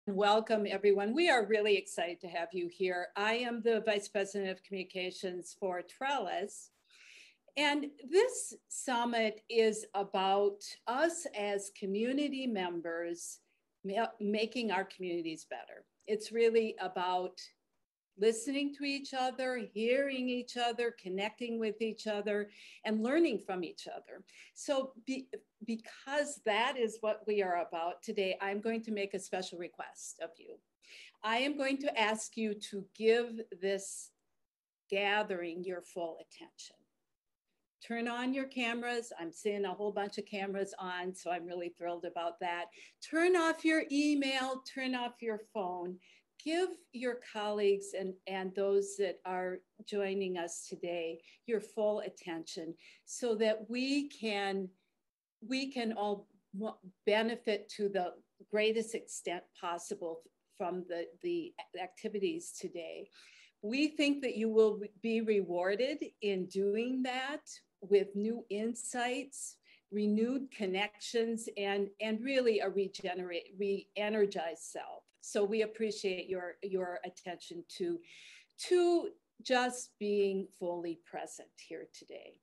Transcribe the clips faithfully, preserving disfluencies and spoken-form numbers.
Welcome, everyone. We are really excited to have you here. I am the Vice President of Communications for Trellis. And this summit is about us as community members making our communities better. It's really about listening to each other, hearing each other, connecting with each other, and learning from each other. So be, because that is what we are about today, I'm going to make a special request of you. I am going to ask you to give this gathering your full attention. Turn on your cameras. I'm seeing a whole bunch of cameras on, so I'm really thrilled about that. Turn off your email, turn off your phone. Give your colleagues and, and those that are joining us today your full attention so that we can, we can all benefit to the greatest extent possible from the, the activities today. We think that you will be rewarded in doing that with new insights, renewed connections, and, and really a regenerate, re-energized self. So we appreciate your, your attention to, to just being fully present here today.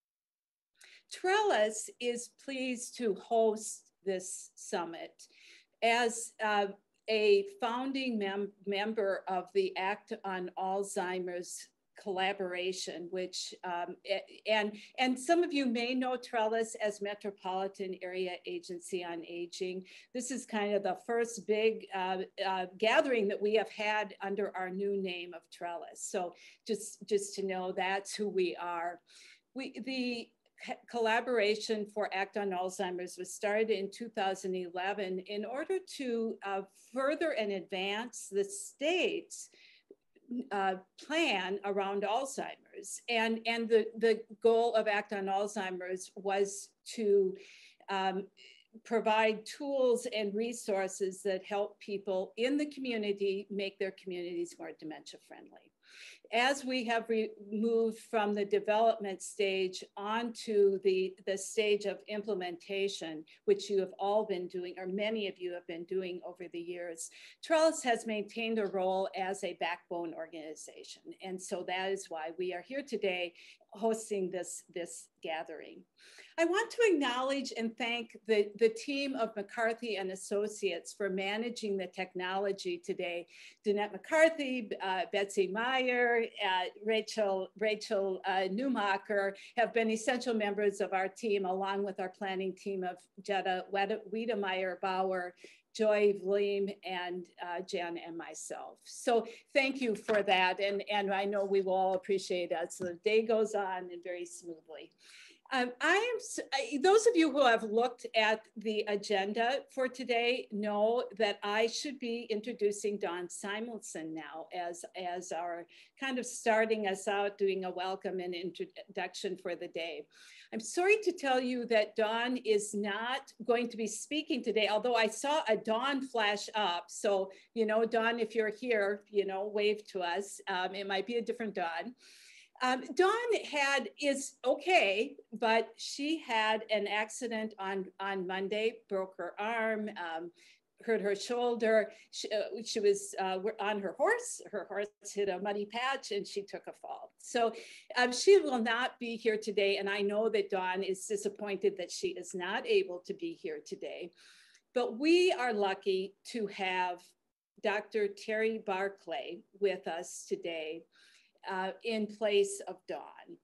Trellis is pleased to host this summit as uh, a founding mem member of the Act on Alzheimer's collaboration, which, um, and, and some of you may know Trellis as Metropolitan Area Agency on Aging. This is kind of the first big uh, uh, gathering that we have had under our new name of Trellis. So just, just to know that's who we are. We, the collaboration for Act on Alzheimer's was started in two thousand eleven in order to uh, further and advance the state's uh, plan around Alzheimer's. And, and the, the goal of Act on Alzheimer's was to um, provide tools and resources that help people in the community make their communities more dementia friendly. As we have moved from the development stage onto the, the stage of implementation, which you have all been doing, or many of you have been doing over the years, Trellis has maintained a role as a backbone organization. And so that is why we are here today hosting this, this gathering. I want to acknowledge and thank the, the team of McCarthy and Associates for managing the technology today. Danette McCarthy, uh, Betsy Meyer, uh, Rachel, Rachel uh, Newmacher have been essential members of our team, along with our planning team of Jetta Wiedemeyer Bauer, Joy Vleem, and uh, Jan and myself. So thank you for that. And, and I know we will all appreciate it. So the day goes on and very smoothly. Um, I am, those of you who have looked at the agenda for today know that I should be introducing Dawn Simonson now as, as our kind of starting us out, doing a welcome and introduction for the day. I'm sorry to tell you that Dawn is not going to be speaking today, although I saw a Dawn flash up. So, you know, Dawn, if you're here, you know, wave to us. Um, it might be a different Dawn. Um, Dawn had, is okay, but she had an accident on, on Monday, broke her arm, um, hurt her shoulder. She, uh, she was uh, on her horse. Her horse hit a muddy patch and she took a fall. So um, she will not be here today. And I know that Dawn is disappointed that she is not able to be here today. But we are lucky to have Doctor Terry Barclay with us today. Uh, in place of Dawn.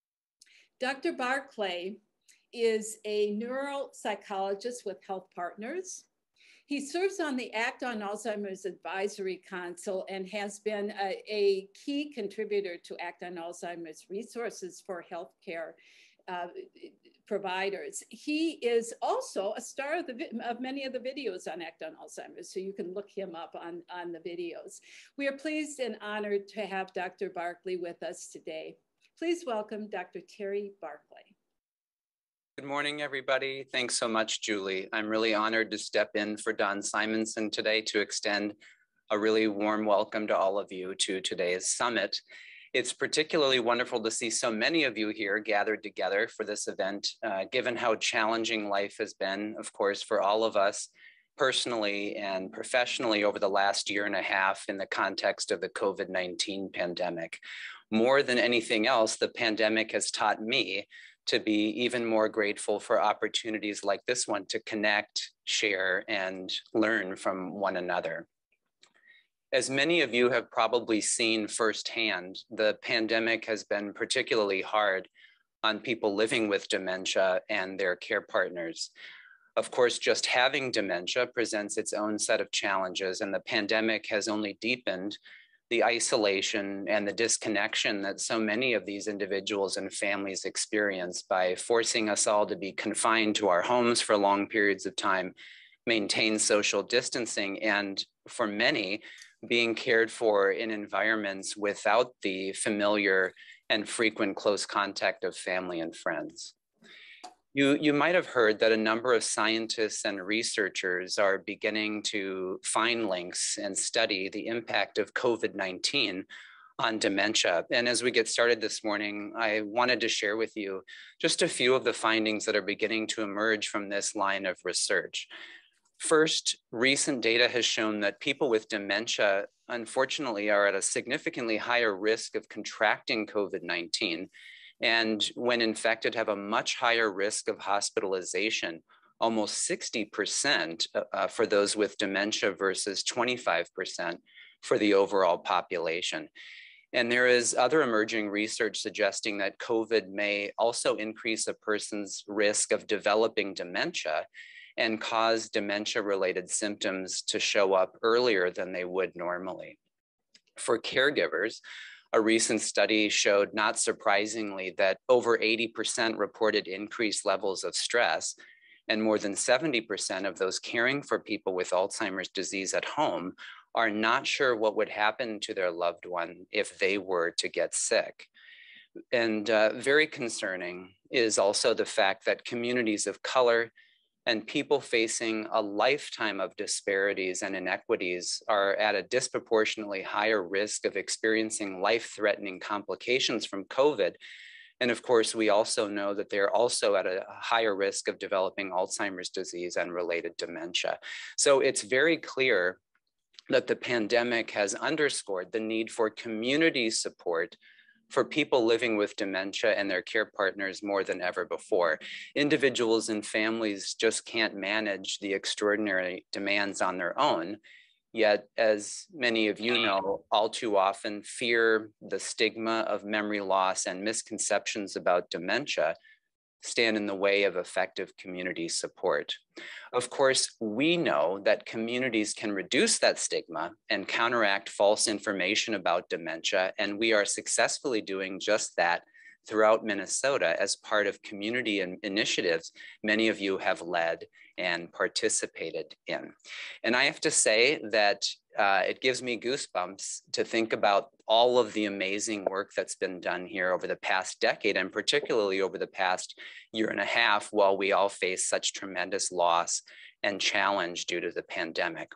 Doctor Barclay is a neuropsychologist with Health Partners. He serves on the Act on Alzheimer's Advisory Council and has been a, a key contributor to Act on Alzheimer's resources for healthcare uh, providers. He is also a star of, the, of many of the videos on Act on Alzheimer's, so you can look him up on, on the videos. We are pleased and honored to have Doctor Barclay with us today. Please welcome Doctor Terry Barclay. Good morning, everybody. Thanks so much, Julie. I'm really honored to step in for Dawn Simonson today to extend a really warm welcome to all of you to today's summit. It's particularly wonderful to see so many of you here gathered together for this event, uh, given how challenging life has been, of course, for all of us, personally and professionally over the last year and a half in the context of the COVID nineteen pandemic. More than anything else, the pandemic has taught me to be even more grateful for opportunities like this one to connect, share, and learn from one another. As many of you have probably seen firsthand, the pandemic has been particularly hard on people living with dementia and their care partners. Of course, just having dementia presents its own set of challenges, and the pandemic has only deepened the isolation and the disconnection that so many of these individuals and families experience by forcing us all to be confined to our homes for long periods of time, maintain social distancing, and for many, being cared for in environments without the familiar and frequent close contact of family and friends. You, you might have heard that a number of scientists and researchers are beginning to find links and study the impact of COVID nineteen on dementia. And as we get started this morning, I wanted to share with you just a few of the findings that are beginning to emerge from this line of research. First, recent data has shown that people with dementia, unfortunately, are at a significantly higher risk of contracting COVID nineteen, and when infected, have a much higher risk of hospitalization, almost sixty percent uh, for those with dementia versus twenty-five percent for the overall population. And there is other emerging research suggesting that COVID may also increase a person's risk of developing dementia and cause dementia-related symptoms to show up earlier than they would normally. For caregivers, a recent study showed, not surprisingly, that over eighty percent reported increased levels of stress, and more than seventy percent of those caring for people with Alzheimer's disease at home are not sure what would happen to their loved one if they were to get sick. And uh, very concerning is also the fact that communities of color and people facing a lifetime of disparities and inequities are at a disproportionately higher risk of experiencing life-threatening complications from COVID. And of course, we also know that they're also at a higher risk of developing Alzheimer's disease and related dementia. So it's very clear that the pandemic has underscored the need for community support for people living with dementia and their care partners more than ever before. Individuals and families just can't manage the extraordinary demands on their own. Yet, as many of you know, all too often, fear, the stigma of memory loss, and misconceptions about dementia stand in the way of effective community support. Of course, we know that communities can reduce that stigma and counteract false information about dementia, and we are successfully doing just that throughout Minnesota as part of community initiatives many of you have led and participated in. And I have to say that uh, it gives me goosebumps to think about all of the amazing work that's been done here over the past decade, and particularly over the past year and a half, while we all face such tremendous loss and challenge due to the pandemic.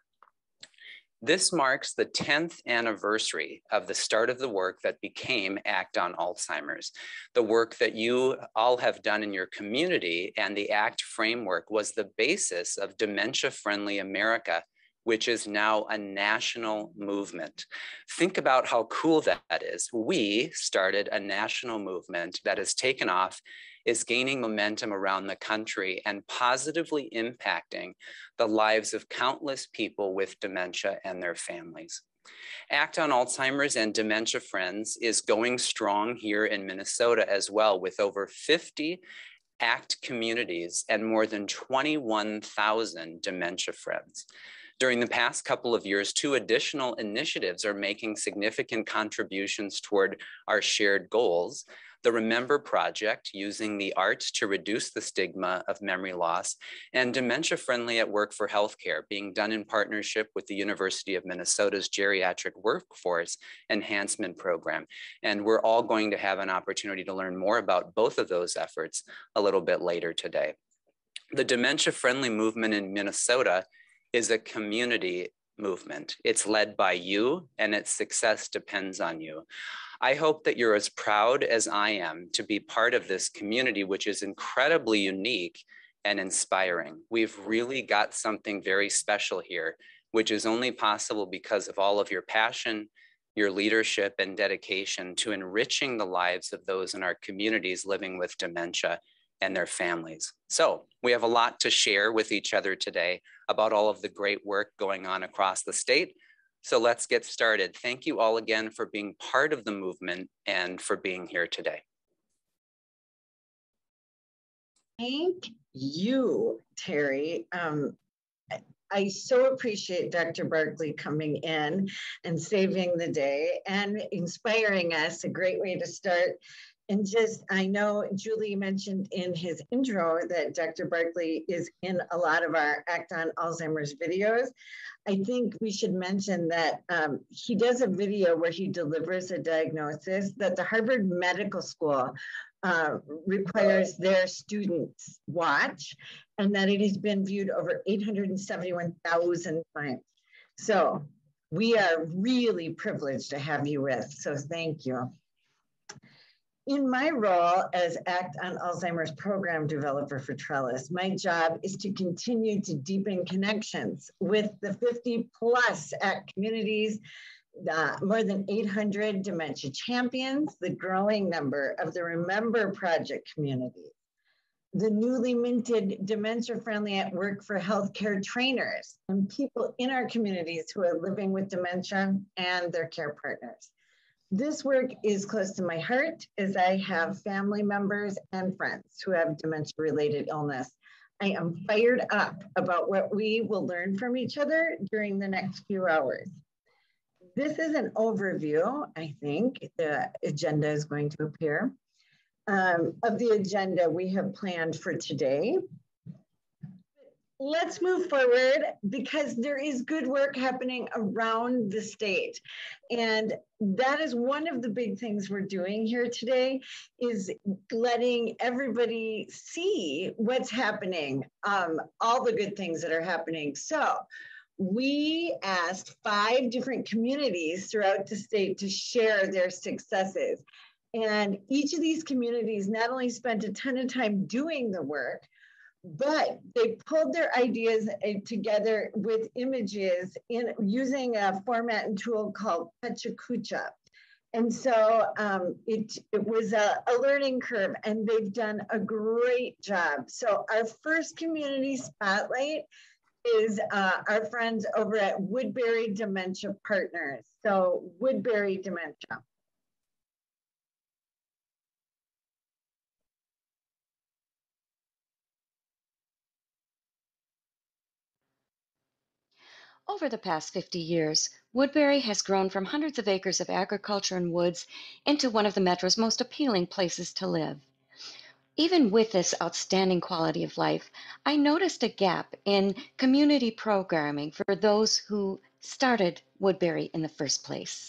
This marks the tenth anniversary of the start of the work that became ACT on Alzheimer's. The work that you all have done in your community and the ACT framework was the basis of Dementia Friendly America, which is now a national movement. Think about how cool that is. We started a national movement that has taken off, is gaining momentum around the country and positively impacting the lives of countless people with dementia and their families. ACT on Alzheimer's and Dementia Friends is going strong here in Minnesota as well, with over fifty ACT communities and more than twenty-one thousand Dementia Friends. During the past couple of years, two additional initiatives are making significant contributions toward our shared goals. The Remember Project, using the arts to reduce the stigma of memory loss, and Dementia Friendly at Work for Healthcare, being done in partnership with the University of Minnesota's Geriatric Workforce Enhancement Program. And we're all going to have an opportunity to learn more about both of those efforts a little bit later today. The Dementia Friendly movement in Minnesota is a community movement. It's led by you, and its success depends on you. I hope that you're as proud as I am to be part of this community, which is incredibly unique and inspiring. We've really got something very special here, which is only possible because of all of your passion, your leadership, and dedication to enriching the lives of those in our communities living with dementia and their families. So we have a lot to share with each other today about all of the great work going on across the state. So let's get started. Thank you all again for being part of the movement and for being here today. Thank you, Terry. Um, I so appreciate Doctor Barkley coming in and saving the day and inspiring us, a great way to start. And just, I know Julie mentioned in his intro that Doctor Barkley is in a lot of our Act on Alzheimer's videos. I think we should mention that um, he does a video where he delivers a diagnosis that the Harvard Medical School uh, requires their students watch, and that it has been viewed over eight hundred seventy-one thousand times. So we are really privileged to have you with, so thank you. In my role as Act on Alzheimer's program developer for Trellis, my job is to continue to deepen connections with the fifty plus ACT communities, uh, more than eight hundred dementia champions, the growing number of the Remember Project community, the newly minted Dementia Friendly at Work for Healthcare trainers, and people in our communities who are living with dementia and their care partners. This work is close to my heart as I have family members and friends who have dementia-related illness. I am fired up about what we will learn from each other during the next few hours. This is an overview, I think. The agenda is going to appear. Um, of the agenda we have planned for today. Let's move forward because there is good work happening around the state. And that is one of the big things we're doing here today, is letting everybody see what's happening, um, all the good things that are happening. So we asked five different communities throughout the state to share their successes. And each of these communities not only spent a ton of time doing the work, but they pulled their ideas together with images in using a format and tool called Pachacucha. And so um, it, it was a, a learning curve, and they've done a great job. So our first community spotlight is uh, our friends over at Woodbury Dementia Partners. So Woodbury Dementia. Over the past fifty years, Woodbury has grown from hundreds of acres of agriculture and woods into one of the Metro's most appealing places to live. Even with this outstanding quality of life, I noticed a gap in community programming for those who started Woodbury in the first place.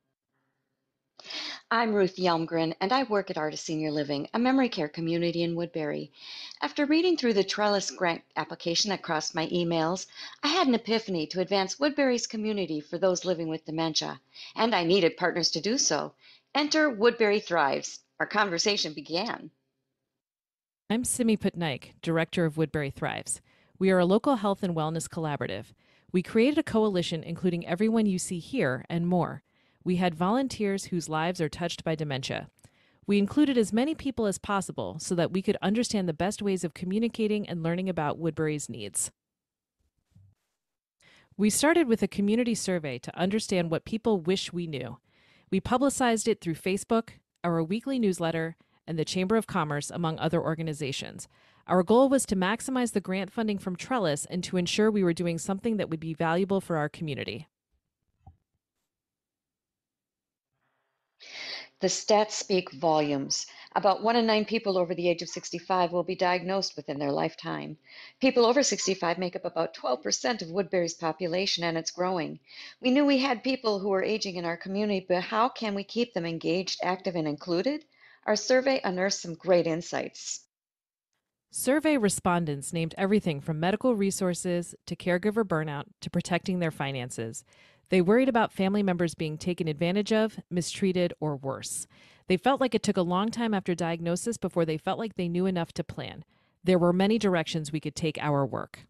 I'm Ruth Yelmgren, and I work at Artis Senior Living, a memory care community in Woodbury. After reading through the Trellis grant application that crossed my emails, I had an epiphany to advance Woodbury's community for those living with dementia, and I needed partners to do so. Enter Woodbury Thrives. Our conversation began. I'm Simi Putnaik, Director of Woodbury Thrives. We are a local health and wellness collaborative. We created a coalition including everyone you see here and more. We had volunteers whose lives are touched by dementia. We included as many people as possible so that we could understand the best ways of communicating and learning about Woodbury's needs. We started with a community survey to understand what people wish we knew. We publicized it through Facebook, our weekly newsletter, and the Chamber of Commerce, among other organizations. Our goal was to maximize the grant funding from Trellis and to ensure we were doing something that would be valuable for our community. The stats speak volumes. About one in nine people over the age of sixty-five will be diagnosed within their lifetime. People over sixty-five make up about twelve percent of Woodbury's population, and it's growing. We knew we had people who were aging in our community, but how can we keep them engaged, active, and included? Our survey unearthed some great insights. Survey respondents named everything from medical resources to caregiver burnout to protecting their finances. They worried about family members being taken advantage of, mistreated, or worse. They felt like it took a long time after diagnosis before they felt like they knew enough to plan. There were many directions we could take our work.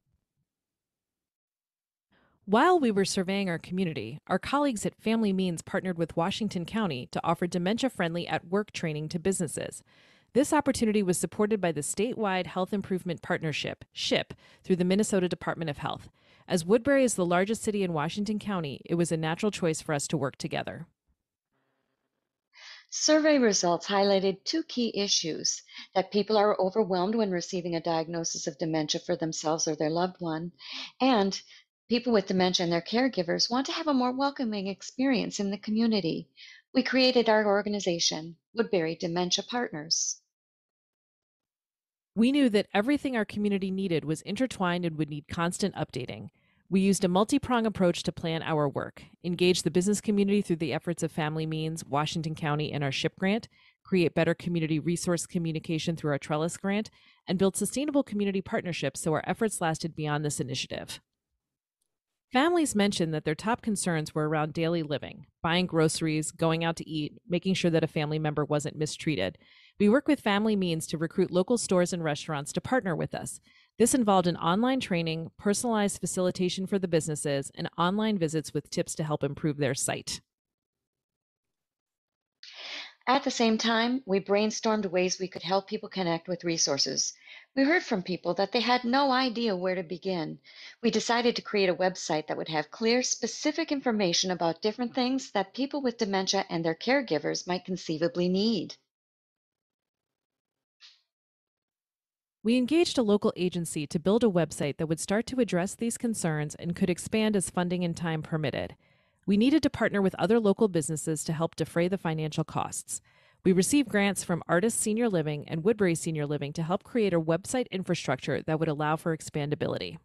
While we were surveying our community, our colleagues at Family Means partnered with Washington County to offer dementia-friendly at-work training to businesses. This opportunity was supported by the statewide Health Improvement Partnership, SHIP, through the Minnesota Department of Health. As Woodbury is the largest city in Washington County, it was a natural choice for us to work together. Survey results highlighted two key issues: that people are overwhelmed when receiving a diagnosis of dementia for themselves or their loved one, and people with dementia and their caregivers want to have a more welcoming experience in the community. We created our organization, Woodbury Dementia Partners. We knew that everything our community needed was intertwined and would need constant updating. We used a multi-pronged approach to plan our work, engage the business community through the efforts of Family Means, Washington County, and our SHIP grant, create better community resource communication through our Trellis grant, and build sustainable community partnerships so our efforts lasted beyond this initiative. Families mentioned that their top concerns were around daily living, buying groceries, going out to eat, making sure that a family member wasn't mistreated. We work with Family Means to recruit local stores and restaurants to partner with us. This involved an online training, personalized facilitation for the businesses, and online visits with tips to help improve their site. At the same time, we brainstormed ways we could help people connect with resources. We heard from people that they had no idea where to begin. We decided to create a website that would have clear, specific information about different things that people with dementia and their caregivers might conceivably need. We engaged a local agency to build a website that would start to address these concerns and could expand as funding and time permitted. We needed to partner with other local businesses to help defray the financial costs. We received grants from Artist Senior Living and Woodbury Senior Living to help create a website infrastructure that would allow for expandability.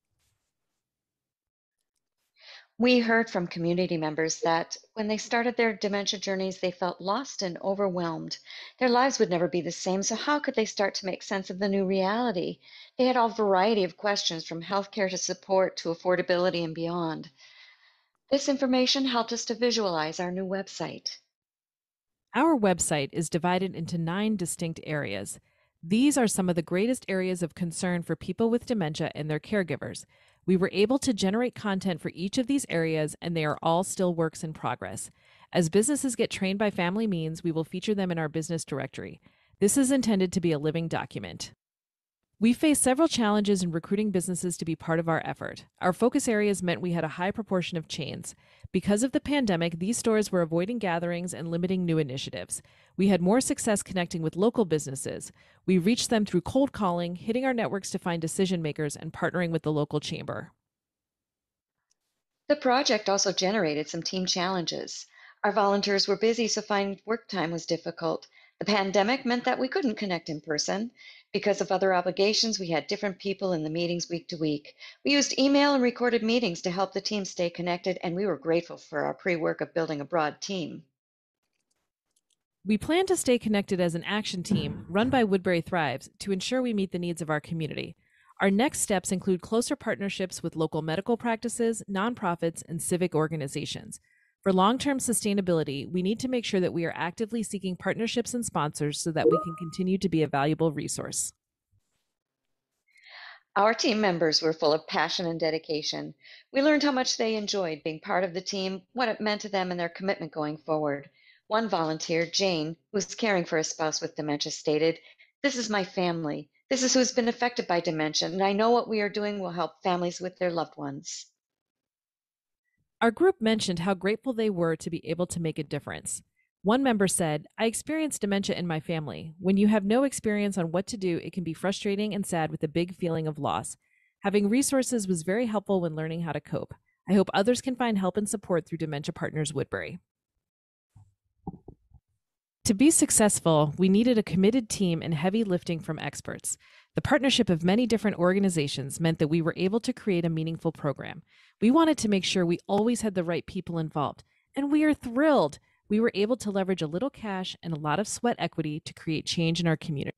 We heard from community members that when they started their dementia journeys, they felt lost and overwhelmed. Their lives would never be the same, so how could they start to make sense of the new reality? They had a variety of questions, from healthcare to support to affordability and beyond. This information helped us to visualize our new website. Our website is divided into nine distinct areas. These are some of the greatest areas of concern for people with dementia and their caregivers. We were able to generate content for each of these areas, and they are all still works in progress. As businesses get trained by Family Means, we will feature them in our business directory. This is intended to be a living document. We faced several challenges in recruiting businesses to be part of our effort. Our focus areas meant we had a high proportion of chains. Because of the pandemic, these stores were avoiding gatherings and limiting new initiatives. We had more success connecting with local businesses. We reached them through cold calling, hitting our networks to find decision makers, and partnering with the local chamber. The project also generated some team challenges. Our volunteers were busy, so finding work time was difficult. The pandemic meant that we couldn't connect in person. Because of other obligations, we had different people in the meetings week to week. We used email and recorded meetings to help the team stay connected, and we were grateful for our pre-work of building a broad team. We plan to stay connected as an action team run by Woodbury Thrives to ensure we meet the needs of our community. Our next steps include closer partnerships with local medical practices, nonprofits, and civic organizations. For long-term sustainability, we need to make sure that we are actively seeking partnerships and sponsors so that we can continue to be a valuable resource. Our team members were full of passion and dedication. We learned how much they enjoyed being part of the team, what it meant to them, and their commitment going forward. One volunteer, Jane, who's caring for a spouse with dementia, stated, "This is my family. This is who's been affected by dementia, and I know what we are doing will help families with their loved ones." Our group mentioned how grateful they were to be able to make a difference. One member said, "I experienced dementia in my family. When you have no experience on what to do, it can be frustrating and sad with a big feeling of loss. Having resources was very helpful when learning how to cope. I hope others can find help and support through Dementia Partners Woodbury." To be successful, we needed a committed team and heavy lifting from experts. The partnership of many different organizations meant that we were able to create a meaningful program. We wanted to make sure we always had the right people involved, and we are thrilled we were able to leverage a little cash and a lot of sweat equity to create change in our community.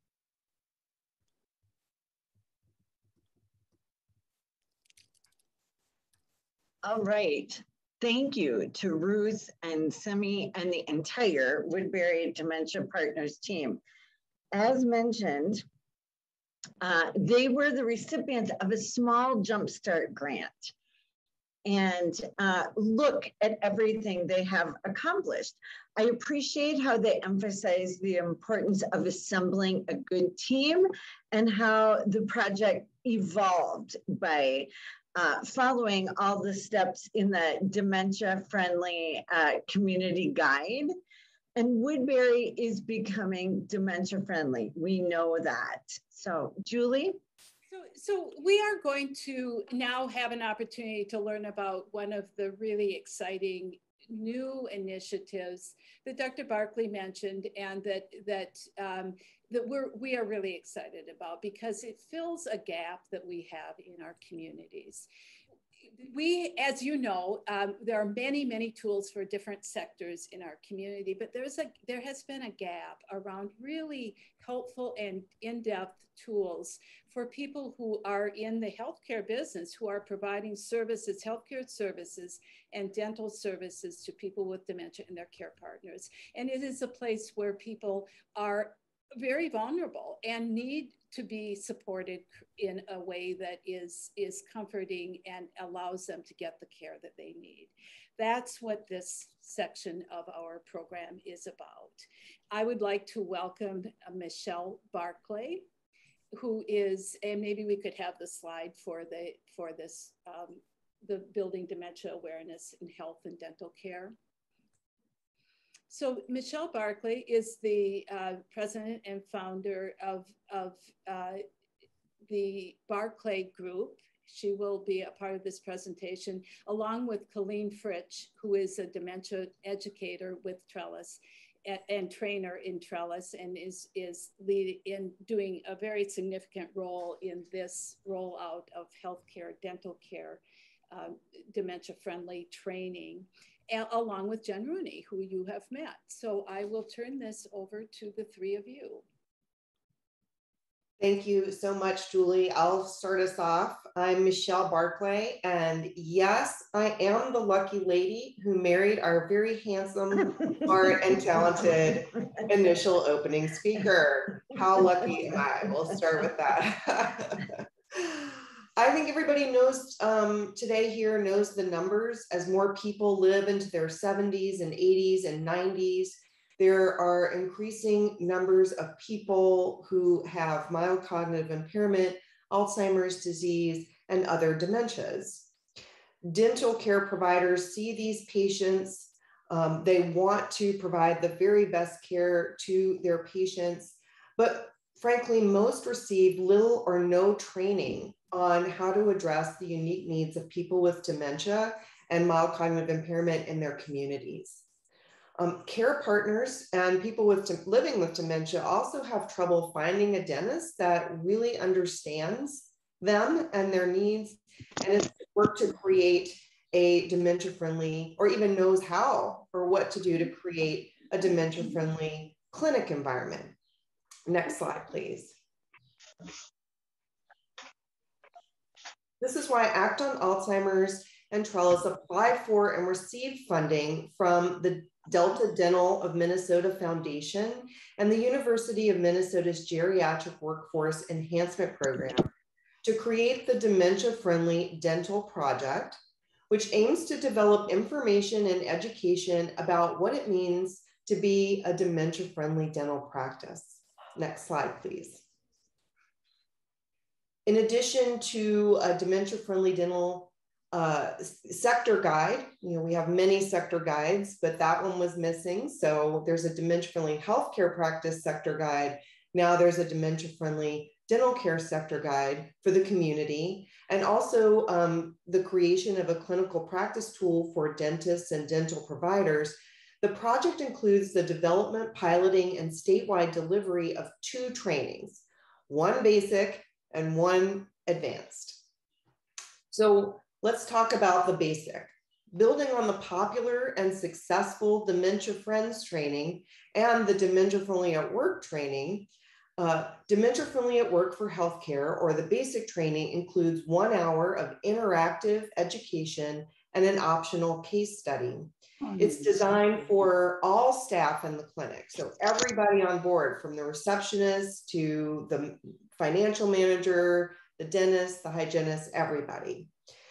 All right. Thank you to Ruth and Simi and the entire Woodbury Dementia Partners team. As mentioned, uh, they were the recipients of a small Jumpstart grant. And uh, look at everything they have accomplished. I appreciate how they emphasize the importance of assembling a good team and how the project evolved by uh, following all the steps in the dementia-friendly uh, community guide. And Woodbury is becoming dementia-friendly. We know that. So, Julie? So, so we are going to now have an opportunity to learn about one of the really exciting new initiatives that Doctor Barkley mentioned, and that that um, that we're we are really excited about, because it fills a gap that we have in our communities. We, as you know, um, there are many, many tools for different sectors in our community, but there's a there has been a gap around really helpful and in-depth tools for people who are in the healthcare business, who are providing services, healthcare services and dental services to people with dementia and their care partners. And it is a place where people are very vulnerable and need to be supported in a way that is, is comforting and allows them to get the care that they need. That's what this section of our program is about. I would like to welcome Michelle Barkley, who is, and maybe we could have the slide for the for this, um, the Building Dementia Awareness in Health and Dental Care. So Michelle Barkley is the uh, president and founder of, of uh, the Barkley Group. She will be a part of this presentation, along with Colleen Fritsch, who is a dementia educator with Trellis and, and trainer in Trellis, and is, is lead in doing a very significant role in this rollout of healthcare, dental care, um, dementia-friendly training, along with Jen Rooney, who you have met. So I will turn this over to the three of you. Thank you so much, Julie. I'll start us off. I'm Michelle Barkley, and yes, I am the lucky lady who married our very handsome, smart, and talented initial opening speaker. How lucky am I? We'll start with that. I think everybody knows um, today here knows the numbers. As more people live into their seventies and eighties and nineties, there are increasing numbers of people who have mild cognitive impairment, Alzheimer's disease, and other dementias. Dental care providers see these patients. Um, they want to provide the very best care to their patients, but frankly, most receive little or no training on how to address the unique needs of people with dementia and mild cognitive impairment in their communities. Um, care partners and people with living with dementia also have trouble finding a dentist that really understands them and their needs, and has worked to create a dementia-friendly, or even knows how or what to do to create a dementia-friendly clinic environment. Next slide, please. This is why Act on Alzheimer's and Trellis applied for and received funding from the Delta Dental of Minnesota Foundation and the University of Minnesota's Geriatric Workforce Enhancement Program to create the Dementia-Friendly Dental Project, which aims to develop information and education about what it means to be a dementia-friendly dental practice. Next slide, please. In addition to a dementia-friendly dental uh, sector guide, you know, we have many sector guides, but that one was missing. So there's a dementia-friendly healthcare practice sector guide. Now there's a dementia-friendly dental care sector guide for the community, and also um, the creation of a clinical practice tool for dentists and dental providers. The project includes the development, piloting, and statewide delivery of two trainings, one basic and one advanced. So let's talk about the basic. Building on the popular and successful Dementia Friends training and the Dementia Friendly at Work training, uh, Dementia Friendly at Work for Healthcare, or the basic training, includes one hour of interactive education and an optional case study. It's designed for all staff in the clinic. So everybody on board, from the receptionist to the financial manager, the dentist, the hygienist, everybody.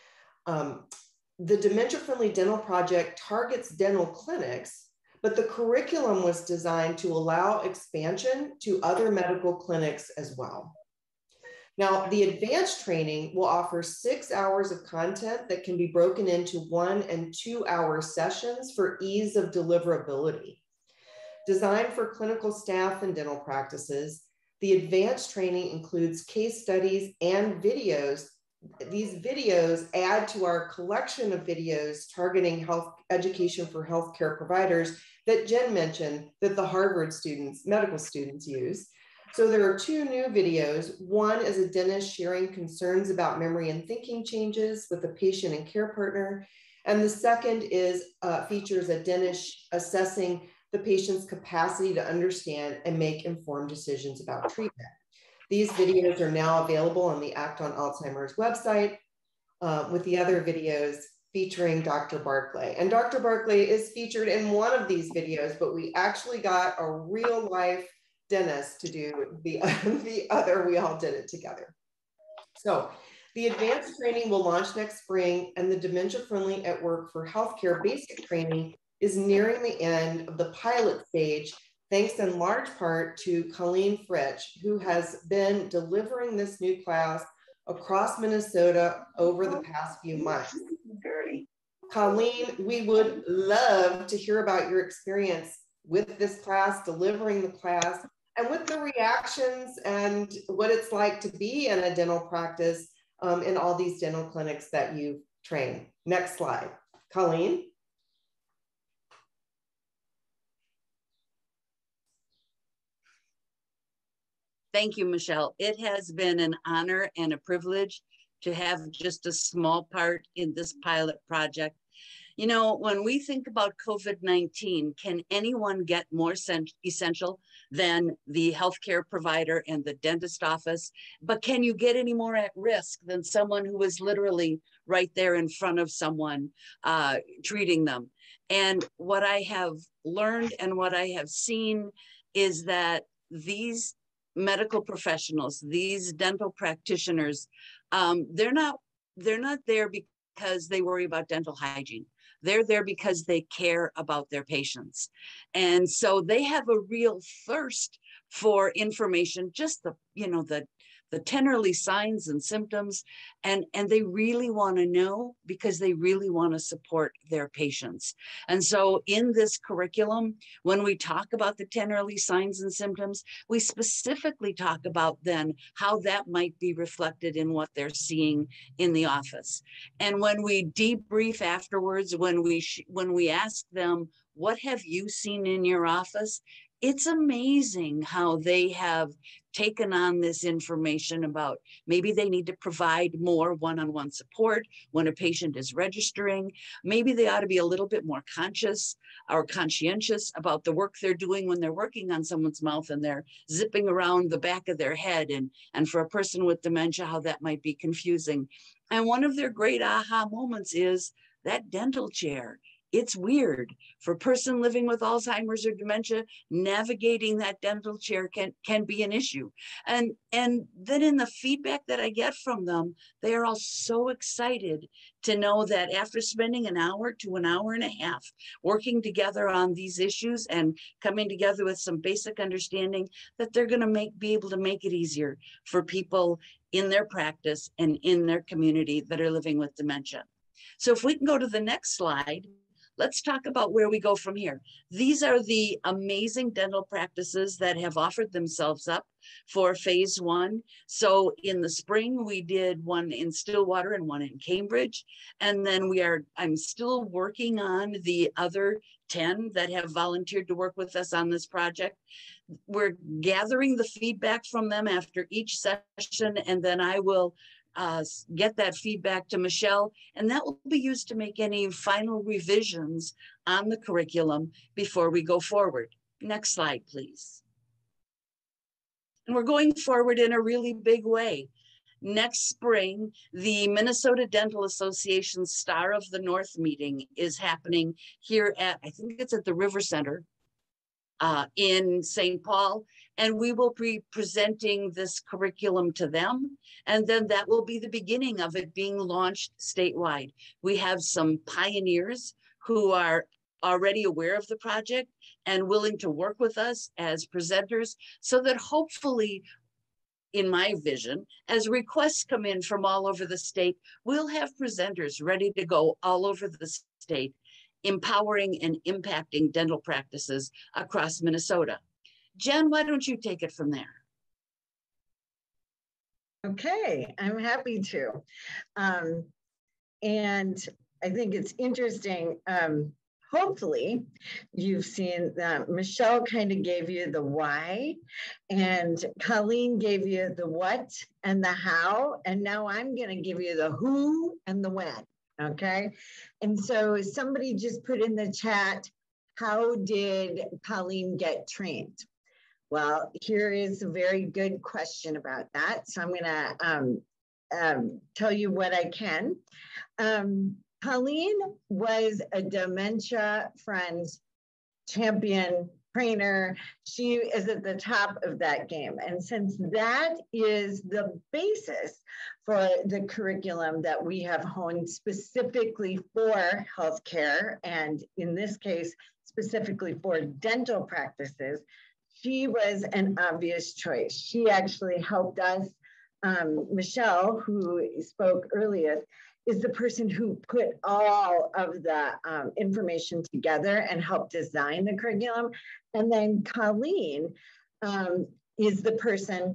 Um, the Dementia Friendly Dental Project targets dental clinics, but the curriculum was designed to allow expansion to other medical clinics as well. Now, the advanced training will offer six hours of content that can be broken into one and two hour sessions for ease of deliverability. Designed for clinical staff and dental practices, the advanced training includes case studies and videos. These videos add to our collection of videos targeting health education for healthcare providers that Jen mentioned that the Harvard students, medical students use. So there are two new videos. One is a dentist sharing concerns about memory and thinking changes with a patient and care partner. And the second is uh, features a dentist assessing the patient's capacity to understand and make informed decisions about treatment. These videos are now available on the Act on Alzheimer's website, uh, with the other videos featuring Doctor Barclay. And Doctor Barclay is featured in one of these videos, but we actually got a real life dentist to do the, the other. We all did it together. So the advanced training will launch next spring, and the Dementia Friendly at Work for Healthcare basic training is nearing the end of the pilot stage, thanks in large part to Colleen Fritsch, who has been delivering this new class across Minnesota over the past few months. Colleen, we would love to hear about your experience with this class, delivering the class, and with the reactions and what it's like to be in a dental practice um, in all these dental clinics that you train. Next slide, Colleen. Thank you, Michelle. It has been an honor and a privilege to have just a small part in this pilot project. You know, when we think about COVID nineteen, can anyone get more essential than the healthcare provider and the dentist office? But can you get any more at risk than someone who is literally right there in front of someone uh, treating them? And what I have learned and what I have seen is that these medical professionals, these dental practitioners, um, they're not they're not there because they worry about dental hygiene. They're there because they care about their patients. And so they have a real thirst for information, just the, you know, the, the ten early signs and symptoms. And, and they really want to know because they really want to support their patients. And so in this curriculum, when we talk about the ten early signs and symptoms, we specifically talk about then how that might be reflected in what they're seeing in the office. And when we debrief afterwards, when we, when we ask them, what have you seen in your office? It's amazing how they have taken on this information about maybe they need to provide more one-on-one support when a patient is registering. Maybe they ought to be a little bit more conscious or conscientious about the work they're doing when they're working on someone's mouth and they're zipping around the back of their head. And, and for a person with dementia, how that might be confusing. And one of their great aha moments is that dental chair. It's weird for a person living with Alzheimer's or dementia, navigating that dental chair can, can be an issue. And, and then in the feedback that I get from them, they are all so excited to know that after spending an hour to an hour and a half working together on these issues and coming together with some basic understanding, that they're gonna make, be able to make it easier for people in their practice and in their community that are living with dementia. So if we can go to the next slide, let's talk about where we go from here. These are the amazing dental practices that have offered themselves up for phase one. So in the spring, we did one in Stillwater and one in Cambridge. And then we are, I'm still working on the other ten that have volunteered to work with us on this project. We're gathering the feedback from them after each session, and then I will Uh, get that feedback to Michelle, and that will be used to make any final revisions on the curriculum before we go forward. Next slide, please. And we're going forward in a really big way. Next spring, the Minnesota Dental Association Star of the North meeting is happening here at, I think it's at the River Center uh, in Saint Paul. And we will be presenting this curriculum to them. And then that will be the beginning of it being launched statewide. We have some pioneers who are already aware of the project and willing to work with us as presenters so that hopefully, in my vision, as requests come in from all over the state, we'll have presenters ready to go all over the state, empowering and impacting dental practices across Minnesota. Jen, why don't you take it from there? Okay, I'm happy to. Um, and I think it's interesting. Um, Hopefully you've seen that Michelle kind of gave you the why and Colleen gave you the what and the how. And now I'm going to give you the who and the when. Okay. And so somebody just put in the chat, how did Colleen get trained? Well, here is a very good question about that. So I'm going to um, um, tell you what I can. Um, Colleen was a Dementia Friends champion trainer. She is at the top of that game. And since that is the basis for the curriculum that we have honed specifically for healthcare, and in this case, specifically for dental practices, she was an obvious choice. She actually helped us. Um, Michelle, who spoke earlier, is the person who put all of the um, information together and helped design the curriculum. And then Colleen um, is the person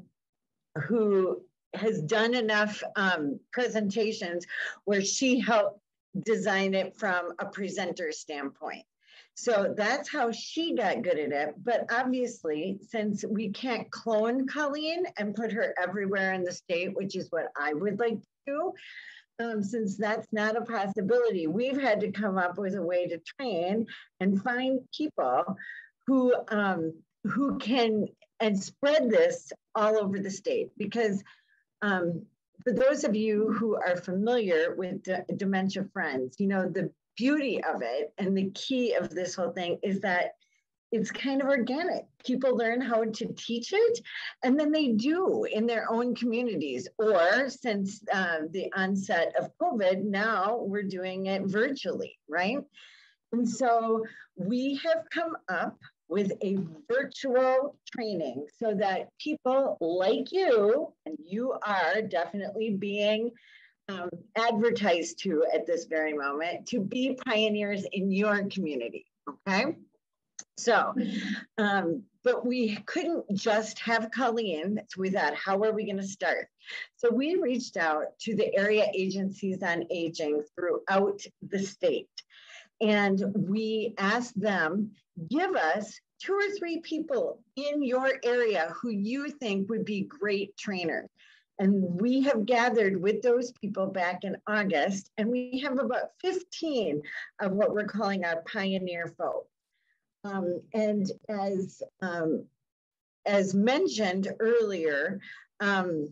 who has done enough um, presentations where she helped design it from a presenter standpoint. So that's how she got good at it. But obviously, since we can't clone Colleen and put her everywhere in the state, which is what I would like to do, Um, since that's not a possibility, we've had to come up with a way to train and find people who um, who can and spread this all over the state. Because um, for those of you who are familiar with D- Dementia Friends, you know, the beauty of it and the key of this whole thing is that it's kind of organic. People learn how to teach it, and then they do in their own communities. Or since uh, the onset of COVID, now we're doing it virtually, right? And so we have come up with a virtual training so that people like you, and you are definitely being um, advertised to at this very moment, to be pioneers in your community, okay? So, um, but we couldn't just have Colleen, so we thought, how are we going to start? So we reached out to the area agencies on aging throughout the state. And we asked them, give us two or three people in your area who you think would be great trainers. And we have gathered with those people back in August, and we have about fifteen of what we're calling our pioneer folk. Um, and as, um, as mentioned earlier, um,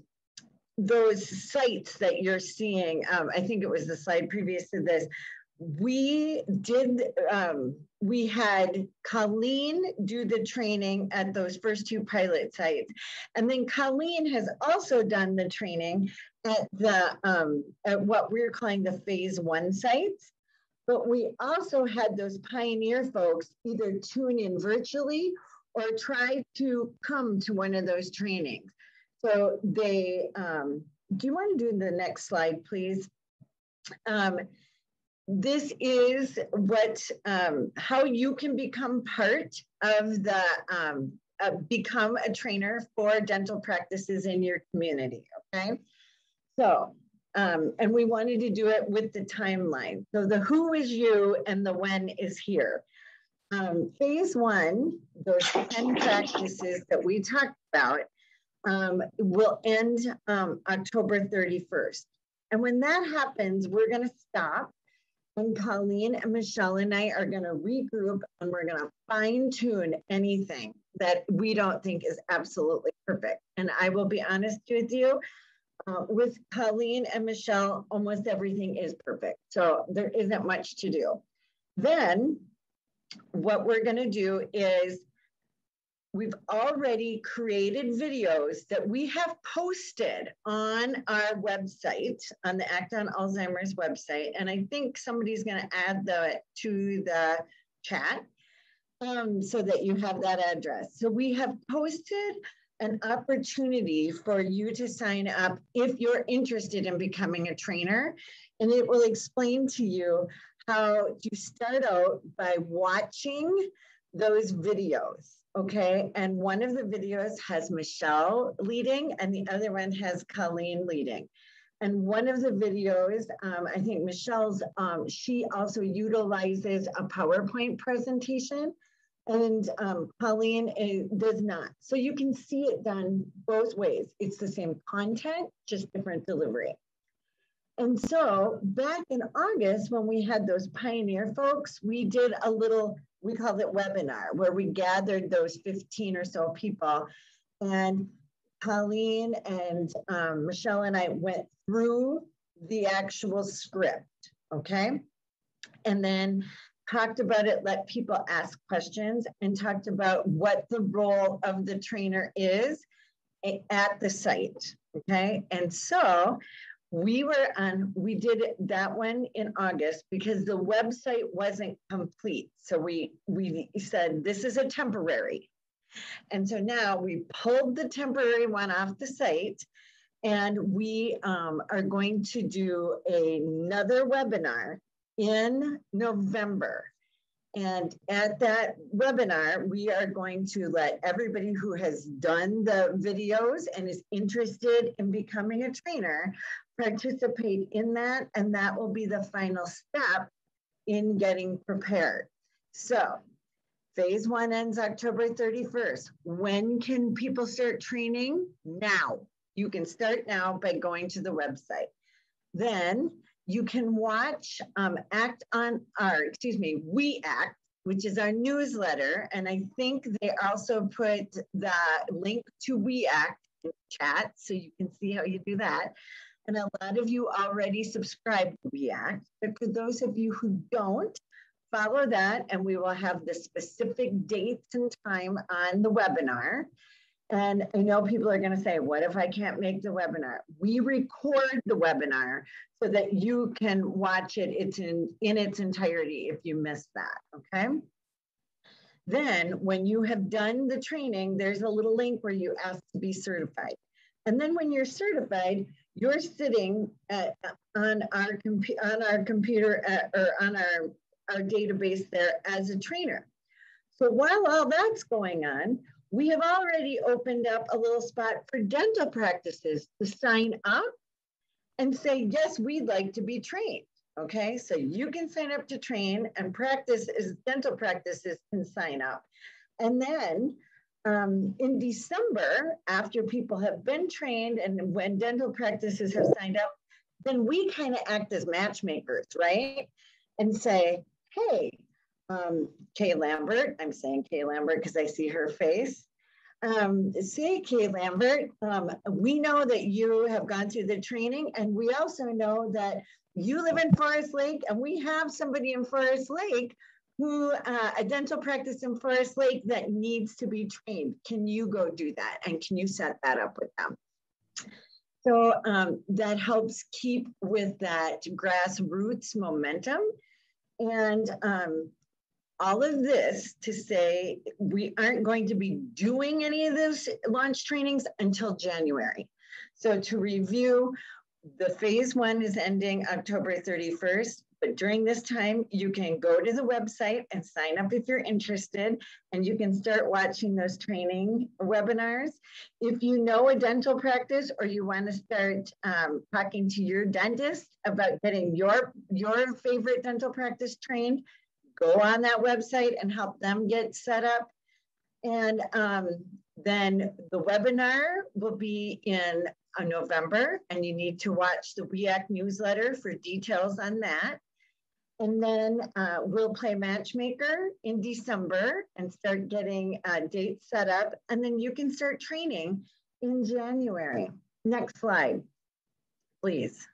those sites that you're seeing, um, I think it was the slide previous to this, we did, um, we had Colleen do the training at those first two pilot sites. And then Colleen has also done the training at the, um, at what we're calling the phase one sites. But we also had those pioneer folks either tune in virtually or try to come to one of those trainings. So they, um, do you want to do the next slide, please? Um, this is what, um, how you can become part of the, um, uh, become a trainer for dental practices in your community, okay? So, Um, and we wanted to do it with the timeline. So the who is you and the when is here. Um, phase one, those ten practices that we talked about, um, will end um, October thirty-first. And when that happens, we're going to stop. And Colleen and Michelle and I are going to regroup, and we're going to fine tune anything that we don't think is absolutely perfect. And I will be honest with you, Uh, with Colleen and Michelle, almost everything is perfect. So there isn't much to do. Then what we're going to do is we've already created videos that we have posted on our website, on the Act on Alzheimer's website. And I think somebody's going to add the to the chat um, so that you have that address. So we have posted an opportunity for you to sign up if you're interested in becoming a trainer. And it will explain to you how to start out by watching those videos. Okay, and one of the videos has Michelle leading and the other one has Colleen leading. And one of the videos, um, I think Michelle's, um, she also utilizes a PowerPoint presentation and um, Colleen is, does not. So you can see it done both ways. It's the same content, just different delivery. And so back in August, when we had those pioneer folks, we did a little, we called it webinar, where we gathered those fifteen or so people. And Colleen and um, Michelle and I went through the actual script, okay? And then talked about it, let people ask questions, and talked about what the role of the trainer is at the site, okay? And so we were on, we did that one in August because the website wasn't complete. So we, we said, this is a temporary. And so now we pulled the temporary one off the site and we um, are going to do another webinar in November. And at that webinar, we are going to let everybody who has done the videos and is interested in becoming a trainer participate in that. And that will be the final step in getting prepared. So phase one ends October thirty-first. When can people start training? Now. You can start now by going to the website. Then you can watch um, Act on, our, excuse me, We Act, which is our newsletter. And I think they also put the link to We Act in the chat, so you can see how you do that. And a lot of you already subscribe to We Act, but for those of you who don't, follow that and we will have the specific dates and time on the webinar. And I know people are going to say, what if I can't make the webinar? We record the webinar so that you can watch it it's in, in its entirety if you missed that, okay? Then when you have done the training, there's a little link where you ask to be certified. And then when you're certified, you're sitting at, on, our on our computer at, or on our, our database there as a trainer. So while all that's going on, we have already opened up a little spot for dental practices to sign up and say, yes, we'd like to be trained. Okay, so you can sign up to train and practice as dental practices can sign up. And then um, in December, after people have been trained and when dental practices have signed up, then we kind of act as matchmakers, right? And say, hey, Um, Kay Lambert, I'm saying Kay Lambert because I see her face. Um, say, Kay Lambert, um, we know that you have gone through the training and we also know that you live in Forest Lake and we have somebody in Forest Lake who, uh, a dental practice in Forest Lake that needs to be trained. Can you go do that? And can you set that up with them? So um, that helps keep with that grassroots momentum. And um, all of this to say we aren't going to be doing any of those launch trainings until January. So to review, the phase one is ending October thirty-first, but during this time, you can go to the website and sign up if you're interested, and you can start watching those training webinars. If you know a dental practice or you want to start um, talking to your dentist about getting your, your favorite dental practice trained, go on that website and help them get set up. And um, then the webinar will be in uh, November, and you need to watch the We Act newsletter for details on that. And then uh, we'll play matchmaker in December and start getting uh, dates set up. And then you can start training in January. Next slide. please.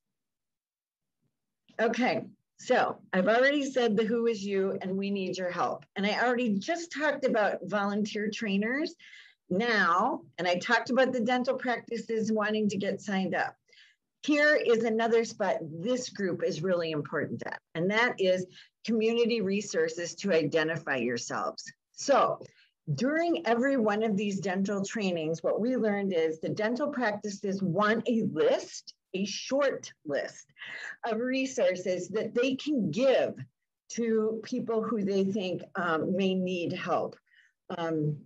Okay, so I've already said the who is you and we need your help. And I already just talked about volunteer trainers now, and I talked about the dental practices wanting to get signed up. Here is another spot this group is really important at, and that is community resources to identify yourselves. So during every one of these dental trainings, what we learned is the dental practices want a list, a short list of resources that they can give to people who they think um, may need help. Um,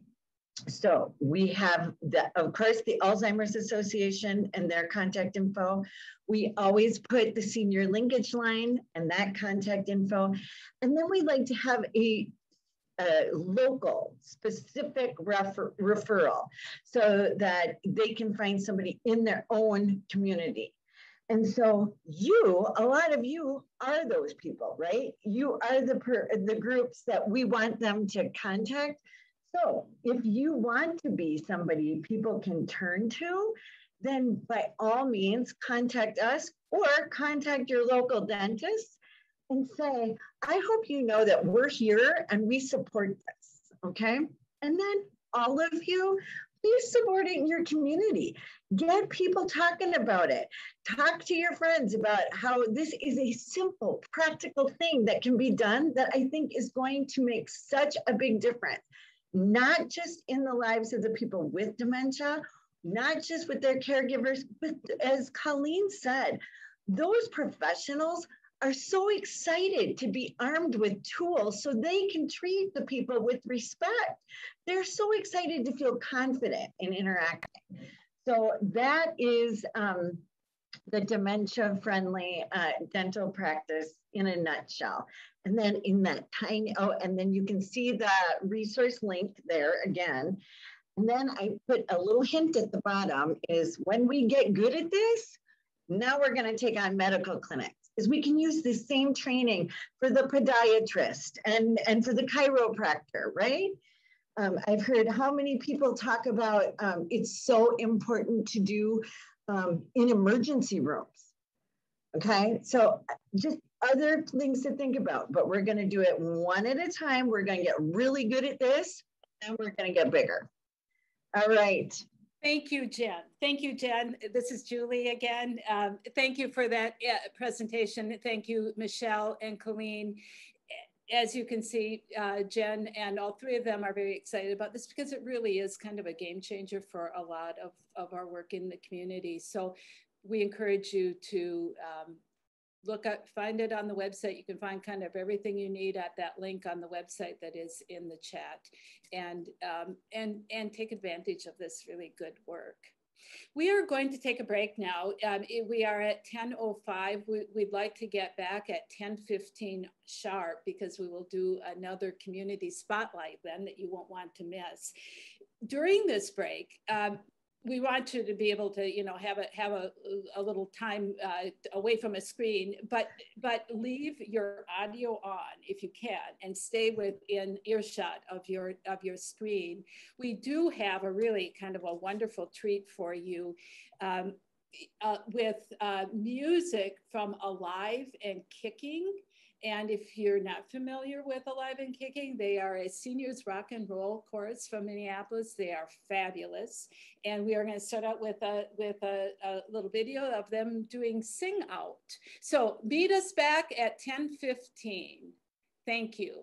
So we have, the, of course, the Alzheimer's Association and their contact info. We always put the senior linkage line and that contact info. And then we like to have a, a local specific refer, referral so that they can find somebody in their own community. And so you, a lot of you are those people, right? You are the, per, the groups that we want them to contact. So if you want to be somebody people can turn to, then by all means, contact us or contact your local dentist and say, I hope you know that we're here and we support this, okay? And then all of you, please support it in your community. Get people talking about it. Talk to your friends about how this is a simple, practical thing that can be done that I think is going to make such a big difference. Not just in the lives of the people with dementia, not just with their caregivers, but as Colleen said, those professionals are so excited to be armed with tools so they can treat the people with respect. They're so excited to feel confident in interacting. So that is um, the dementia-friendly uh, dental practice in a nutshell. And then in that tiny, oh, and then you can see the resource link there again. And then I put a little hint at the bottom is when we get good at this, now we're gonna take on medical clinics, is we can use the same training for the podiatrist and, and for the chiropractor, right? Um, I've heard how many people talk about um, it's so important to do um, in emergency rooms. Okay, so just other things to think about, but we're gonna do it one at a time. We're gonna get really good at this and we're gonna get bigger. All right. Thank you, Jen. Thank you, Jen. This is Julie again. Um, thank you for that uh, presentation. Thank you, Michelle and Colleen. As you can see, uh, Jen and all three of them are very excited about this because it really is kind of a game changer for a lot of, of our work in the community. So we encourage you to um, look up, find it on the website. You can find kind of everything you need at that link on the website that is in the chat, and um, and and take advantage of this really good work. We are going to take a break now. Um, we are at ten oh five. We, we'd like to get back at ten fifteen sharp because we will do another community spotlight then that you won't want to miss. During this break, um, we want you to be able to, you know, have a have a, a little time uh, away from a screen, but but leave your audio on if you can, and stay within earshot of your of your screen. We do have a really kind of a wonderful treat for you, um, uh, with uh, music from Alive and Kicking. And if you're not familiar with Alive and Kicking, they are a seniors rock and roll chorus from Minneapolis. They are fabulous. And we are going to start out with a, with a, a little video of them doing Sing Out. So meet us back at ten fifteen. Thank you.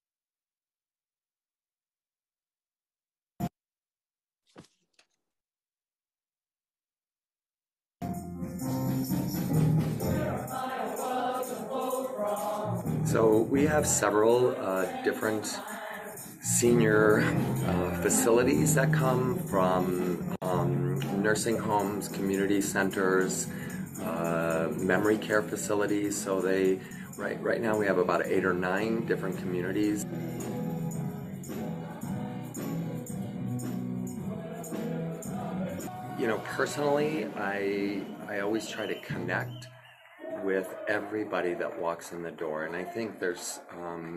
So we have several uh, different senior uh, facilities that come from um, nursing homes, community centers, uh, memory care facilities. So they, right, right now we have about eight or nine different communities. You know, personally, I, I always try to connect with everybody that walks in the door, and I think there's um,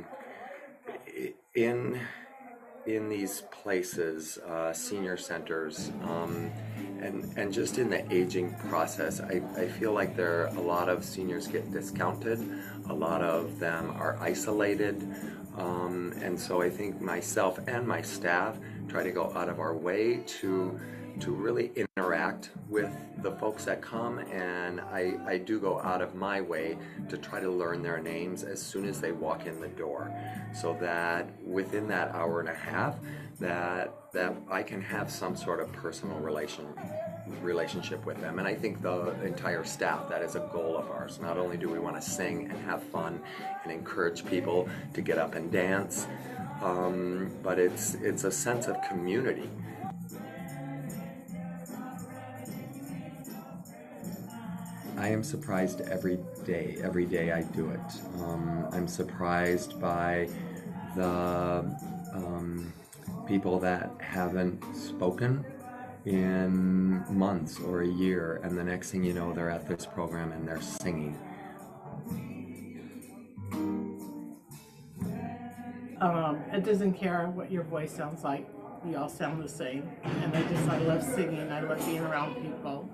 in in these places, uh, senior centers, um, and, and just in the aging process, I, I feel like there are a lot of seniors get discounted, a lot of them are isolated, um, and so I think myself and my staff try to go out of our way to to really interact with the folks that come, and I, I do go out of my way to try to learn their names as soon as they walk in the door, so that within that hour and a half that that I can have some sort of personal relation relationship with them. And I think the entire staff, that is a goal of ours. Not only do we want to sing and have fun and encourage people to get up and dance, um, but it's it's a sense of community. I am surprised every day, every day I do it. Um, I'm surprised by the um, people that haven't spoken in months or a year, and the next thing you know, they're at this program and they're singing. Um, it doesn't care what your voice sounds like. We all sound the same. And I just, I love singing. I love being around people.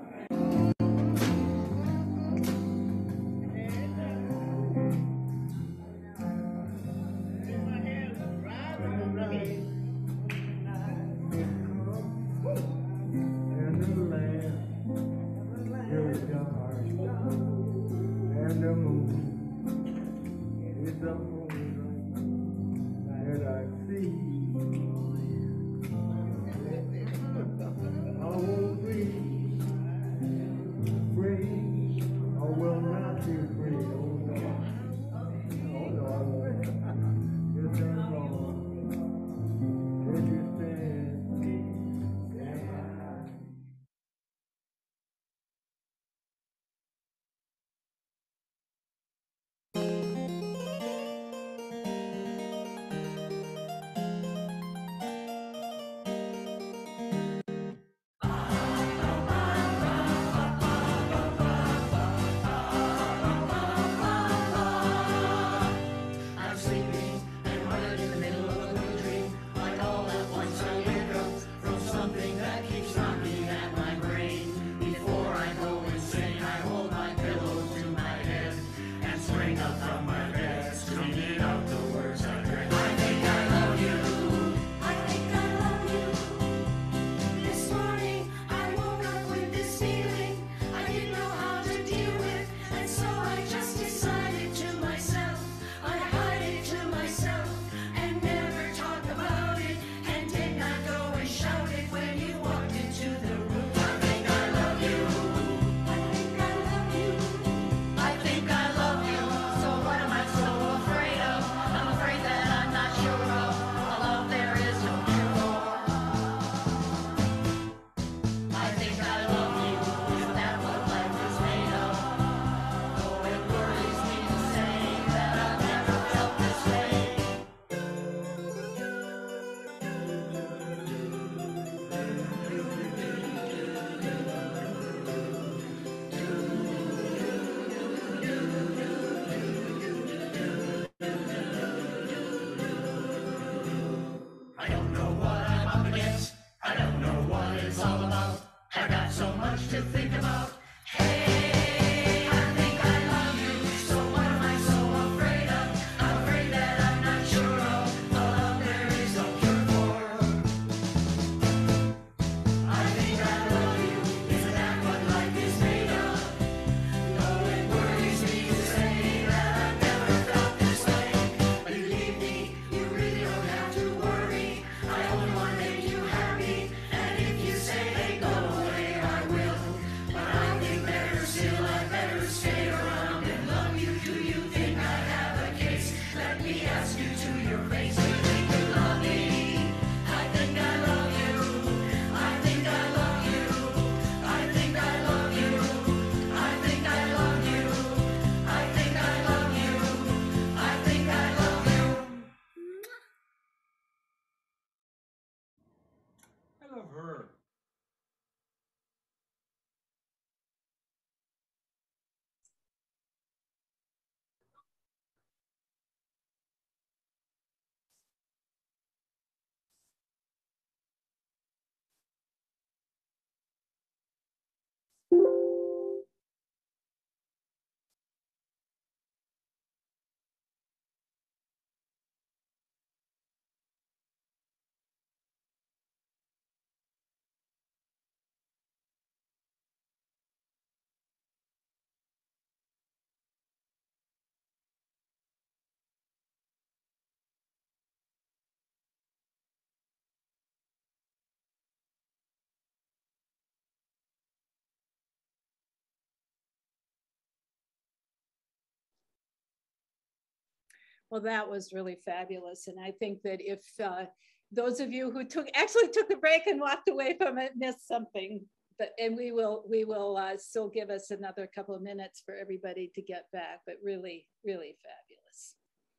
Well, that was really fabulous. And I think that if uh, those of you who took actually took a break and walked away from it missed something, but and we will we will uh, still give us another couple of minutes for everybody to get back, but really, really fabulous.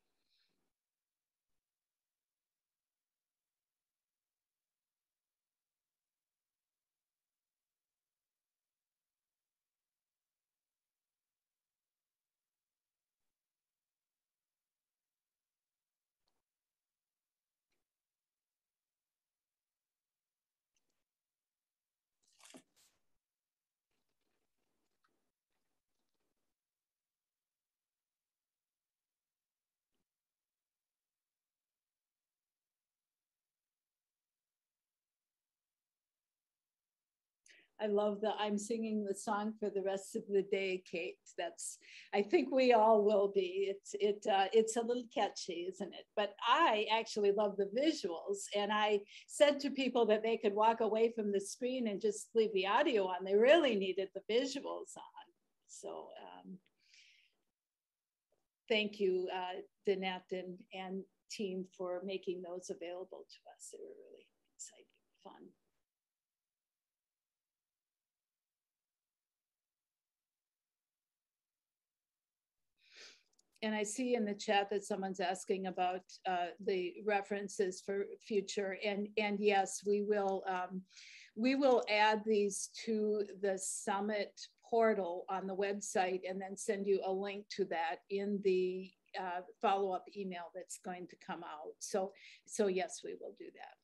I love that I'm singing the song for the rest of the day, Kate. That's, I think we all will be. It's it uh, it's a little catchy, isn't it? But I actually love the visuals. And I said to people that they could walk away from the screen and just leave the audio on. They really needed the visuals on. So um, thank you, uh, Danette and, and team for making those available to us. They were really exciting, fun. And I see in the chat that someone's asking about uh, the references for future, and and yes, we will um, we will add these to the summit portal on the website, and then send you a link to that in the uh, follow-up email that's going to come out. So so yes, we will do that.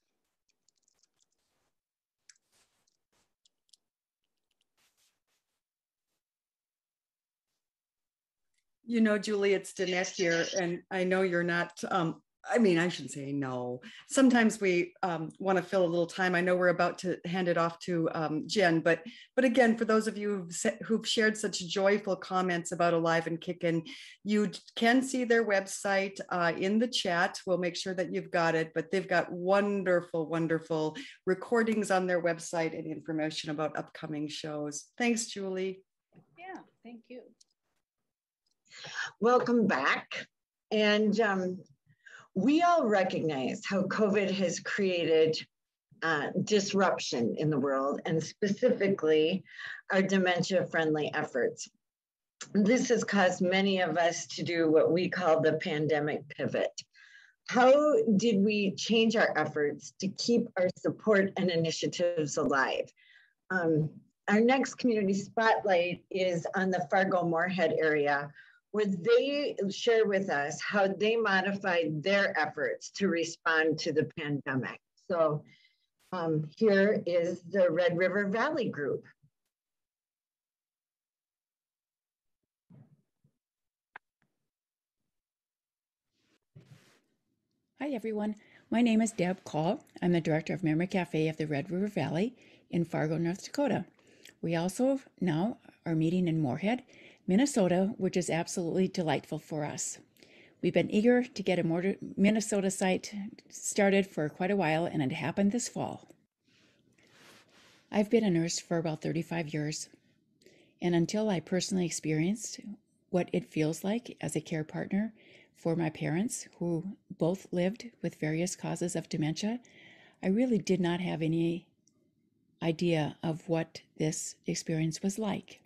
You know, Julie, it's Danette here, and I know you're not, um, I mean, I shouldn't say no. Sometimes we um, want to fill a little time. I know we're about to hand it off to um, Jen, but but again, for those of you who've, set, who've shared such joyful comments about Alive and Kickin', you can see their website uh, in the chat. We'll make sure that you've got it, but they've got wonderful, wonderful recordings on their website and information about upcoming shows. Thanks, Julie. Yeah, thank you. Welcome back. And um, we all recognize how COVID has created uh, disruption in the world, and specifically our dementia-friendly efforts. This has caused many of us to do what we call the pandemic pivot. How did we change our efforts to keep our support and initiatives alive? Um, our next community spotlight is on the Fargo-Moorhead area, where they share with us how they modified their efforts to respond to the pandemic. So um, here is the Red River Valley group. Hi everyone, my name is Deb Call. I'm the director of Memory Cafe of the Red River Valley in Fargo, North Dakota. We also now are meeting in Moorhead, Minnesota, which is absolutely delightful for us. We've been eager to get a Minnesota site started for quite a while, and it happened this fall. I've been a nurse for about thirty-five years, and until I personally experienced what it feels like as a care partner for my parents, who both lived with various causes of dementia, I really did not have any idea of what this experience was like.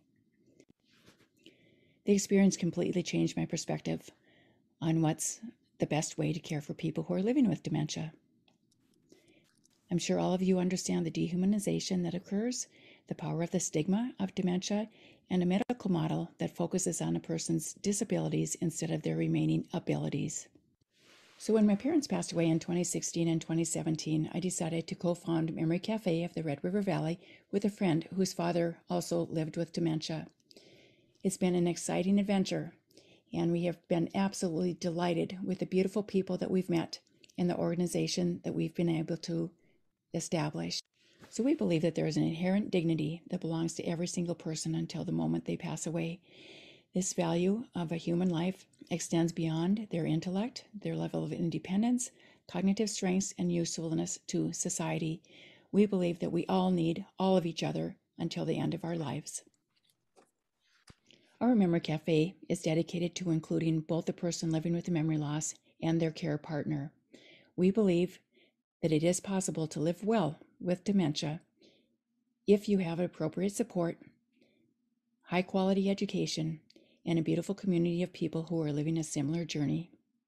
The experience completely changed my perspective on what's the best way to care for people who are living with dementia. I'm sure all of you understand the dehumanization that occurs, the power of the stigma of dementia, and a medical model that focuses on a person's disabilities instead of their remaining abilities. So when my parents passed away in twenty sixteen and twenty seventeen, I decided to co-found Memory Cafe of the Red River Valley with a friend whose father also lived with dementia. It's been an exciting adventure, and we have been absolutely delighted with the beautiful people that we've met and the organization that we've been able to establish. So we believe that there is an inherent dignity that belongs to every single person until the moment they pass away. This value of a human life extends beyond their intellect, their level of independence, cognitive strengths, and usefulness to society. We believe that we all need all of each other until the end of our lives. Our Memory Cafe is dedicated to including both the person living with a memory loss and their care partner. We believe that it is possible to live well with dementia if you have appropriate support, high quality education, and a beautiful community of people who are living a similar journey.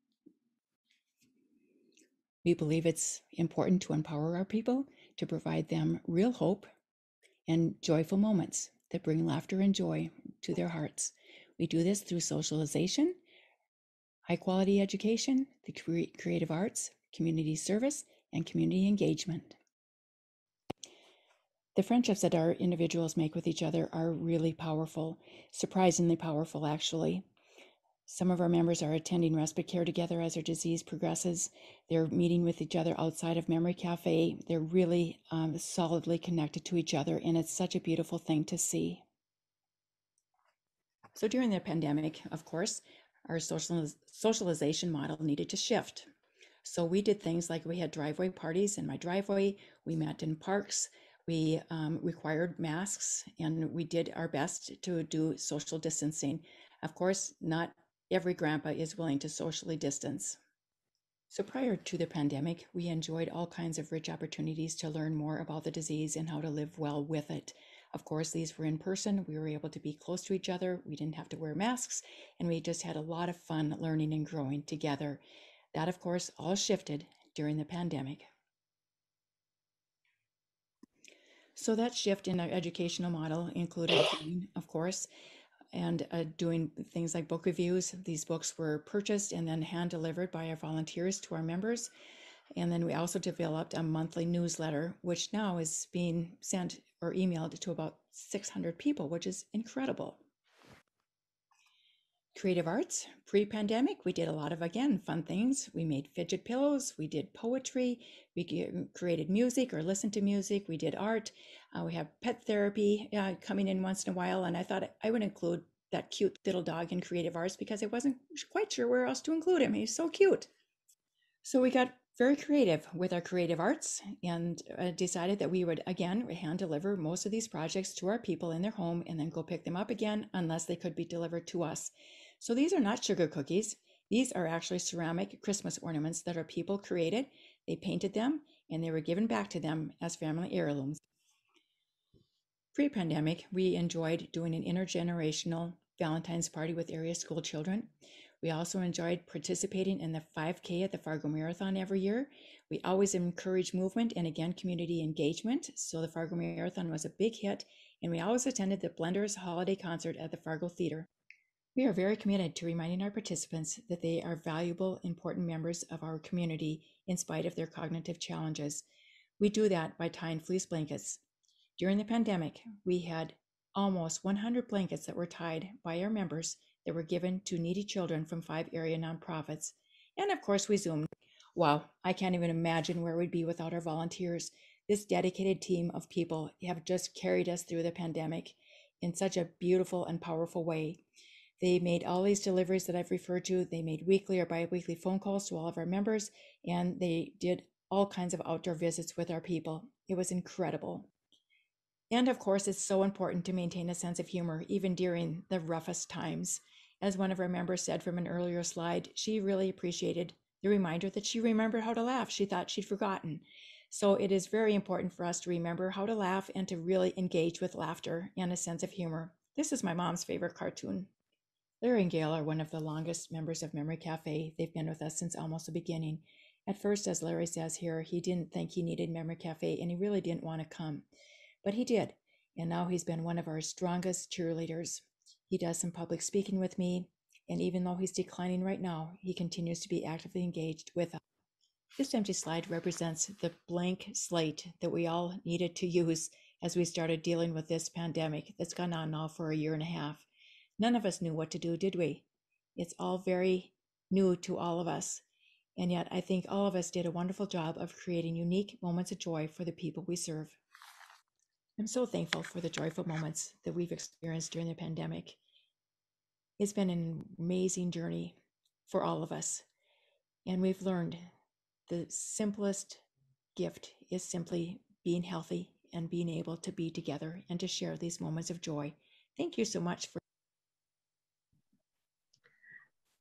We believe it's important to empower our people, to provide them real hope and joyful moments that bring laughter and joy to their hearts. We do this through socialization, high quality education, the cre- creative arts, community service, and community engagement. The friendships that our individuals make with each other are really powerful, surprisingly powerful, actually. Some of our members are attending respite care together as their disease progresses. They're meeting with each other outside of Memory Cafe. They're really um, solidly connected to each other, and it's such a beautiful thing to see. So during the pandemic, of course, our social, socialization model needed to shift. So we did things like we had driveway parties in my driveway. We met in parks. We um, required masks, and we did our best to do social distancing. Of course, not every grandpa is willing to socially distance. So prior to the pandemic, we enjoyed all kinds of rich opportunities to learn more about the disease and how to live well with it. Of course, these were in person. We were able to be close to each other. We didn't have to wear masks, and we just had a lot of fun learning and growing together. That, of course, all shifted during the pandemic. So that shift in our educational model included, of course, and uh, doing things like book reviews. These books were purchased and then hand delivered by our volunteers to our members. And then we also developed a monthly newsletter, which now is being sent or emailed to about six hundred people, which is incredible. Creative arts, pre-pandemic, we did a lot of, again, fun things. We made fidget pillows, we did poetry, we created music or listened to music, we did art. Uh, we have pet therapy uh, coming in once in a while, and I thought I would include that cute little dog in creative arts because I wasn't quite sure where else to include him. He's so cute. So we got very creative with our creative arts and uh, decided that we would, again, hand deliver most of these projects to our people in their home and then go pick them up again unless they could be delivered to us. So these are not sugar cookies. These are actually ceramic Christmas ornaments that our people created. They painted them and they were given back to them as family heirlooms. Pre-pandemic, we enjoyed doing an intergenerational Valentine's party with area school children. We also enjoyed participating in the five K at the Fargo Marathon every year. We always encourage movement and, again, community engagement. So the Fargo Marathon was a big hit, and we always attended the Blenders Holiday Concert at the Fargo Theater. We are very committed to reminding our participants that they are valuable, important members of our community in spite of their cognitive challenges. We do that by tying fleece blankets. During the pandemic, we had almost one hundred blankets that were tied by our members that were given to needy children from five area nonprofits. And of course, we Zoomed. Wow, I can't even imagine where we'd be without our volunteers. This dedicated team of people have just carried us through the pandemic in such a beautiful and powerful way. They made all these deliveries that I've referred to. They made weekly or bi-weekly phone calls to all of our members, and they did all kinds of outdoor visits with our people. It was incredible. And of course, it's so important to maintain a sense of humor, even during the roughest times. As one of our members said from an earlier slide, she really appreciated the reminder that she remembered how to laugh. She thought she'd forgotten. So it is very important for us to remember how to laugh and to really engage with laughter and a sense of humor. This is my mom's favorite cartoon. Larry and Gail are one of the longest members of Memory Cafe. They've been with us since almost the beginning. At first, as Larry says here, he didn't think he needed Memory Cafe, and he really didn't want to come. But he did, and now he's been one of our strongest cheerleaders. He does some public speaking with me, and even though he's declining right now, he continues to be actively engaged with us. This empty slide represents the blank slate that we all needed to use as we started dealing with this pandemic that's gone on now for a year and a half. None of us knew what to do, did we? It's all very new to all of us. And yet I think all of us did a wonderful job of creating unique moments of joy for the people we serve. I'm so thankful for the joyful moments that we've experienced during the pandemic. It's been an amazing journey for all of us. And we've learned the simplest gift is simply being healthy and being able to be together and to share these moments of joy. Thank you so much for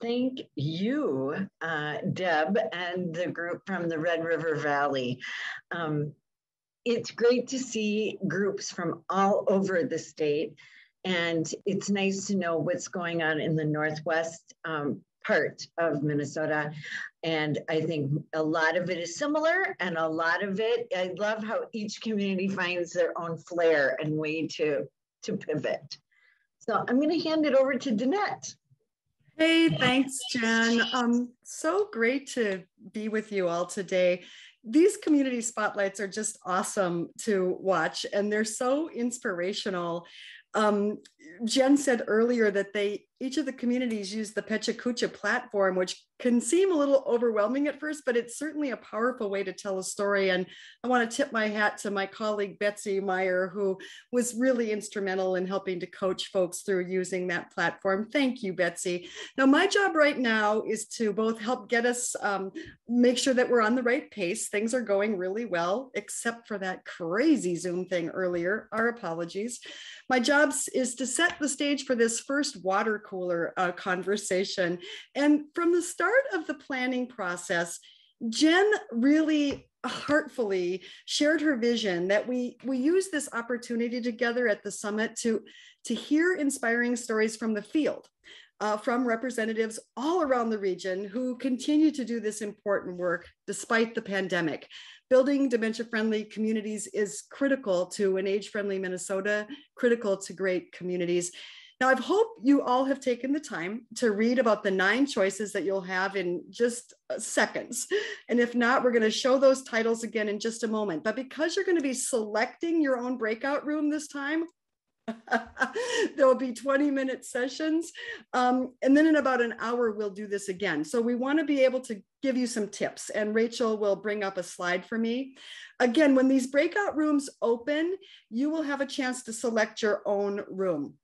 thank you, uh, Deb, and the group from the Red River Valley. Um, it's great to see groups from all over the state, and it's nice to know what's going on in the Northwest um, part of Minnesota. And I think a lot of it is similar, and a lot of it, I love how each community finds their own flair and way to, to pivot. So I'm going to hand it over to Danette. Hey, thanks, Jen. Um, so great to be with you all today. These community spotlights are just awesome to watch, and they're so inspirational. Um, Jen said earlier that they each of the communities use the Pechakucha platform, which can seem a little overwhelming at first, but it's certainly a powerful way to tell a story. And I want to tip my hat to my colleague, Betsy Meyer, who was really instrumental in helping to coach folks through using that platform. Thank you, Betsy. Now, my job right now is to both help get us, um, make sure that we're on the right pace. Things are going really well, except for that crazy Zoom thing earlier. Our apologies. My job is to set the stage for this first water cooler uh, conversation. And from the start of the planning process, Jen really heartfully shared her vision that we, we use this opportunity together at the summit to, to hear inspiring stories from the field, uh, from representatives all around the region who continue to do this important work despite the pandemic. Building dementia-friendly communities is critical to an age-friendly Minnesota, critical to great communities. Now, I hope you all have taken the time to read about the nine choices that you'll have in just seconds. And if not, we're going to show those titles again in just a moment. But because you're going to be selecting your own breakout room this time, there will be twenty minute sessions. Um, and then in about an hour, we'll do this again. So we want to be able to give you some tips, and Rachel will bring up a slide for me. Again, when these breakout rooms open, you will have a chance to select your own room.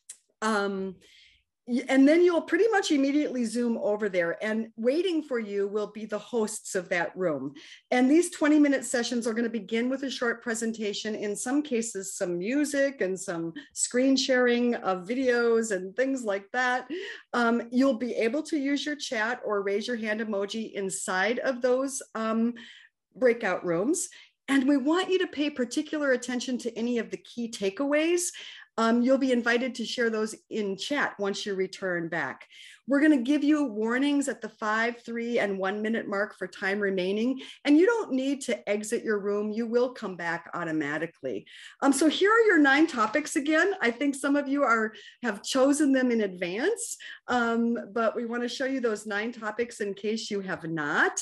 Um, and then you'll pretty much immediately zoom over there, and waiting for you will be the hosts of that room. And these twenty minute sessions are going to begin with a short presentation, in some cases some music and some screen sharing of videos and things like that. Um, you'll be able to use your chat or raise your hand emoji inside of those um, breakout rooms. And we want you to pay particular attention to any of the key takeaways. Um, you'll be invited to share those in chat once you return back. We're going to give you warnings at the five, three, and one minute mark for time remaining, and you don't need to exit your room. You will come back automatically. Um, so here are your nine topics again. I think some of you are have chosen them in advance, um, but we want to show you those nine topics in case you have not.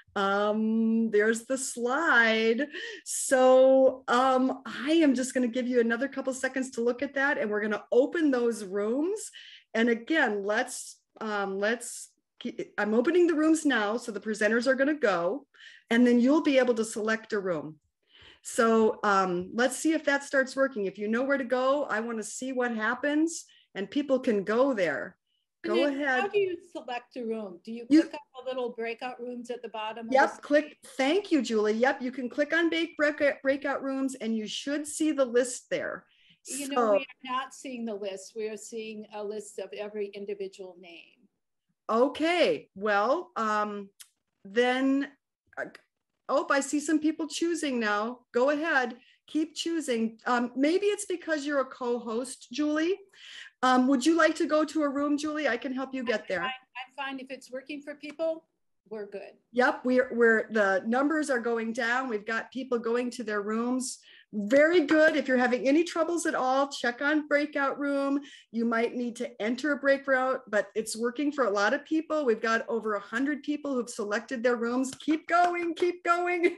Um, there's the slide. So um, I am just going to give you another couple seconds to look at that, and we're going to open those rooms. And again, let's, um, let's, keep, I'm opening the rooms now, so the presenters are going to go, and then you'll be able to select a room. So um, let's see if that starts working. If you know where to go, I want to see what happens, and people can go there. Go ahead. How do you select a room? Do you You, click on the little breakout rooms at the bottom? Yep, the click. Thank you, Julie. Yep, you can click on bake breakout, breakout rooms, and you should see the list there. You so, know, we are not seeing the list. We are seeing a list of every individual name. Okay, well, um, then, uh, oh, I see some people choosing now. Go ahead, keep choosing. Um, maybe it's because you're a co-host, Julie. Um, would you like to go to a room, Julie? I can help you get there. I'm fine. I'm fine. If it's working for people, we're good. Yep, we're, we're, the numbers are going down. We've got people going to their rooms. Very good. If you're having any troubles at all, check on breakout room. You might need to enter a breakout, but it's working for a lot of people. We've got over a hundred people who've selected their rooms. Keep going, keep going.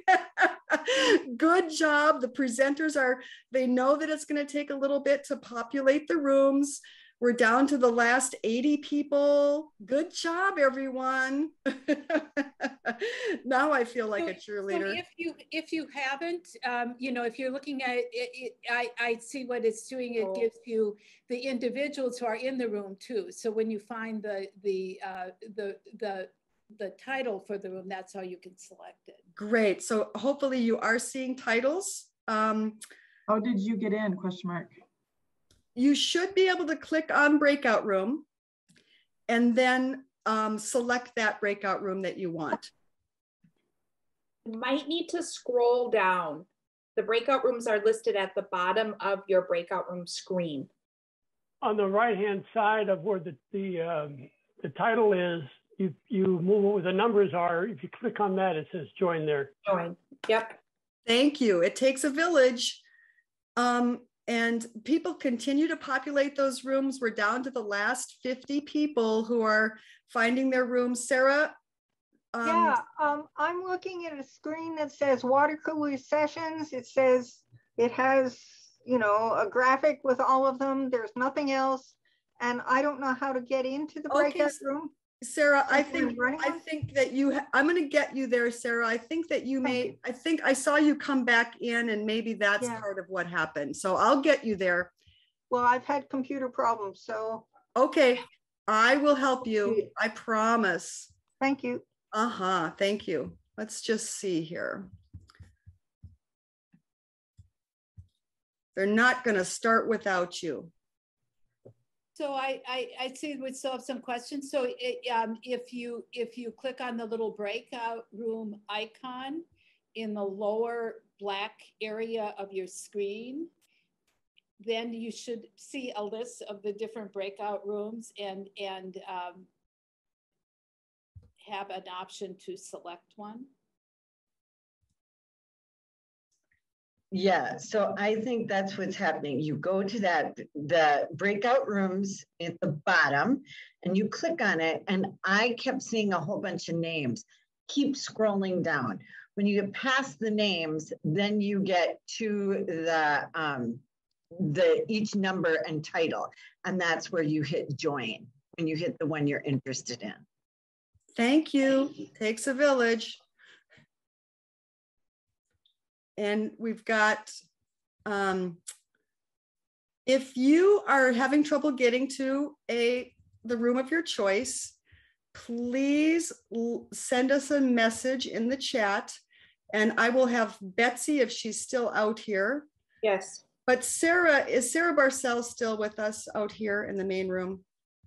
Good job. The presenters are, they know that it's going to take a little bit to populate the rooms. We're down to the last eighty people. Good job, everyone. Now I feel like so, a cheerleader. So if you if you haven't, um, you know, if you're looking at it, it I, I see what it's doing. It Oh. gives you the individuals who are in the room too. So when you find the the uh, the the the title for the room, that's how you can select it. Great. So hopefully you are seeing titles. Um, How did you get in? Question mark. You should be able to click on breakout room, and then um, select that breakout room that you want. You might need to scroll down. The breakout rooms are listed at the bottom of your breakout room screen. On the right-hand side of where the, the, um, the title is, you, you move where the numbers are. If you click on that, it says join there. Join, yep. Thank you. It takes a village. Um, and people continue to populate those rooms. We're down to the last fifty people who are finding their rooms. Sarah? Um, yeah, um, I'm looking at a screen that says water cooler sessions. It says it has, you know, a graphic with all of them. There's nothing else. And I don't know how to get into the breakout okay, room. Sarah, I think I think that you, I'm going to get you there, Sarah. I think that you may, I think I saw you come back in and maybe that's yeah. part of what happened. So I'll get you there. Well, I've had computer problems, so. Okay, I will help you. I promise. Thank you. Uh-huh, thank you. Let's just see here. They're not going to start without you. So I, I, I see we still have some questions. So it, um, if you if you click on the little breakout room icon in the lower black area of your screen, then you should see a list of the different breakout rooms and, and um, have an option to select one. Yeah, so I think that's what's happening. You go to that, the breakout rooms at the bottom, and you click on it, and I kept seeing a whole bunch of names. Keep scrolling down. When you get past the names, then you get to the, um, the each number and title, and that's where you hit join, when you hit the one you're interested in. Thank you. Takes a village. And we've got, um, if you are having trouble getting to a the room of your choice, please send us a message in the chat and I will have Betsy, if she's still out here. Yes. But Sarah, is Sarah Barcel still with us out here in the main room?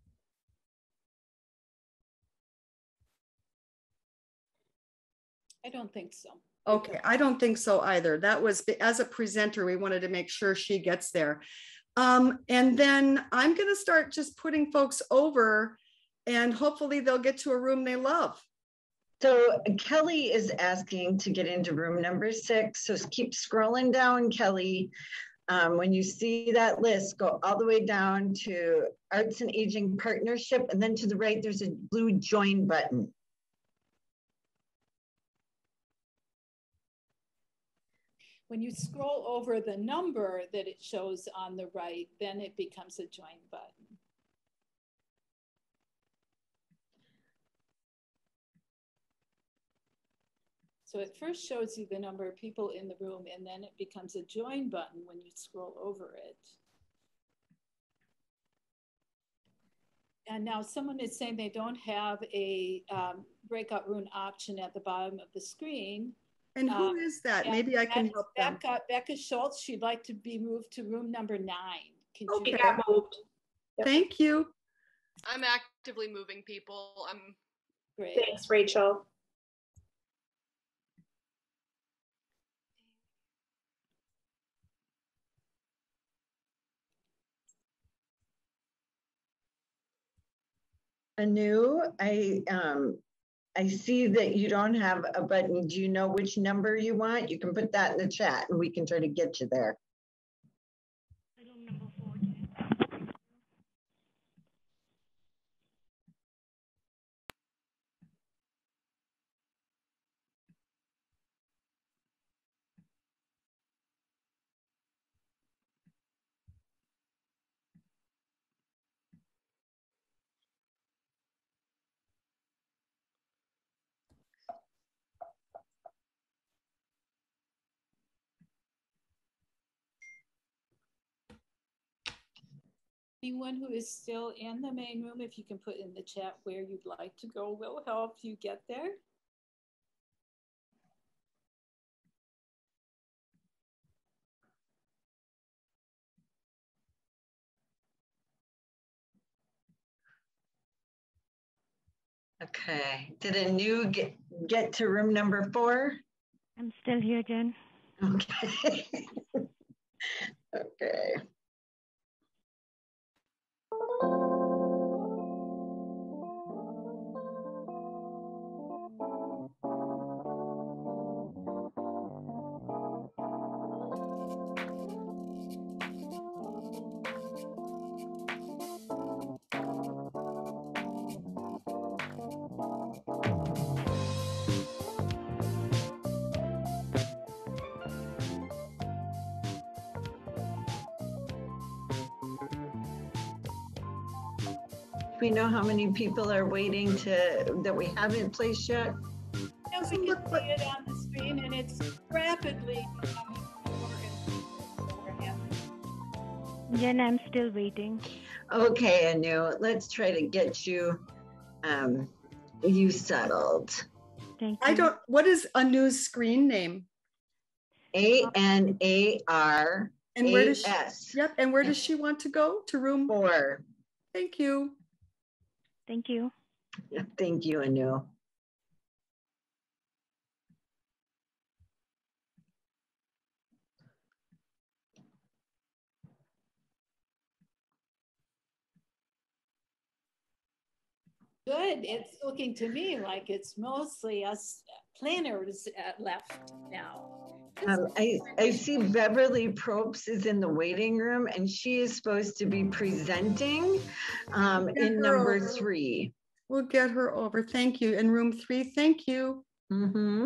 I don't think so. Okay, I don't think so either. That was, as a presenter, we wanted to make sure she gets there. Um, and then I'm going to start just putting folks over and hopefully they'll get to a room they love. So Kelly is asking to get into room number six. So keep scrolling down, Kelly. Um, when you see that list, go all the way down to Arts and Aging Partnership. And then to the right, there's a blue join button. When you scroll over the number that it shows on the right, then it becomes a join button. So it first shows you the number of people in the room, and then it becomes a join button when you scroll over it. And now someone is saying they don't have a um, breakout room option at the bottom of the screen. And who um, is that? Maybe I can help them. Becca, Becca Schultz, she'd like to be moved to room number nine. Can okay. you got moved? Yep. Thank you. I'm actively moving people. I'm great. Thanks, Rachel. Anu, I um, I see that you don't have a button. Do you know which number you want? You can put that in the chat and we can try to get you there. Anyone who is still in the main room, if you can put in the chat where you'd like to go, will help you get there. Okay, did a new get, get to room number four? I'm still here, Jen. Okay. Okay. We know how many people are waiting to, that we haven't placed yet? Yeah, we can see it on the screen and it's rapidly becoming more and so we're happy. Jen, I'm still waiting. Okay, Anu, let's try to get you, um, you settled. Thank you. I don't, what is Anu's screen name? A N A R And where does A S. she, yep, and where does she want to go? To room four. Thank you. Thank you. Yeah, thank you, Anu. Good. It's looking to me like it's mostly us planners uh, left now. Um, I, I see Beverly Probst is in the waiting room and she is supposed to be presenting um, in number over. three. We'll get her over. Thank you. In room three, thank you. Mm-hmm.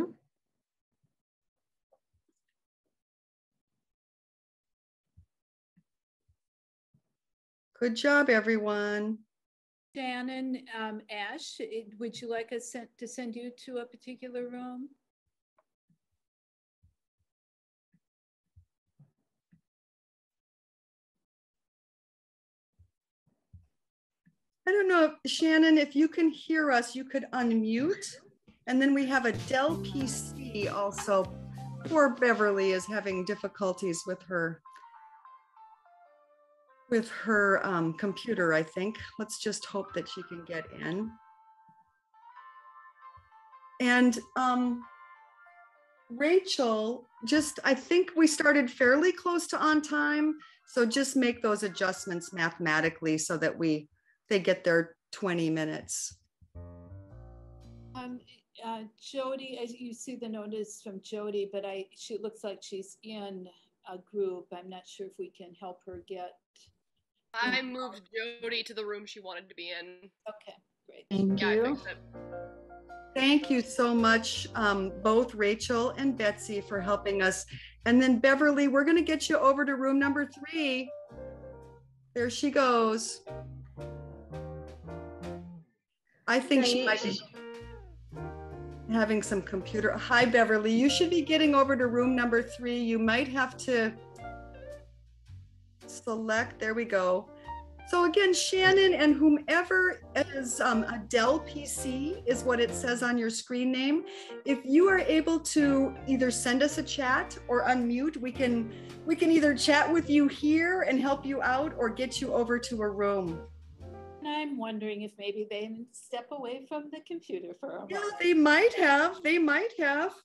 Good job, everyone. Shannon, um, Ash, it, would you like us sent, to send you to a particular room? I don't know, Shannon, if you can hear us, you could unmute. And then we have a Dell P C also. Poor Beverly is having difficulties with her with her um, computer, I think. Let's just hope that she can get in. And um, Rachel, just, I think we started fairly close to on time. So just make those adjustments mathematically so that we they get their twenty minutes. Um, uh, Jody, as you see the notice from Jody, but I she looks like she's in a group. I'm not sure if we can help her get. I moved Jody to the room she wanted to be in. Okay, great. Thank yeah, you. I fixed it. Thank you so much, um, both Rachel and Betsy, for helping us. And then Beverly, we're going to get you over to room number three. There she goes. I think she might be having some computer. Hi, Beverly. You should be getting over to room number three. You might have to select. There we go. So again, Shannon and whomever is um, a Dell P C is what it says on your screen name. If you are able to either send us a chat or unmute, we can we can either chat with you here and help you out or get you over to a room. And I'm wondering if maybe they step away from the computer for a while. Yeah, they might have. They might have.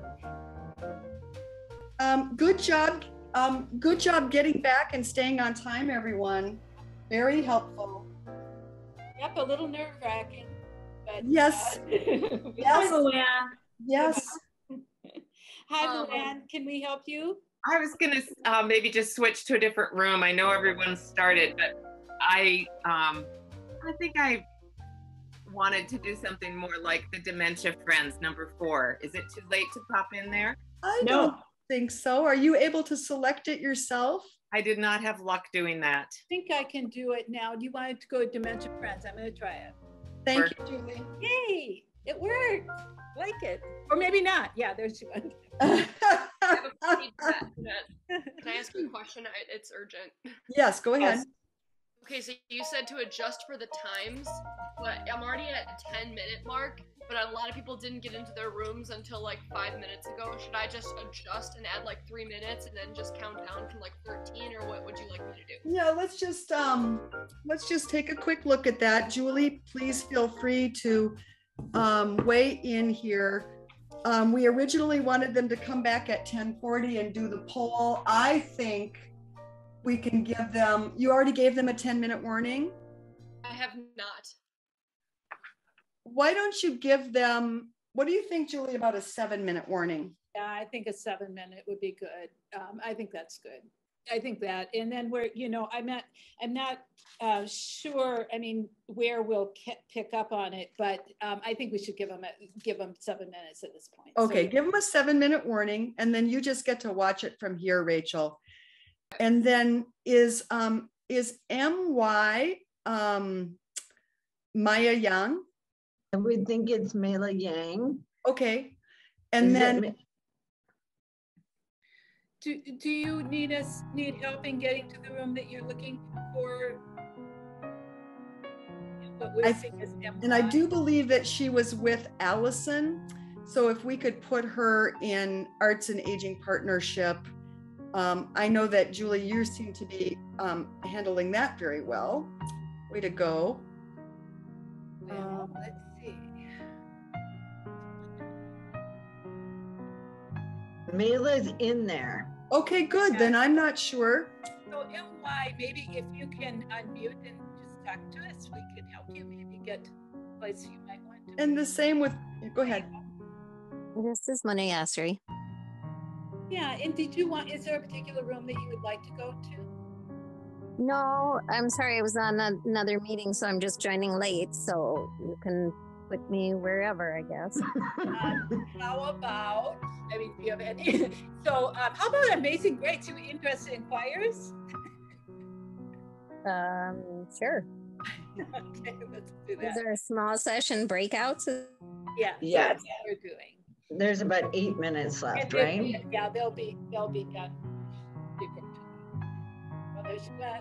Um, good job. Um, good job getting back and staying on time, everyone. Very helpful. Yep, a little nerve wracking. But, yes. Uh, yes. Luann. Yes. Hi, Um, Luann. Can we help you? I was gonna uh, maybe just switch to a different room. I know everyone started, but I um, I think I wanted to do something more like the Dementia Friends number four. Is it too late to pop in there? I No. don't think so. Are you able to select it yourself? I did not have luck doing that. I think I can do it now. Do you want to go to Dementia Friends? I'm going to try it. Thank Work. you, Julie. Yay! It worked. Like it. Or maybe not. Yeah, there's one. I have a feedback. Can I ask you a question? I- It's urgent. Yes, go ahead. Yes. Okay, so you said to adjust for the times, but I'm already at a ten minute mark, but a lot of people didn't get into their rooms until like five minutes ago. Should I just adjust and add like three minutes and then just count down from like thirteen, or what would you like me to do? Yeah, let's just um let's just take a quick look at that. Julie, please feel free to um, weigh in here. Um, we originally wanted them to come back at ten forty and do the poll. I think we can give them, you already gave them a ten minute warning? I have not. Why don't you give them, what do you think, Julie, about a seven minute warning? Yeah, I think a seven minute would be good. Um, I think that's good. I think that, and then we're, you know, I'm not, I'm not uh, sure. I mean, where we'll pick up on it, but um, I think we should give them a, give them seven minutes at this point. Okay, so, give them a seven minute warning, and then you just get to watch it from here, Rachel. And then is um is M Y um Maya Yang? I would think it's Mela Yang. Okay, and is then. It, Do, do you need us need help in getting to the room that you're looking for? What we're I, seeing is M Y. And I do believe that she was with Allison. So if we could put her in Arts and Aging Partnership, um, I know that Julie, you seem to be um, handling that very well. Way to go. Well, let's see. Mela's in there. Okay, good. Yeah. Then I'm not sure. So M Y, maybe if you can unmute and just talk to us, we can help you maybe get a place you might want to. And the same with, go ahead. This is Monet Asri. Yeah, and did you want, is there a particular room that you would like to go to? No, I'm sorry, I was on a, another meeting, so I'm just joining late. So you can put me wherever, I guess. um, how about, I mean, do you have any? So um, how about Amazing Grace? You interested in choirs? um, sure. Okay, let's do that. Is there a small session breakouts? Yeah, yes. That's what we're doing. There's about eight minutes left, and right? It, yeah, they'll be they'll be done. Well, there she went.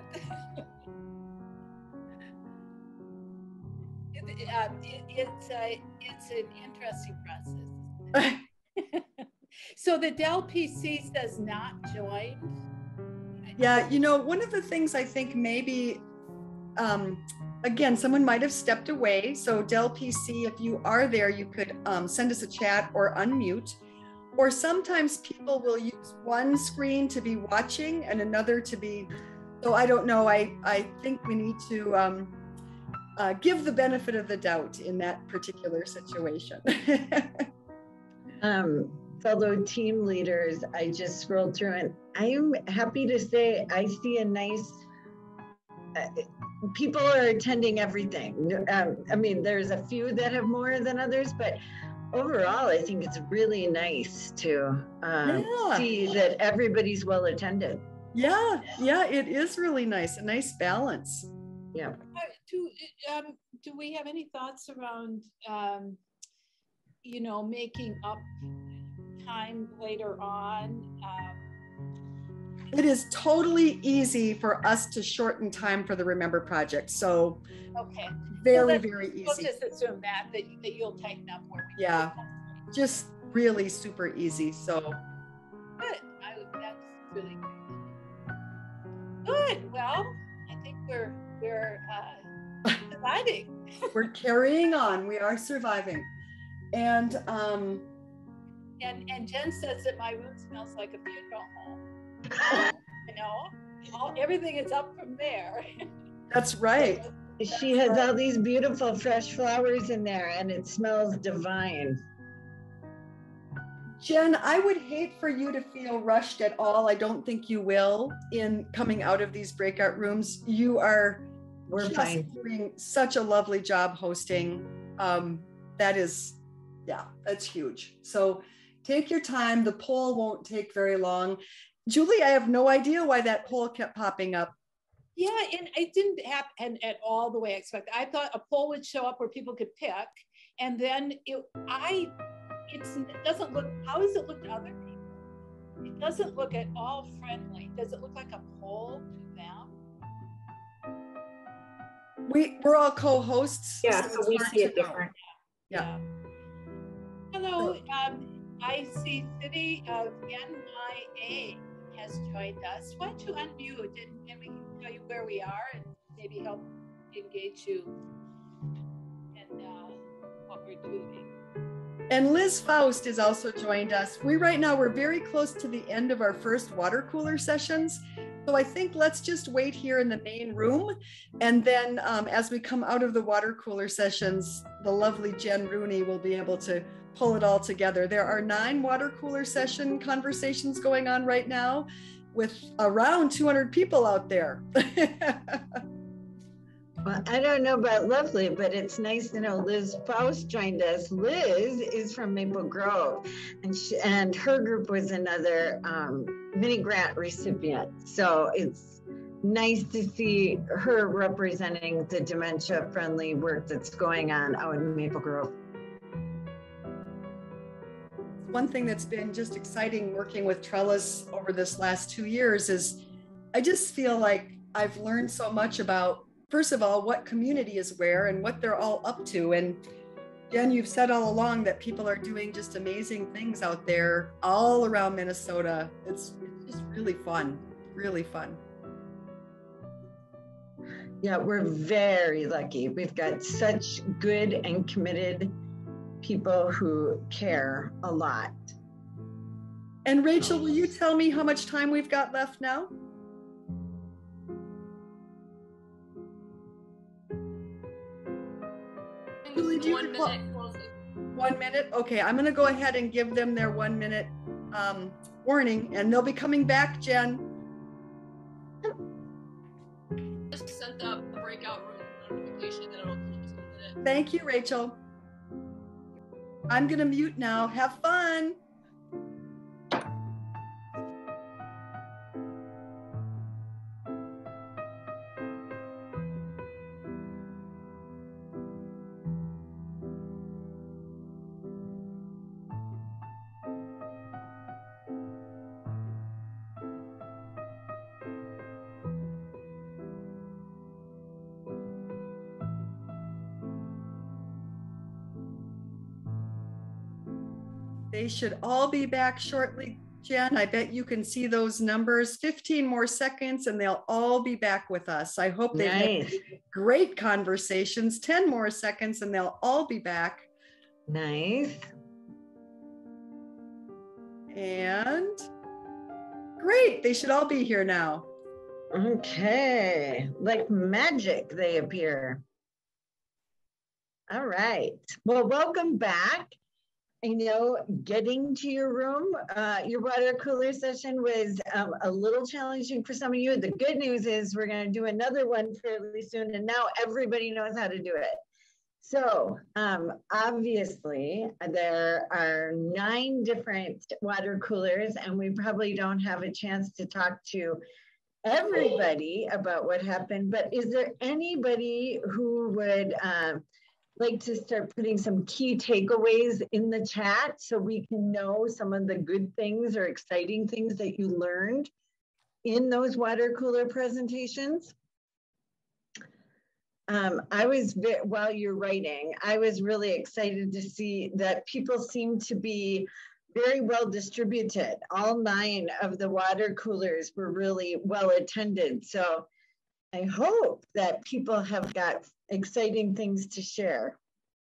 it, uh, it, it's a it's an interesting process. So the Dell P C says not joined. Yeah, you know, one of the things I think maybe, um, again, someone might have stepped away. So Dell P C, if you are there, you could um, send us a chat or unmute. Or sometimes people will use one screen to be watching and another to be, so I don't know. I, I think we need to um, uh, give the benefit of the doubt in that particular situation. um, fellow team leaders, I just scrolled through and I'm happy to say I see a nice, uh, people are attending everything. Um, I mean, there's a few that have more than others, but overall, I think it's really nice to um, yeah. see that everybody's well attended. Yeah, yeah, it is really nice, a nice balance. Yeah. Uh, do, um, do we have any thoughts around, um, you know, making up time later on? Um, it is totally easy for us to shorten time for the Remember Project. So okay. very, so very easy. We'll just assume that, that, that you'll tighten up where we Yeah, just really super easy. So good. I, that's really great. Good. Well, I think we're we're uh, surviving. We're carrying on. We are surviving, and um, and and Jen says that my room smells like a funeral home. You know, all everything is up from there. That's right. She has all these beautiful fresh flowers in there, and it smells divine. Jen, I would hate for you to feel rushed at all. I don't think you will in coming out of these breakout rooms. You are We're just fine. doing such a lovely job hosting. Um, that is, yeah, that's huge. So take your time. The poll won't take very long. Julie, I have no idea why that poll kept popping up. Yeah, and it didn't happen at all the way I expected. I thought a poll would show up where people could pick, and then it, I, it's, it doesn't look, how does it look to other people? It doesn't look at all friendly. Does it look like a poll to them? We, we're all co-hosts. Yeah, so, so we see it different. Yeah. yeah. Hello, um, I see City of N Y A has joined us. Why don't you unmute and, and we can tell you where we are and maybe help engage you in uh, what what we're doing. And Liz Faust has also joined us. We right now, we're very close to the end of our first water cooler sessions. So I think let's just wait here in the main room. And then um, as we come out of the water cooler sessions, the lovely Jen Rooney will be able to pull it all together. There are nine water cooler session conversations going on right now with around two hundred people out there. Well, I don't know about lovely, but it's nice to know Liz Faust joined us. Liz is from Maple Grove, and she, and her group was another um, mini grant recipient. So it's nice to see her representing the dementia-friendly work that's going on out in Maple Grove. One thing that's been just exciting working with Trellis over this last two years is I just feel like I've learned so much about, first of all, what community is where and what they're all up to. And Jen, you've said all along that people are doing just amazing things out there all around Minnesota. It's, it's just really fun, really fun. Yeah, we're very lucky. We've got such good and committed people who care a lot. And Rachel, will you tell me how much time we've got left now? Julie, do you one recall- minute closing. One minute? Okay, I'm gonna go ahead and give them their one minute um, warning, and they'll be coming back, Jen. Just sent the breakout room notification that it'll close in a minute. Thank you, Rachel. I'm gonna mute now. Have fun. They should all be back shortly, Jen. I bet you can see those numbers. fifteen more seconds and they'll all be back with us. I hope they've Nice. had great conversations. ten more seconds and they'll all be back. Nice. And great, they should all be here now. Okay, like magic they appear. All right, well, welcome back. I know getting to your room, uh, your water cooler session was um, a little challenging for some of you. The good news is we're going to do another one fairly soon, and now everybody knows how to do it. So um, obviously, there are nine different water coolers, and we probably don't have a chance to talk to everybody about what happened, but is there anybody who would um, like to start putting some key takeaways in the chat so we can know some of the good things or exciting things that you learned in those water cooler presentations? Um, I was, while you're writing, I was really excited to see that people seem to be very well distributed. All nine of the water coolers were really well attended. So I hope that people have got exciting things to share.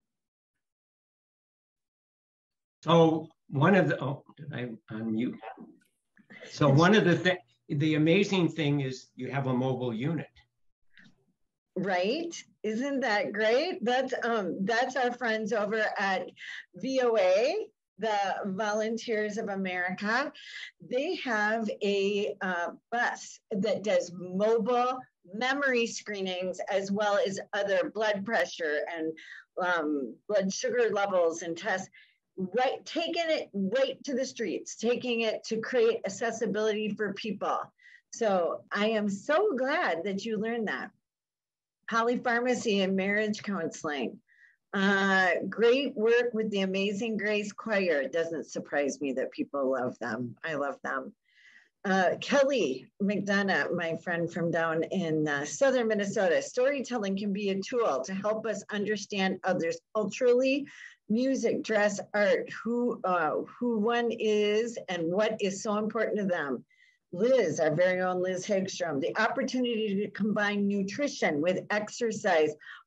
So one of the, oh, did I unmute? So one of the, th the amazing thing is you have a mobile unit. Right? Isn't that great? That's, um, that's our friends over at V O A, the Volunteers of America. They have a uh, bus that does mobile memory screenings as well as other blood pressure and um, blood sugar levels and tests, right, taking it right to the streets, taking it to create accessibility for people. So I am so glad that you learned that. Polypharmacy and marriage counseling. Uh, great work with the Amazing Grace Choir. It doesn't surprise me that people love them. I love them. Uh, Kelly McDonough, my friend from down in uh, southern Minnesota, storytelling can be a tool to help us understand others culturally, music, dress, art, who, uh, who one is and what is so important to them. Liz, our very own Liz Hagstrom, the opportunity to combine nutrition with exercise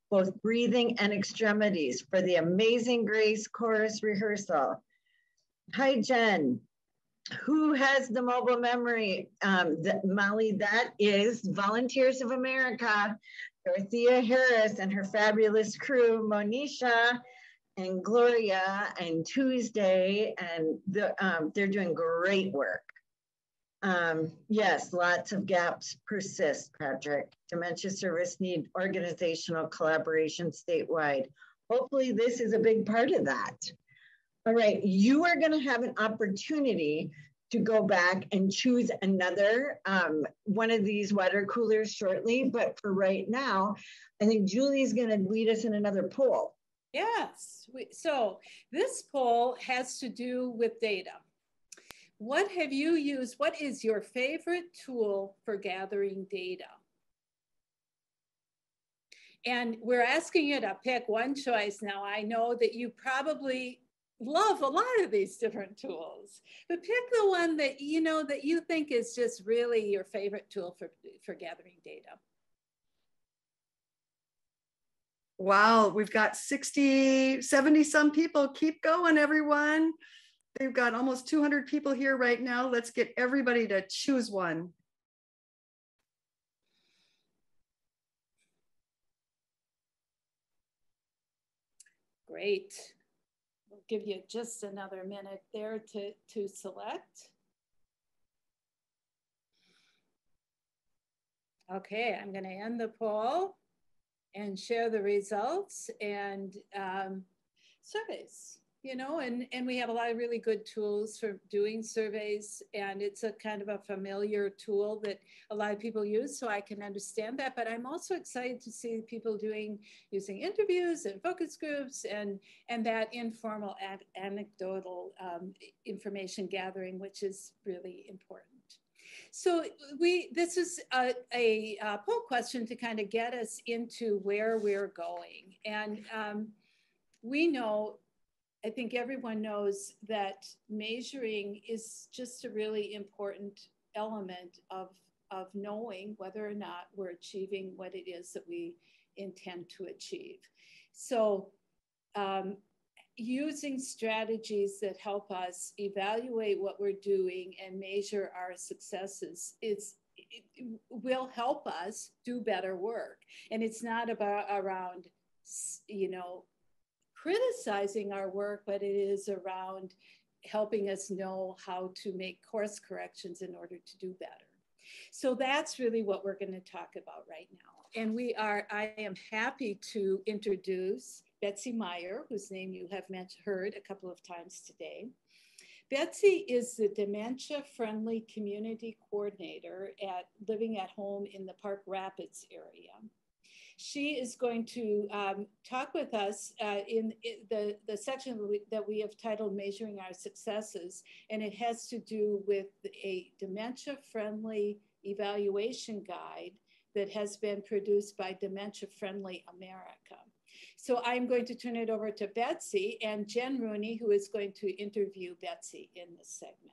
both breathing and extremities for the Amazing Grace chorus rehearsal. Hi, Jen. Who has the mobile memory? Um, the, Molly, that is Volunteers of America, Dorothea Harris and her fabulous crew, Monisha and Gloria and Tuesday, and the, um, they're doing great work. Um, yes, lots of gaps persist, Patrick. Dementia service need organizational collaboration statewide. Hopefully this is a big part of that. All right, you are gonna have an opportunity to go back and choose another um, one of these water coolers shortly, but for right now, I think Julie's gonna lead us in another poll. Yes, we, so this poll has to do with data. What have you used? What is your favorite tool for gathering data? And we're asking you to pick one choice. Now, I know that you probably love a lot of these different tools, but pick the one that you know that you think is just really your favorite tool for, for gathering data. Wow, we've got sixty, seventy some people. Keep going, everyone. They've got almost two hundred people here right now. Let's get everybody to choose one. Great. We'll give you just another minute there to, to select. Okay, I'm going to end the poll and share the results and um, surveys. You know, and, and we have a lot of really good tools for doing surveys, and it's a kind of a familiar tool that a lot of people use, so I can understand that. But I'm also excited to see people doing, using interviews and focus groups and, and that informal ad, anecdotal um, information gathering, which is really important. So we, this is a, a, a poll question to kind of get us into where we're going. And um, we know, I think everyone knows that measuring is just a really important element of, of knowing whether or not we're achieving what it is that we intend to achieve. So um, using strategies that help us evaluate what we're doing and measure our successes is, it, it will help us do better work. And it's not about around, you know, criticizing our work, but it is around helping us know how to make course corrections in order to do better. So that's really what we're going to talk about right now. And we are, I am happy to introduce Betsy Meyer, whose name you have heard a couple of times today. Betsy is the dementia-friendly community coordinator at Living at Home in the Park Rapids area. She is going to um, talk with us uh, in, in the, the section that we, that we have titled Measuring Our Successes, and it has to do with a dementia-friendly evaluation guide that has been produced by Dementia Friendly America. So I'm going to turn it over to Betsy and Jen Rooney, who is going to interview Betsy in this segment.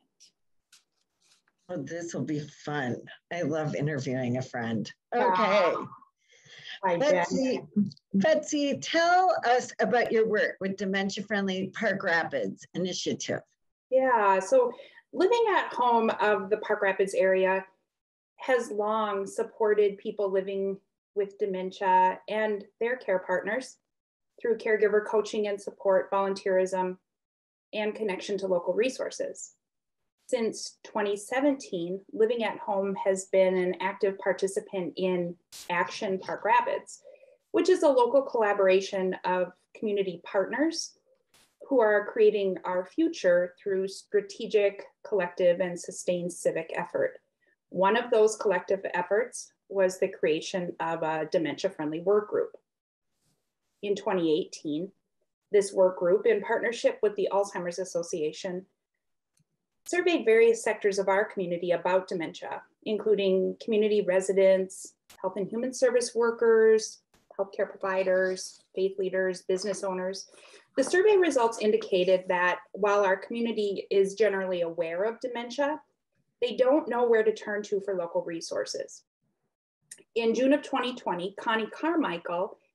Oh, this will be fun. I love interviewing a friend. Okay. Hi, Betsy, Betsy, tell us about your work with Dementia Friendly Park Rapids Initiative. Yeah, so Living at Home of the Park Rapids area has long supported people living with dementia and their care partners through caregiver coaching and support, volunteerism, and connection to local resources. Since twenty seventeen, Living at Home has been an active participant in Action Park Rapids, which is a local collaboration of community partners who are creating our future through strategic, collective, and sustained civic effort. One of those collective efforts was the creation of a dementia-friendly work group. In twenty eighteen, this work group, in partnership with the Alzheimer's Association, surveyed various sectors of our community about dementia, including community residents, health and human service workers, healthcare providers, faith leaders, business owners. The survey results indicated that while our community is generally aware of dementia, they don't know where to turn to for local resources. In June of twenty twenty, Connie Carmichael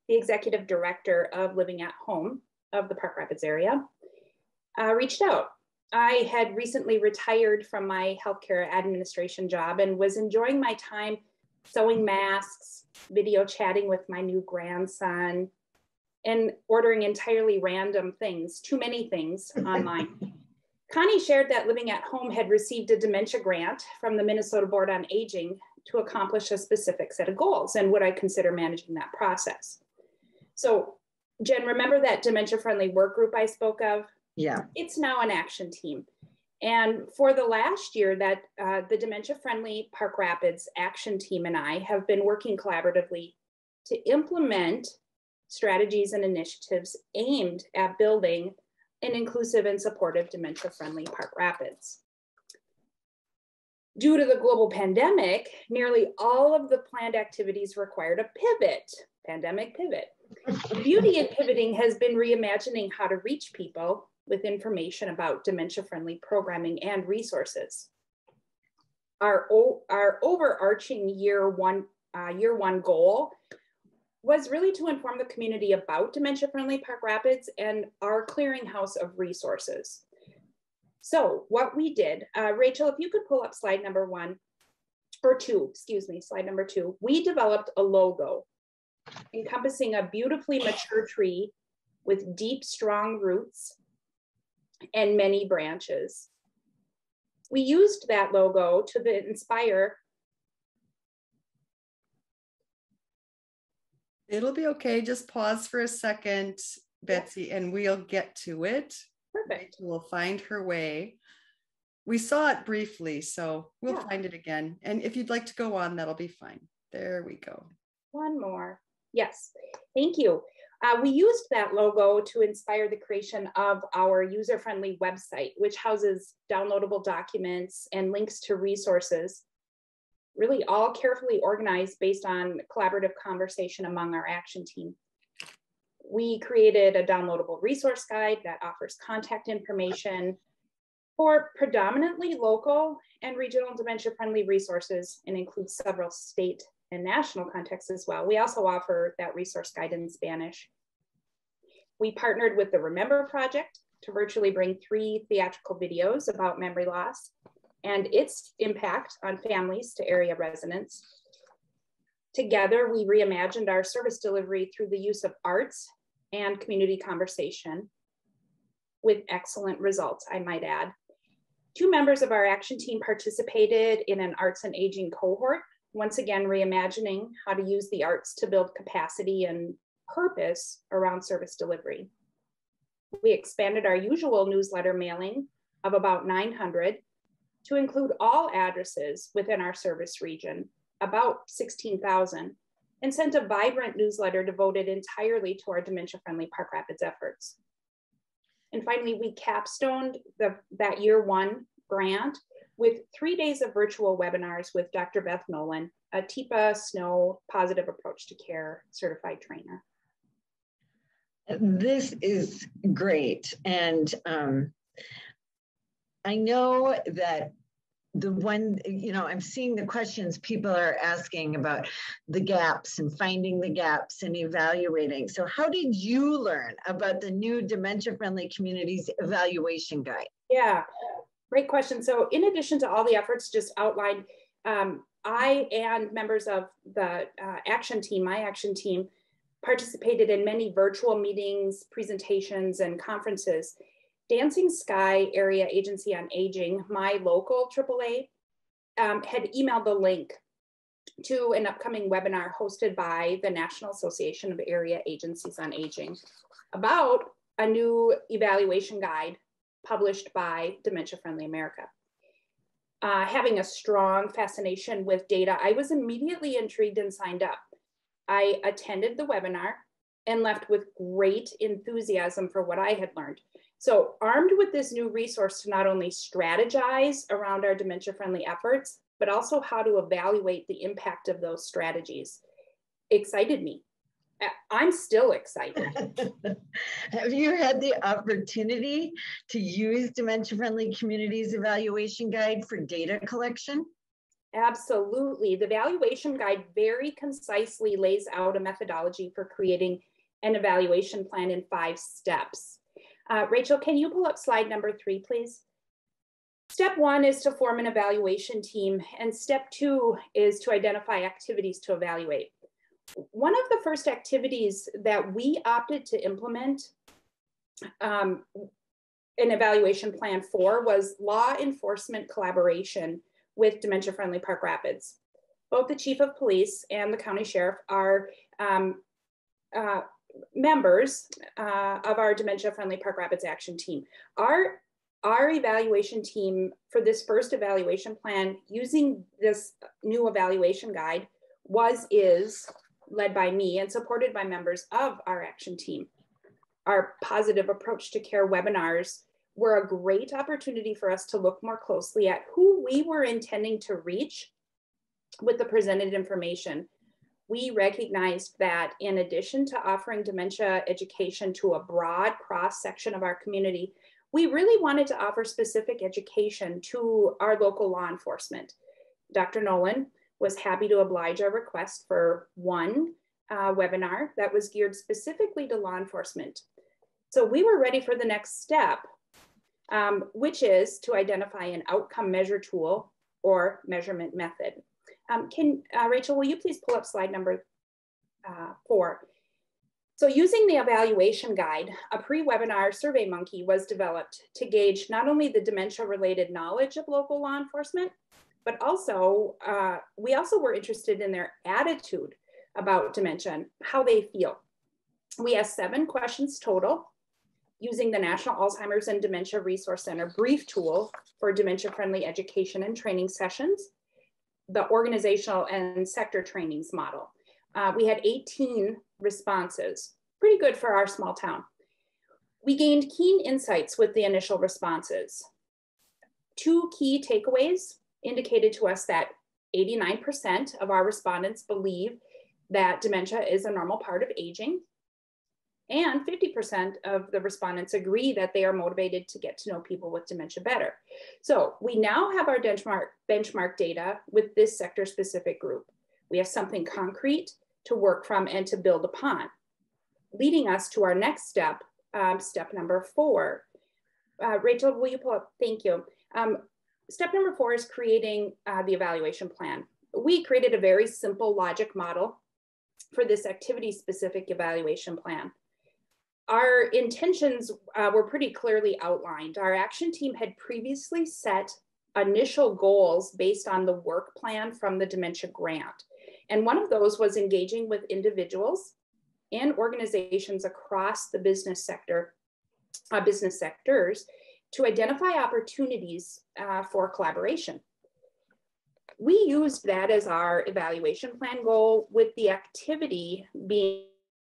the executive director of Living at Home of the Park Rapids area, uh, reached out. I had recently retired from my healthcare administration job and was enjoying my time sewing masks, video chatting with my new grandson, and ordering entirely random things, too many things online. Connie shared that Living at Home had received a dementia grant from the Minnesota Board on Aging to accomplish a specific set of goals, and would I consider managing that process? So Jen, remember that dementia-friendly work group I spoke of? Yeah. It's now an action team. And for the last year that uh, the dementia-friendly Park Rapids action team and I have been working collaboratively to implement strategies and initiatives aimed at building an inclusive and supportive dementia-friendly Park Rapids. Due to the global pandemic, nearly all of the planned activities required a pivot, pandemic pivot. The beauty in pivoting has been reimagining how to reach people with information about dementia-friendly programming and resources. Our, our overarching year one, uh, year one goal was really to inform the community about dementia-friendly Park Rapids and our clearinghouse of resources. So what we did, uh, Rachel, if you could pull up slide number one, or two, excuse me, slide number two, we developed a logo encompassing a beautifully mature tree with deep, strong roots and many branches. We used that logo to inspire. It'll be okay. Just pause for a second, Betsy, and we'll get to it. Perfect. We'll find her way. We saw it briefly, so we'll Yeah. find it again. And if you'd like to go on, that'll be fine. There we go. One more. Yes, thank you. Uh, we used that logo to inspire the creation of our user-friendly website, which houses downloadable documents and links to resources, really all carefully organized based on collaborative conversation among our action team. We created a downloadable resource guide that offers contact information for predominantly local and regional dementia-friendly resources and includes several state and national contexts as well. We also offer that resource guide in Spanish. We partnered with the Remember Project to virtually bring three theatrical videos about memory loss and its impact on families to area residents. Together, we reimagined our service delivery through the use of arts and community conversation with excellent results, I might add. Two members of our action team participated in an arts and aging cohort, once again reimagining how to use the arts to build capacity and purpose around service delivery. We expanded our usual newsletter mailing of about nine hundred to include all addresses within our service region, about sixteen thousand, and sent a vibrant newsletter devoted entirely to our dementia-friendly Park Rapids efforts. And finally, we capstoned the, that year one grant with three days of virtual webinars with Doctor Beth Nolan, a T I P A SNO Positive Approach to Care certified trainer. This is great. And um, I know that the one, you know, I'm seeing the questions people are asking about the gaps and finding the gaps and evaluating. So how did you learn about the new Dementia-Friendly Communities Evaluation Guide? Yeah, great question. So in addition to all the efforts just outlined, um, I and members of the uh, action team, my action team, participated in many virtual meetings, presentations, and conferences. Dancing Sky Area Agency on Aging, my local triple A, um, had emailed the link to an upcoming webinar hosted by the National Association of Area Agencies on Aging about a new evaluation guide published by Dementia Friendly America. Uh, having a strong fascination with data, I was immediately intrigued and signed up. I attended the webinar and left with great enthusiasm for what I had learned. So armed with this new resource to not only strategize around our dementia-friendly efforts, but also how to evaluate the impact of those strategies, excited me. I'm still excited. Have you had the opportunity to use Dementia Friendly Communities Evaluation Guide for data collection? Absolutely. The evaluation guide very concisely lays out a methodology for creating an evaluation plan in five steps. Uh, Rachel, can you pull up slide number three, please? Step one is to form an evaluation team, and step two is to identify activities to evaluate. One of the first activities that we opted to implement um, an evaluation plan for was law enforcement collaboration with Dementia-Friendly Park Rapids. Both the chief of police and the county sheriff are um, uh, members uh, of our Dementia-Friendly Park Rapids action team. Our, our evaluation team for this first evaluation plan, using this new evaluation guide, was, is led by me and supported by members of our action team. Our positive approach to care webinars were a great opportunity for us to look more closely at who we were intending to reach with the presented information. We recognized that in addition to offering dementia education to a broad cross-section of our community, we really wanted to offer specific education to our local law enforcement. Doctor Nolan was happy to oblige our request for one uh, webinar that was geared specifically to law enforcement. So we were ready for the next step, um, which is to identify an outcome measure tool or measurement method. Um, can, uh, Rachel, will you please pull up slide number uh, four? So using the evaluation guide, a pre-webinar survey monkey was developed to gauge not only the dementia-related knowledge of local law enforcement, but also, uh, we also were interested in their attitude about dementia and how they feel. We asked seven questions total, using the National Alzheimer's and Dementia Resource Center brief tool for dementia-friendly education and training sessions, the organizational and sector trainings model. Uh, we had eighteen responses, pretty good for our small town. We gained keen insights with the initial responses. Two key takeaways indicated to us that eighty-nine percent of our respondents believe that dementia is a normal part of aging, and fifty percent of the respondents agree that they are motivated to get to know people with dementia better. So we now have our benchmark, benchmark data with this sector-specific group. We have something concrete to work from and to build upon, leading us to our next step, um, step number four. Uh, Rachel, will you pull up? Thank you. Um, step number four is creating uh, the evaluation plan. We created a very simple logic model for this activity-specific evaluation plan. Our intentions uh, were pretty clearly outlined. Our action team had previously set initial goals based on the work plan from the dementia grant. And one of those was engaging with individuals and organizations across the business sector, uh, business sectors, to identify opportunities uh, for collaboration. We used that as our evaluation plan goal, with the activity being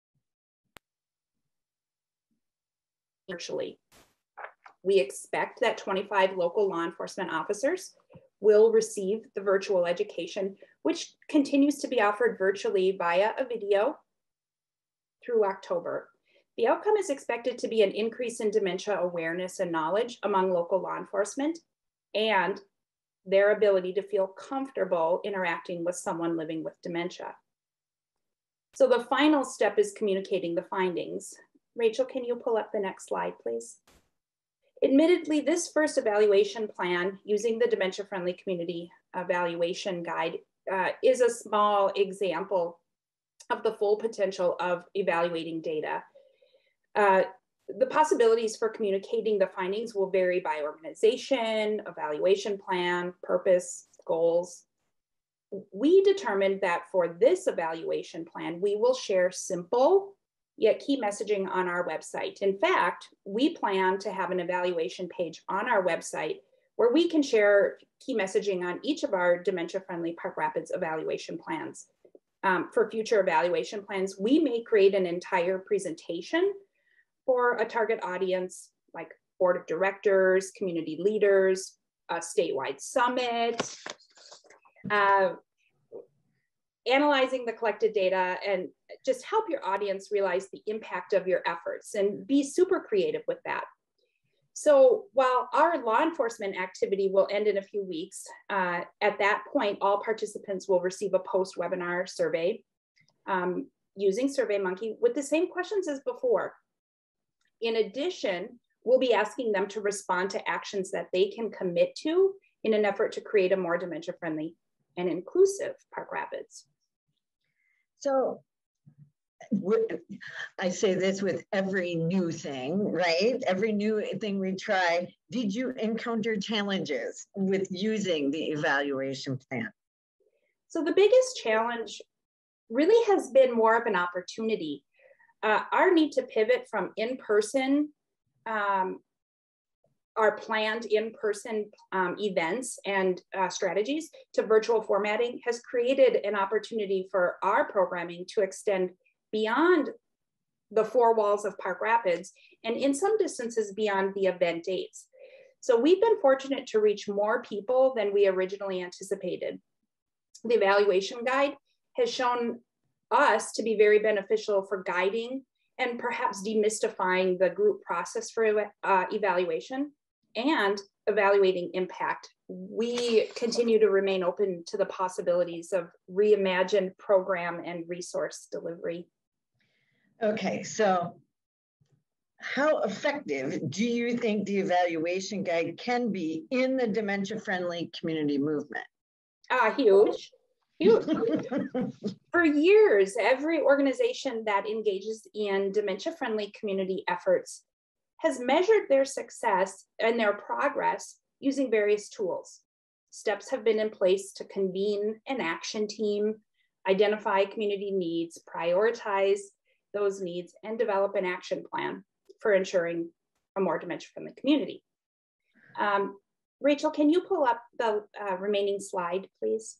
virtually. We expect that twenty-five local law enforcement officers will receive the virtual education, which continues to be offered virtually via a video through October. The outcome is expected to be an increase in dementia awareness and knowledge among local law enforcement and their ability to feel comfortable interacting with someone living with dementia. So the final step is communicating the findings. Rachel, can you pull up the next slide, please? Admittedly, this first evaluation plan using the Dementia-Friendly Community Evaluation Guide uh, is a small example of the full potential of evaluating data. Uh, the possibilities for communicating the findings will vary by organization, evaluation plan, purpose, goals. We determined that for this evaluation plan, we will share simple yet key messaging on our website. In fact, we plan to have an evaluation page on our website where we can share key messaging on each of our dementia-friendly Park Rapids evaluation plans. Um, for future evaluation plans, we may create an entire presentation for a target audience, like board of directors, community leaders, a statewide summit, uh, analyzing the collected data, and just help your audience realize the impact of your efforts and be super creative with that. So while our law enforcement activity will end in a few weeks, uh, at that point, all participants will receive a post-webinar survey um, using SurveyMonkey with the same questions as before. In addition, we'll be asking them to respond to actions that they can commit to in an effort to create a more dementia-friendly and inclusive Park Rapids. So I say this with every new thing, right? Every new thing we try. Did you encounter challenges with using the evaluation plan? So the biggest challenge really has been more of an opportunity. Uh, our need to pivot from in-person, um, our planned in-person um, events and uh, strategies to virtual formatting has created an opportunity for our programming to extend beyond the four walls of Park Rapids and in some distances beyond the event dates. So we've been fortunate to reach more people than we originally anticipated. The evaluation guide has shown us to be very beneficial for guiding and perhaps demystifying the group process for uh, evaluation and evaluating impact. We continue to remain open to the possibilities of reimagined program and resource delivery. Okay, so how effective do you think the evaluation guide can be in the dementia-friendly community movement? Ah, uh, huge, huge. For years, every organization that engages in dementia-friendly community efforts has measured their success and their progress using various tools. Steps have been in place to convene an action team, identify community needs, prioritize those needs, and develop an action plan for ensuring a more dementia-friendly community. Um, Rachel, can you pull up the uh, remaining slide, please?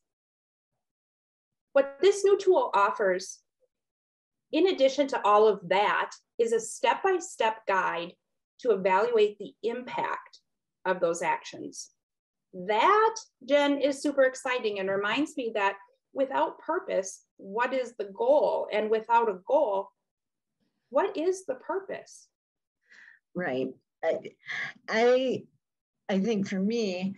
What this new tool offers, in addition to all of that, is a step-by-step guide to evaluate the impact of those actions. That, Jen, is super exciting and reminds me that without purpose, what is the goal? And without a goal, what is the purpose? Right. I, I, I think for me,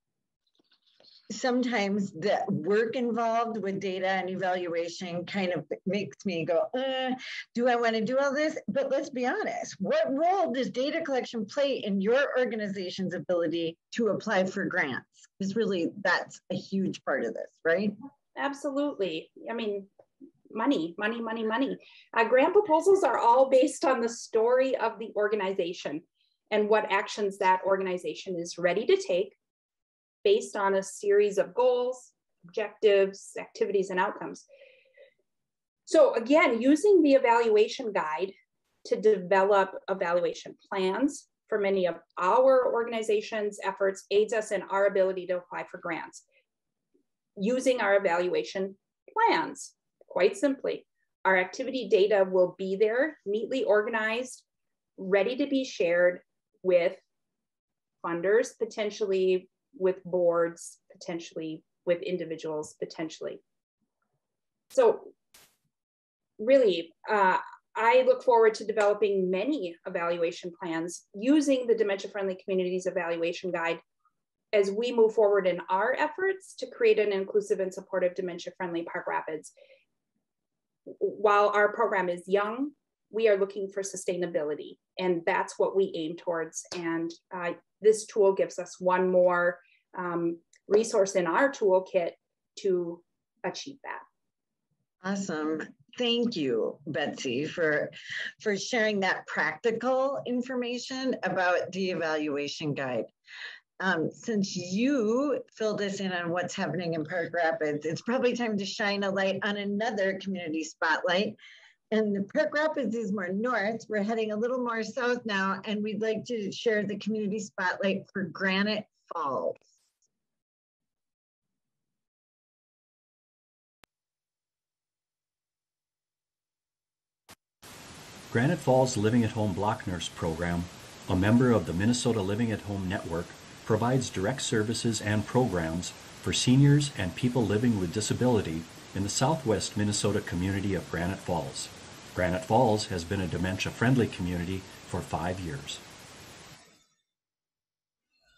sometimes the work involved with data and evaluation kind of makes me go, uh, do I want to do all this? But let's be honest, what role does data collection play in your organization's ability to apply for grants? Because really, that's a huge part of this, right? Absolutely. I mean, money, money, money, money. Uh, grant proposals are all based on the story of the organization and what actions that organization is ready to take based on a series of goals, objectives, activities, and outcomes. So again, using the evaluation guide to develop evaluation plans for many of our organization's efforts aids us in our ability to apply for grants. Using our evaluation plans, quite simply, our activity data will be there, neatly organized, ready to be shared with funders, potentially with boards, potentially with individuals, potentially. So really, uh, I look forward to developing many evaluation plans using the Dementia Friendly Communities Evaluation Guide as we move forward in our efforts to create an inclusive and supportive dementia-friendly Park Rapids. While our program is young, we are looking for sustainability, and that's what we aim towards. And uh, this tool gives us one more um, resource in our toolkit to achieve that. Awesome. Thank you, Betsy, for, for sharing that practical information about the evaluation guide. Um, since you filled us in on what's happening in Park Rapids, it's probably time to shine a light on another community spotlight. And the Park Rapids is more north. We're heading a little more south now, and we'd like to share the community spotlight for Granite Falls. Granite Falls Living at Home Block Nurse Program, a member of the Minnesota Living at Home Network, provides direct services and programs for seniors and people living with disability in the southwest Minnesota community of Granite Falls. Granite Falls has been a dementia-friendly community for five years.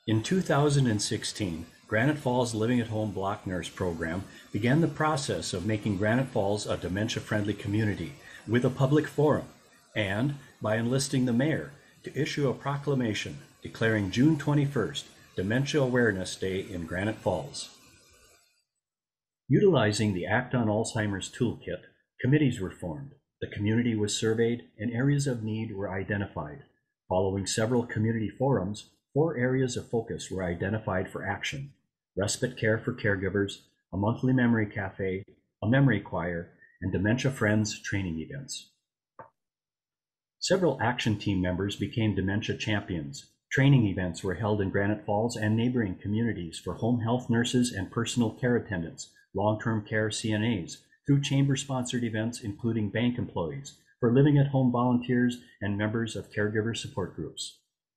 In two thousand sixteen, Granite Falls Living at Home Block Nurse Program began the process of making Granite Falls a dementia-friendly community with a public forum, and by enlisting the mayor to issue a proclamation declaring June twenty-first Dementia Awareness Day in Granite Falls. Utilizing the Act on Alzheimer's toolkit, committees were formed, the community was surveyed, and areas of need were identified. Following several community forums, four areas of focus were identified for action: respite care for caregivers, a monthly memory cafe, a memory choir, and Dementia Friends training events. Several action team members became dementia champions. Training events were held in Granite Falls and neighboring communities for home health nurses and personal care attendants, long-term care C N As, through chamber-sponsored events including bank employees, for living at home volunteers, and members of caregiver support groups.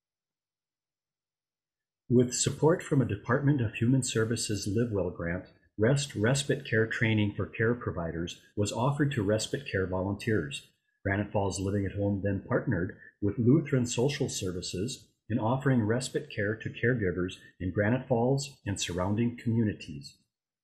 With support from a Department of Human Services LiveWell grant, REST respite care training for care providers was offered to respite care volunteers. Granite Falls Living at Home then partnered with Lutheran Social Services in offering respite care to caregivers in Granite Falls and surrounding communities.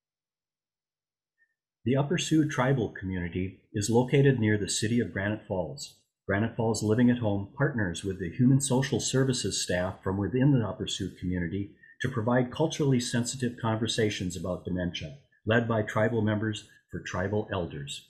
The Upper Sioux tribal community is located near the city of Granite Falls. Granite Falls Living at Home partners with the Human Social Services staff from within the Upper Sioux community to provide culturally sensitive conversations about dementia, led by tribal members for tribal elders.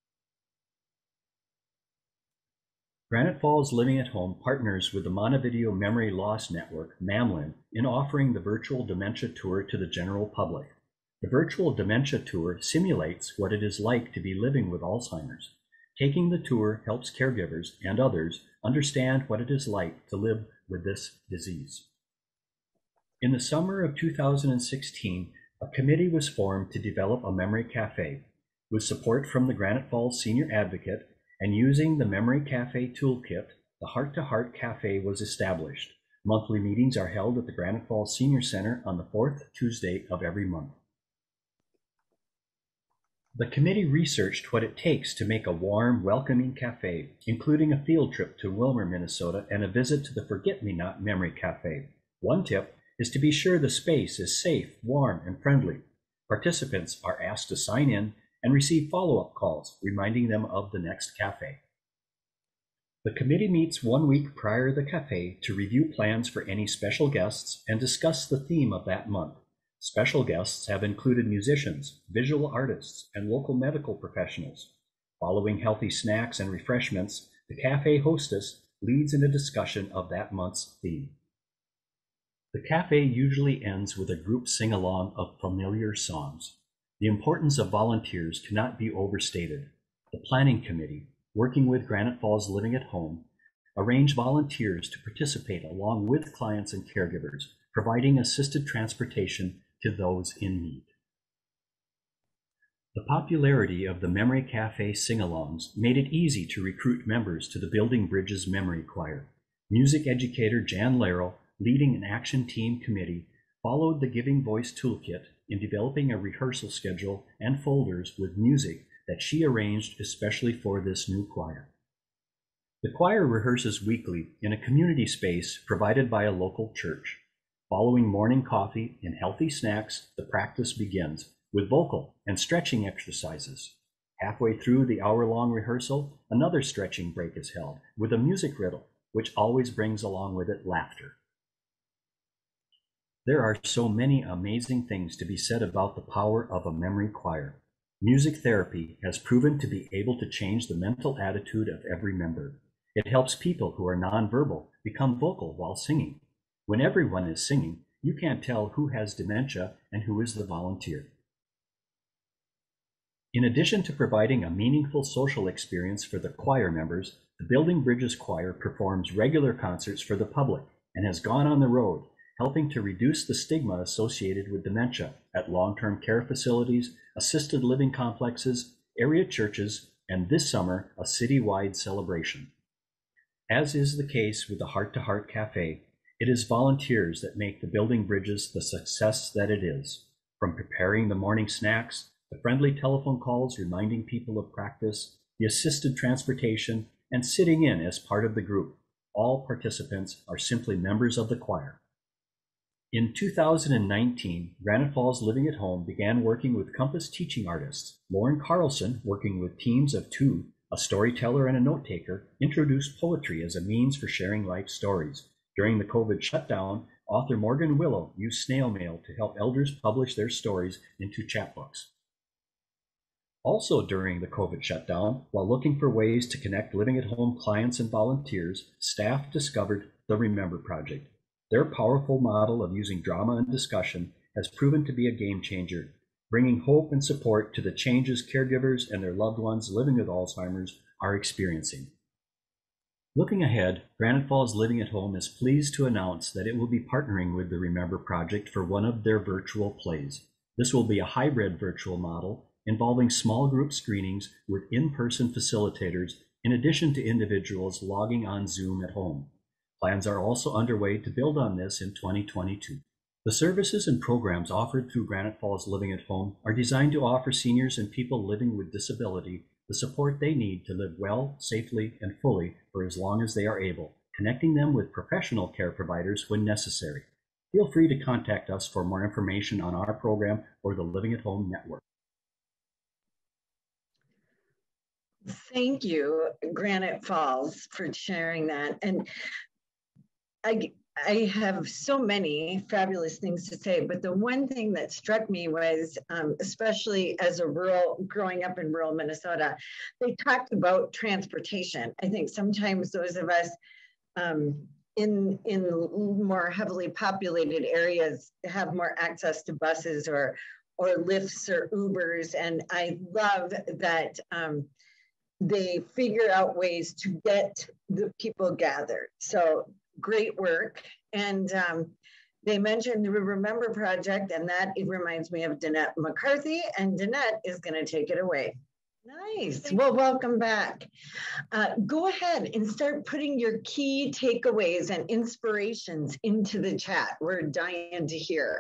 Granite Falls Living at Home partners with the Montevideo Memory Loss Network, MAMLIN, in offering the virtual dementia tour to the general public. The virtual dementia tour simulates what it is like to be living with Alzheimer's. Taking the tour helps caregivers and others understand what it is like to live with this disease. In the summer of two thousand sixteen, a committee was formed to develop a memory cafe. With support from the Granite Falls Senior Advocate and using the Memory Cafe Toolkit, the Heart to Heart Cafe was established. Monthly meetings are held at the Granite Falls Senior Center on the fourth Tuesday of every month. The committee researched what it takes to make a warm, welcoming cafe, including a field trip to Wilmer, Minnesota, and a visit to the Forget-Me-Not Memory Cafe. One tip is to be sure the space is safe, warm, and friendly. Participants are asked to sign in and receive follow-up calls, reminding them of the next cafe. The committee meets one week prior to the cafe to review plans for any special guests and discuss the theme of that month. Special guests have included musicians, visual artists, and local medical professionals. Following healthy snacks and refreshments, the cafe hostess leads in a discussion of that month's theme. The cafe usually ends with a group sing-along of familiar songs. The importance of volunteers cannot be overstated. The planning committee, working with Granite Falls Living at Home, arranged volunteers to participate along with clients and caregivers, providing assisted transportation to those in need. The popularity of the Memory Cafe sing-alongs made it easy to recruit members to the Building Bridges Memory Choir. Music educator Jan Larrow, leading an action team committee, followed the Giving Voice Toolkit in developing a rehearsal schedule and folders with music that she arranged especially for this new choir. The choir rehearses weekly in a community space provided by a local church. Following morning coffee and healthy snacks, the practice begins with vocal and stretching exercises. Halfway through the hour-long rehearsal, another stretching break is held with a music riddle, which always brings along with it laughter. There are so many amazing things to be said about the power of a memory choir. Music therapy has proven to be able to change the mental attitude of every member. It helps people who are nonverbal become vocal while singing. When everyone is singing, you can't tell who has dementia and who is the volunteer. In addition to providing a meaningful social experience for the choir members, the Building Bridges Choir performs regular concerts for the public and has gone on the road, helping to reduce the stigma associated with dementia at long-term care facilities, assisted living complexes, area churches, and this summer, a citywide celebration. As is the case with the Heart to Heart Cafe, it is volunteers that make the Building Bridges the success that it is. From preparing the morning snacks, the friendly telephone calls reminding people of practice, the assisted transportation, and sitting in as part of the group, all participants are simply members of the choir. In two thousand nineteen, Granite Falls Living at Home began working with Compass teaching artists. Lauren Carlson, working with teams of two, a storyteller and a note taker, introduced poetry as a means for sharing life stories. During the COVID shutdown, author Morgan Willow used snail mail to help elders publish their stories into chapbooks. Also during the COVID shutdown, while looking for ways to connect living at home clients and volunteers, staff discovered the Remember Project. Their powerful model of using drama and discussion has proven to be a game changer, bringing hope and support to the changes caregivers and their loved ones living with Alzheimer's are experiencing. Looking ahead, Granite Falls Living at Home is pleased to announce that it will be partnering with the Remember Project for one of their virtual plays. This will be a hybrid virtual model involving small group screenings with in-person facilitators in addition to individuals logging on Zoom at home. Plans are also underway to build on this in twenty twenty-two. The services and programs offered through Granite Falls Living at Home are designed to offer seniors and people living with disability the support they need to live well, safely, and fully for as long as they are able, connecting them with professional care providers when necessary. Feel free to contact us for more information on our program or the Living at Home Network. Thank you, Granite Falls, for sharing that. And I, I have so many fabulous things to say, but the one thing that struck me was, um, especially as a rural, growing up in rural Minnesota, they talked about transportation. I think sometimes those of us um, in, in more heavily populated areas have more access to buses or, or Lyfts or Ubers. And I love that um, they figure out ways to get the people gathered. So great work. And um, they mentioned the Remember Project, and that it reminds me of Danette McCarthy, and Danette is going to take it away. Nice. Thank well, you. Welcome back. Uh, go ahead and start putting your key takeaways and inspirations into the chat. We're dying to hear.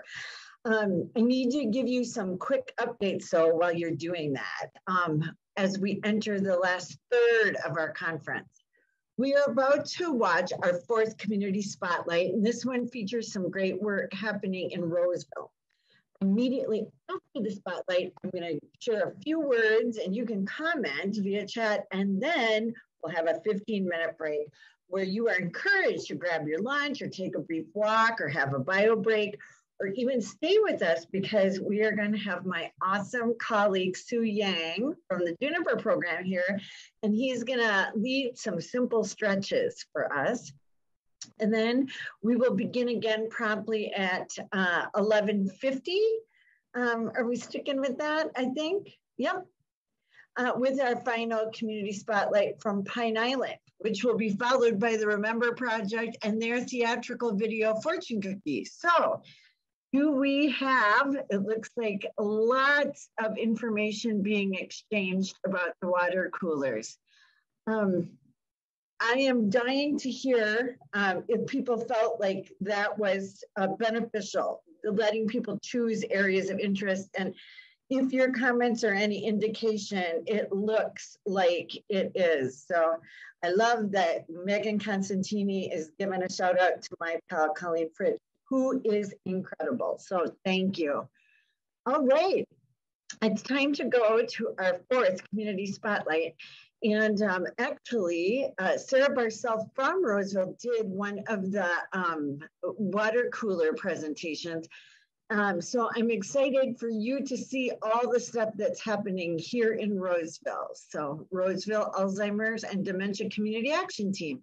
Um, I need to give you some quick updates, so while you're doing that, um, as we enter the last third of our conference. We are about to watch our fourth community spotlight, and this one features some great work happening in Roseville. Immediately after the spotlight, I'm going to share a few words, and you can comment via chat, and then we'll have a fifteen minute break where you are encouraged to grab your lunch or take a brief walk or have a bio break, or even stay with us because we are going to have my awesome colleague, Sue Yang from the Juniper program here, and he's going to lead some simple stretches for us. And then we will begin again promptly at uh, eleven fifty. Um, are we sticking with that, I think? Yep. Uh, with our final community spotlight from Pine Island, which will be followed by the Remember Project and their theatrical video Fortune Cookies. So, do we have, it looks like lots of information being exchanged about the water coolers. Um, I am dying to hear um, if people felt like that was uh, beneficial, letting people choose areas of interest. And if your comments are any indication, it looks like it is. So I love that Megan Constantini is giving a shout out to my pal, Colleen Fritz, who is incredible. So thank you. All right, it's time to go to our fourth community spotlight. And um, actually, uh, Sarah Barcel from Roseville did one of the um, water cooler presentations. Um, so I'm excited for you to see all the stuff that's happening here in Roseville. So Roseville Alzheimer's and Dementia Community Action Team.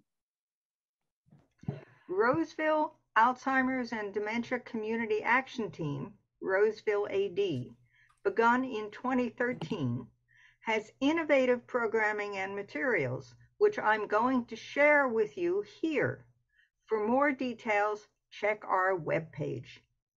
Roseville Alzheimer's and Dementia Community Action Team, Roseville A D, begun in twenty thirteen, has innovative programming and materials, which I'm going to share with you here. For more details, check our webpage.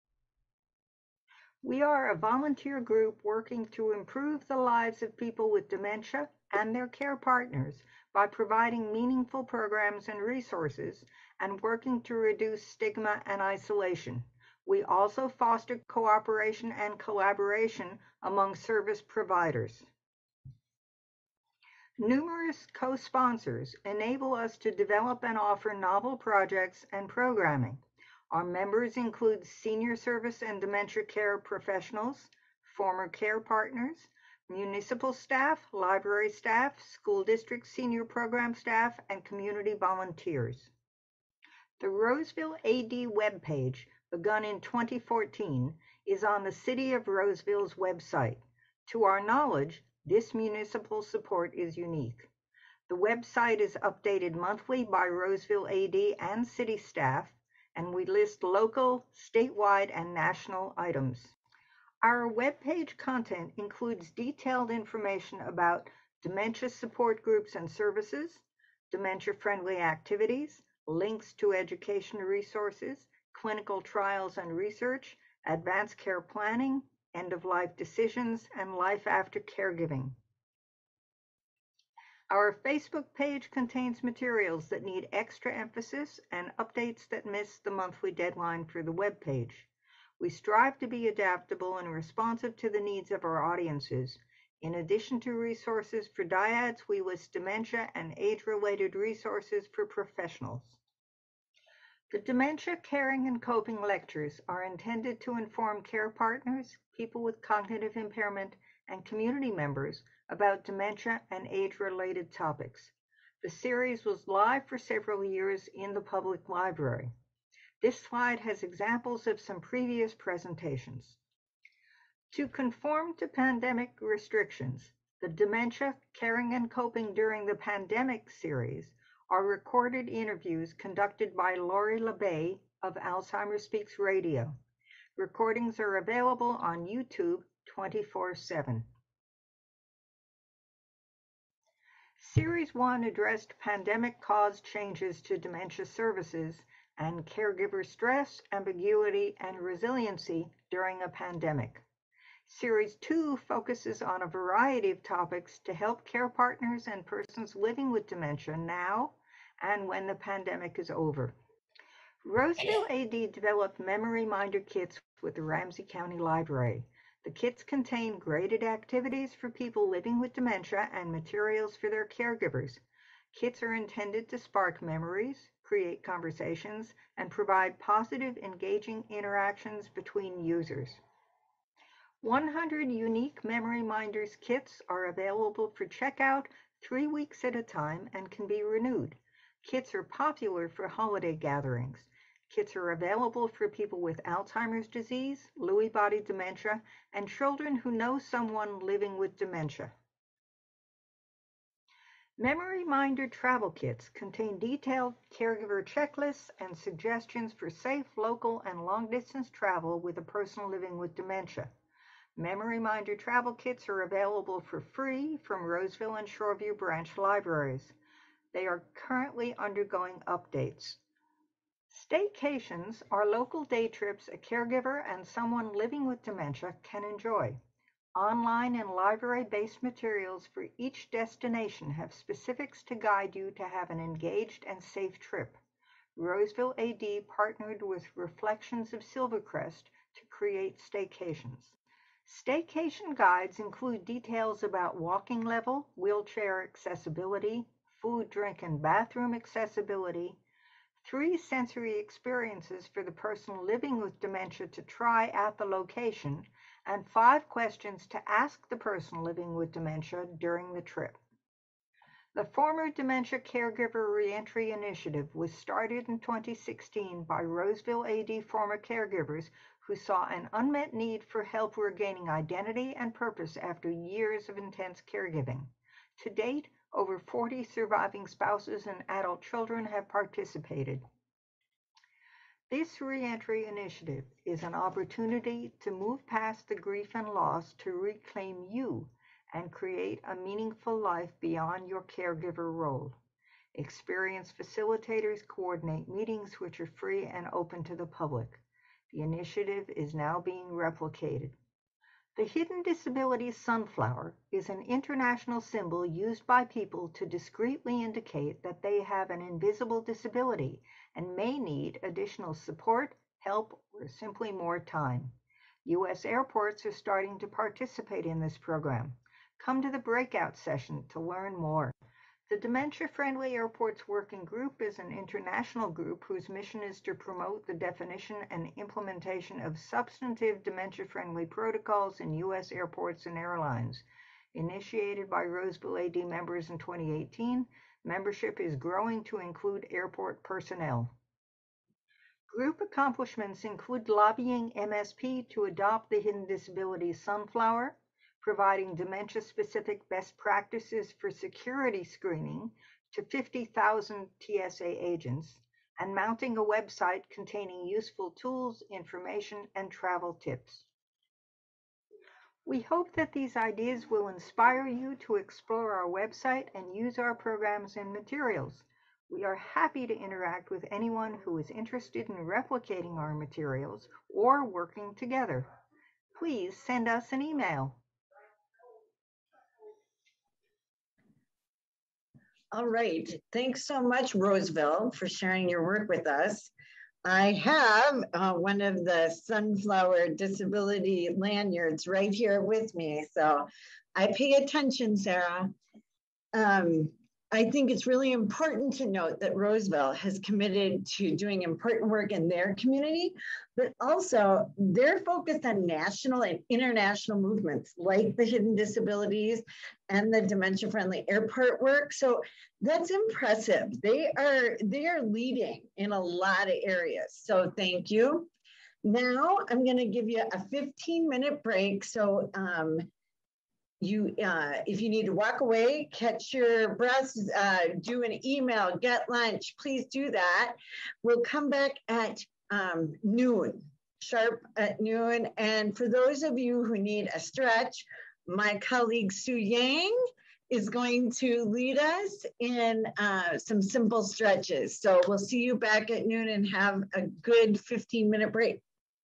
We are a volunteer group working to improve the lives of people with dementia and their care partners by providing meaningful programs and resources and working to reduce stigma and isolation. We also foster cooperation and collaboration among service providers. Numerous co-sponsors enable us to develop and offer novel projects and programming. Our members include senior service and dementia care professionals, former care partners, municipal staff, library staff, school district senior program staff, and community volunteers. The Roseville A D webpage, begun in twenty fourteen, is on the City of Roseville's website. To our knowledge, this municipal support is unique. The website is updated monthly by Roseville A D and city staff, and we list local, statewide, and national items. Our webpage content includes detailed information about dementia support groups and services, dementia-friendly activities, links to education resources, clinical trials and research, advanced care planning, end-of-life decisions, and life after caregiving. Our Facebook page contains materials that need extra emphasis and updates that miss the monthly deadline for the web page. We strive to be adaptable and responsive to the needs of our audiences. In addition to resources for dyads, we list dementia and age-related resources for professionals. The Dementia Caring and Coping lectures are intended to inform care partners, people with cognitive impairment, and community members about dementia and age-related topics. The series was live for several years in the public library. This slide has examples of some previous presentations. To conform to pandemic restrictions, the Dementia Caring and Coping During the Pandemic series are recorded interviews conducted by Lori LeBay of Alzheimer's Speaks Radio. Recordings are available on YouTube twenty-four seven. Series one addressed pandemic-caused changes to dementia services and caregiver stress, ambiguity, and resiliency during a pandemic. Series two focuses on a variety of topics to help care partners and persons living with dementia now and when the pandemic is over. Roseville A D developed memory minder kits with the Ramsey County Library. The kits contain graded activities for people living with dementia and materials for their caregivers. Kits are intended to spark memories, create conversations, and provide positive, engaging interactions between users. one hundred unique Memory Minders kits are available for checkout three weeks at a time and can be renewed. Kits are popular for holiday gatherings. Kits are available for people with Alzheimer's disease, Lewy body dementia, and children who know someone living with dementia. Memory Minder travel kits contain detailed caregiver checklists and suggestions for safe local and long-distance travel with a person living with dementia. Memory Minder travel kits are available for free from Roseville and Shoreview branch libraries. They are currently undergoing updates. Staycations are local day trips a caregiver and someone living with dementia can enjoy. Online and library-based materials for each destination have specifics to guide you to have an engaged and safe trip. Roseville A D partnered with Reflections of Silvercrest to create staycations. Staycation guides include details about walking level, wheelchair accessibility, food, drink, and bathroom accessibility, three sensory experiences for the person living with dementia to try at the location, and five questions to ask the person living with dementia during the trip. The former Dementia Caregiver Reentry Initiative was started in twenty sixteen by Roseville A D former caregivers who saw an unmet need for help regaining identity and purpose after years of intense caregiving. To date, over forty surviving spouses and adult children have participated. This reentry initiative is an opportunity to move past the grief and loss to reclaim you and create a meaningful life beyond your caregiver role. Experienced facilitators coordinate meetings which are free and open to the public. The initiative is now being replicated. The hidden disability sunflower is an international symbol used by people to discreetly indicate that they have an invisible disability and may need additional support, help, or simply more time. U S airports are starting to participate in this program. Come to the breakout session to learn more. The Dementia Friendly Airports Working Group is an international group whose mission is to promote the definition and implementation of substantive dementia-friendly protocols in U S airports and airlines. Initiated by Roseville A D members in twenty eighteen, membership is growing to include airport personnel. Group accomplishments include lobbying M S P to adopt the Hidden Disabilities Sunflower, providing dementia-specific best practices for security screening to fifty thousand T S A agents, and mounting a website containing useful tools, information, and travel tips. We hope that these ideas will inspire you to explore our website and use our programs and materials. We are happy to interact with anyone who is interested in replicating our materials or working together. Please send us an email. All right, thanks so much, Roseville, for sharing your work with us. I have uh, one of the Sunflower Disability lanyards right here with me, so I pay attention, Sarah. Um, I think it's really important to note that Roseville has committed to doing important work in their community, but also they're focused on national and international movements like the Hidden Disabilities and the Dementia Friendly Airport work. So that's impressive. They are, they are leading in a lot of areas. So thank you. Now I'm gonna give you a fifteen minute break. So um, You, uh, if you need to walk away, catch your breath, uh, do an email, get lunch, please do that. We'll come back at um, noon, sharp at noon. And for those of you who need a stretch, my colleague Sue Yang is going to lead us in uh, some simple stretches. So we'll see you back at noon and have a good fifteen minute break.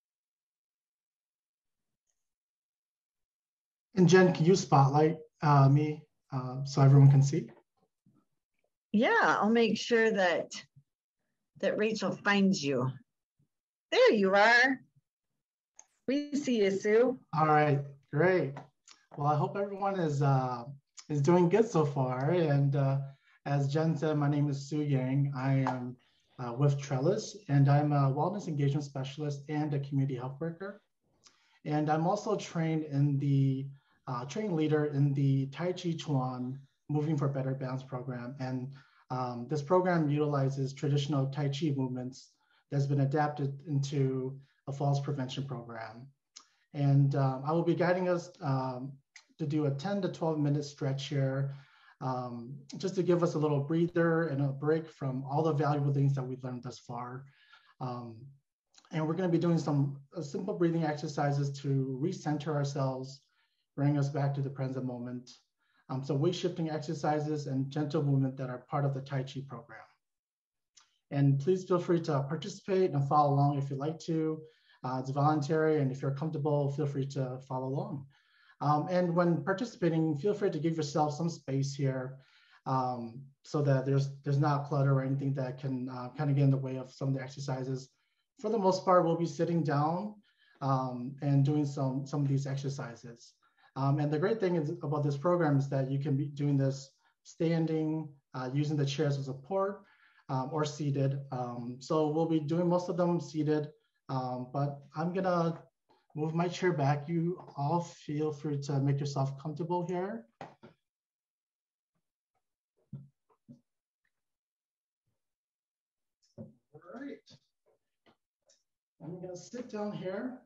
And Jen, can you spotlight uh, me uh, so everyone can see? Yeah, I'll make sure that that Rachel finds you. There you are. We see you, Sue. All right, great. Well, I hope everyone is uh, is doing good so far. And uh, as Jen said, my name is Sue Yang. I am uh, with Trellis, and I'm a wellness engagement specialist and a community health worker. And I'm also trained in the uh, trained leader in the Tai Chi Chuan Moving for Better Balance program. And um, this program utilizes traditional Tai Chi movements that's been adapted into a falls prevention program. And um, I will be guiding us um, to do a ten to twelve minute stretch here, um, just to give us a little breather and a break from all the valuable things that we've learned thus far. Um, and we're gonna be doing some uh, simple breathing exercises to recenter ourselves, bring us back to the present moment. Um, so weight shifting exercises and gentle movement that are part of the Tai Chi program. And please feel free to participate and follow along if you'd like to. Uh, it's voluntary, and if you're comfortable, feel free to follow along. Um, and when participating, feel free to give yourself some space here um, so that there's, there's not clutter or anything that can uh, kind of get in the way of some of the exercises. For the most part, we'll be sitting down um, and doing some, some of these exercises. Um, and the great thing is about this program is that you can be doing this standing, uh, using the chairs as support, um, or seated. Um, so we'll be doing most of them seated, um, but I'm gonna move my chair back. You all feel free to make yourself comfortable here. All right. I'm gonna sit down here.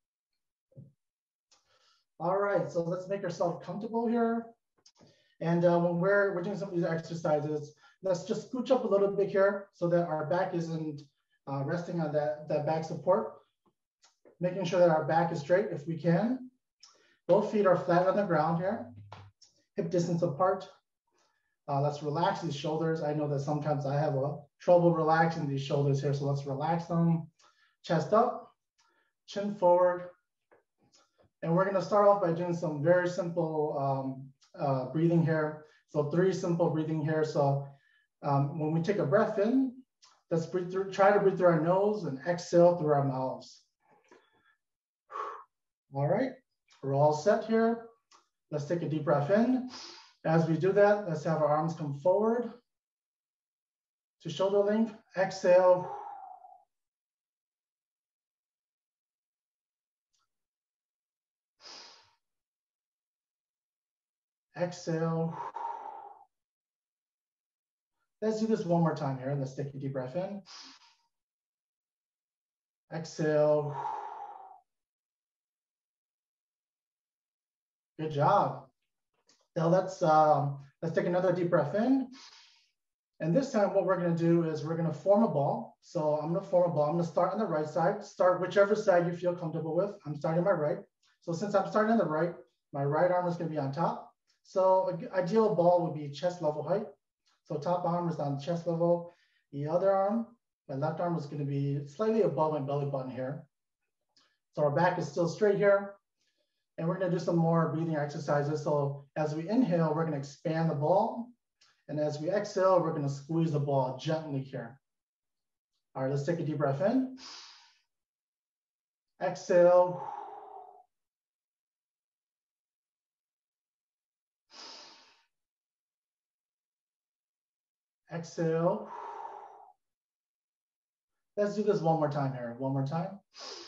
All right, so let's make ourselves comfortable here. And uh, when we're, we're doing some of these exercises, let's just scooch up a little bit here so that our back isn't uh, resting on that, that back support. Making sure that our back is straight if we can. Both feet are flat on the ground here, hip distance apart. Uh, let's relax these shoulders. I know that sometimes I have a trouble relaxing these shoulders here, so let's relax them. Chest up, chin forward. And we're gonna start off by doing some very simple um, uh, breathing here. So three simple breathing here. So um, when we take a breath in, let's breathe through, try to breathe through our nose and exhale through our mouths. All right, we're all set here. Let's take a deep breath in. As we do that, let's have our arms come forward to shoulder length. Exhale. Exhale. Let's do this one more time here. Let's take a deep breath in. Exhale. Good job. Now let's um, let's take another deep breath in. And this time what we're gonna do is we're gonna form a ball. So I'm gonna form a ball. I'm gonna start on the right side. Start whichever side you feel comfortable with. I'm starting my right. So since I'm starting on the right, my right arm is gonna be on top. So an ideal ball would be chest level height. So top arm is on chest level. The other arm, my left arm is gonna be slightly above my belly button here. So our back is still straight here. And we're gonna do some more breathing exercises. So as we inhale, we're gonna expand the ball. And as we exhale, we're gonna squeeze the ball gently here. All right, let's take a deep breath in. Exhale. Exhale. Let's do this one more time here. One more time.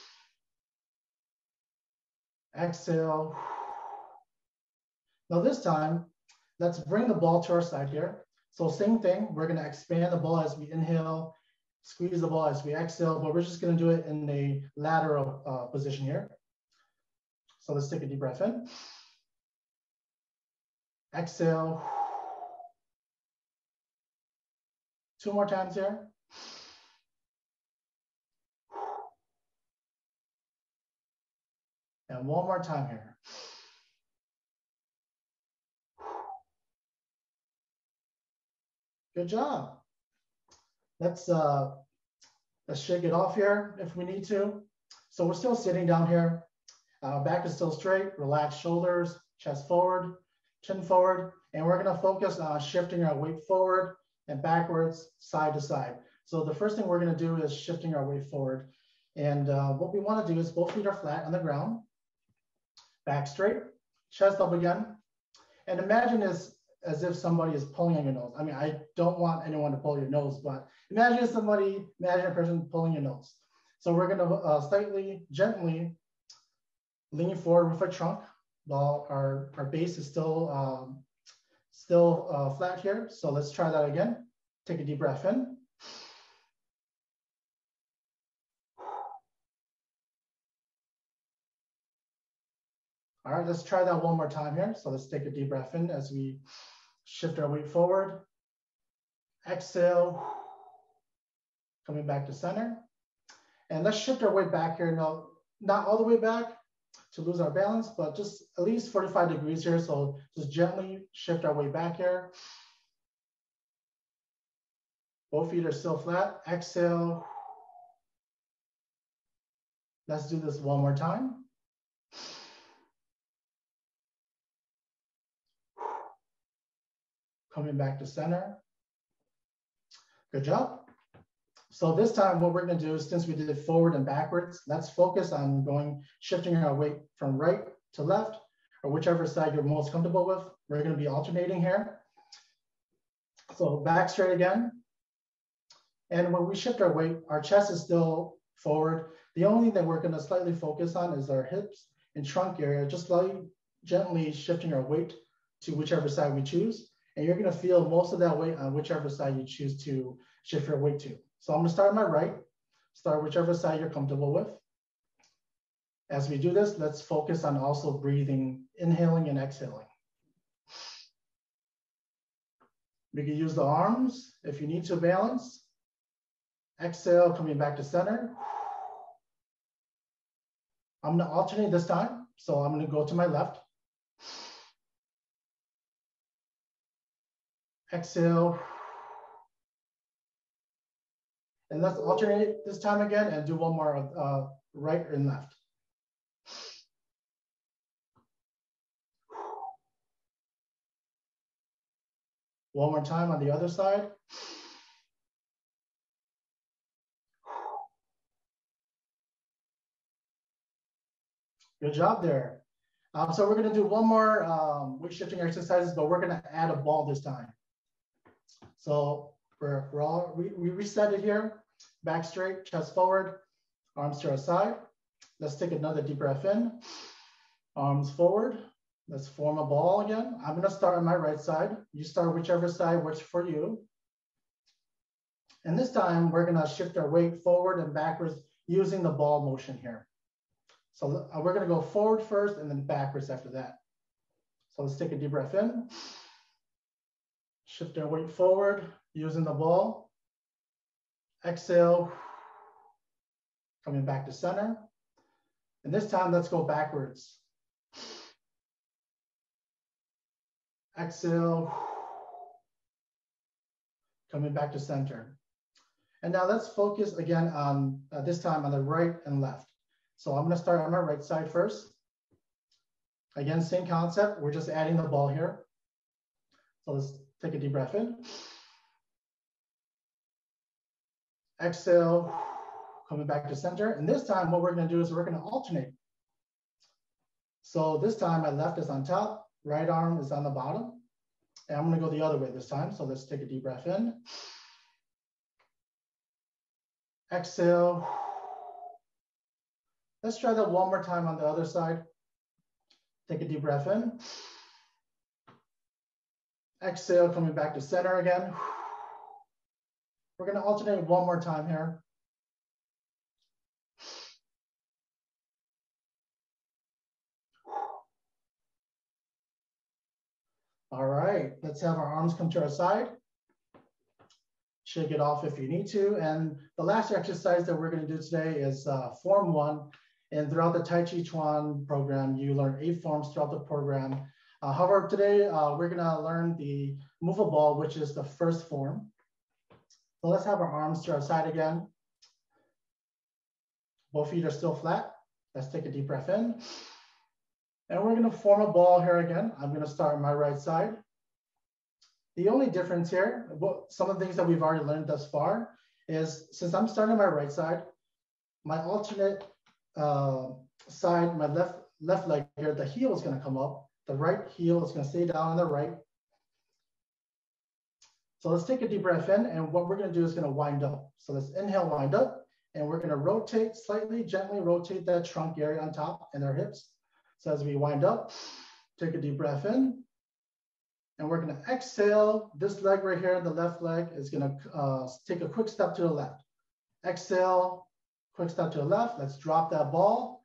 Exhale. Now this time, let's bring the ball to our side here. So same thing, we're gonna expand the ball as we inhale, squeeze the ball as we exhale, but we're just gonna do it in a lateral uh, position here. So let's take a deep breath in. Exhale. Two more times here. And one more time here. Good job. Let's uh, let's shake it off here if we need to. So we're still sitting down here. Uh, back is still straight. Relax shoulders, chest forward, chin forward, and we're gonna focus on shifting our weight forward and backwards, side to side. So the first thing we're gonna do is shifting our weight forward. And uh, what we wanna do is both feet are flat on the ground, back straight, chest up again. And imagine this as if somebody is pulling on your nose. I mean, I don't want anyone to pull your nose, but imagine somebody, imagine a person pulling your nose. So we're gonna uh, slightly, gently lean forward with our trunk while our, our base is still, um, still uh, flat here. So let's try that again. Take a deep breath in. All right, let's try that one more time here. So let's take a deep breath in as we shift our weight forward. Exhale, coming back to center. And let's shift our weight back here. Now, not all the way back to lose our balance, but just at least forty-five degrees here. So just gently shift our weight back here. Both feet are still flat. Exhale. Let's do this one more time. Coming back to center. Good job. So this time what we're gonna do is, since we did it forward and backwards, let's focus on going, shifting our weight from right to left, or whichever side you're most comfortable with. We're gonna be alternating here. So back straight again. And when we shift our weight, our chest is still forward. The only thing that we're gonna slightly focus on is our hips and trunk area, just slightly gently shifting our weight to whichever side we choose. And you're gonna feel most of that weight on whichever side you choose to shift your weight to. So I'm gonna start on my right, start whichever side you're comfortable with. As we do this, let's focus on also breathing, inhaling and exhaling. We can use the arms if you need to balance. Exhale, coming back to center. I'm gonna alternate this time. So I'm gonna go to my left. Exhale. And let's alternate this time again and do one more of uh, right and left. One more time on the other side. Good job there. Um, so we're gonna do one more um, weight shifting exercises, but we're gonna add a ball this time. So we're, we're all, we, we reset it here. Back straight, chest forward, arms to our side. Let's take another deep breath in. Arms forward. Let's form a ball again. I'm gonna start on my right side. You start whichever side works for you. And this time we're gonna shift our weight forward and backwards using the ball motion here. So we're gonna go forward first and then backwards after that. So let's take a deep breath in. Shift our weight forward using the ball. Exhale, coming back to center. And this time, let's go backwards. Exhale, coming back to center. And now let's focus again on, uh, this time on the right and left. So I'm gonna start on my right side first. Again, same concept, we're just adding the ball here. So let's take a deep breath in. Exhale, coming back to center. And this time what we're gonna do is we're gonna alternate. So this time my left is on top, right arm is on the bottom. And I'm gonna go the other way this time. So let's take a deep breath in. Exhale. Let's try that one more time on the other side. Take a deep breath in. Exhale, coming back to center again. We're gonna alternate one more time here. All right, let's have our arms come to our side. Shake it off if you need to. And the last exercise that we're gonna do today is uh, form one. And throughout the Tai Chi Chuan program, you learn eight forms throughout the program. Uh, however, today uh, we're gonna learn the move a ball, which is the first form. So let's have our arms to our side again. Both feet are still flat. Let's take a deep breath in. And we're gonna form a ball here again. I'm gonna start on my right side. The only difference here, some of the things that we've already learned thus far is since I'm starting on my right side, my alternate uh, side, my left, left leg here, the heel is gonna come up. The right heel is gonna stay down on the right. So let's take a deep breath in, and what we're gonna do is gonna wind up. So let's inhale, wind up, and we're gonna rotate, slightly, gently rotate that trunk area on top and our hips. So as we wind up, take a deep breath in, and we're gonna exhale. This leg right here, the left leg, is gonna uh, take a quick step to the left. Exhale, quick step to the left. Let's drop that ball.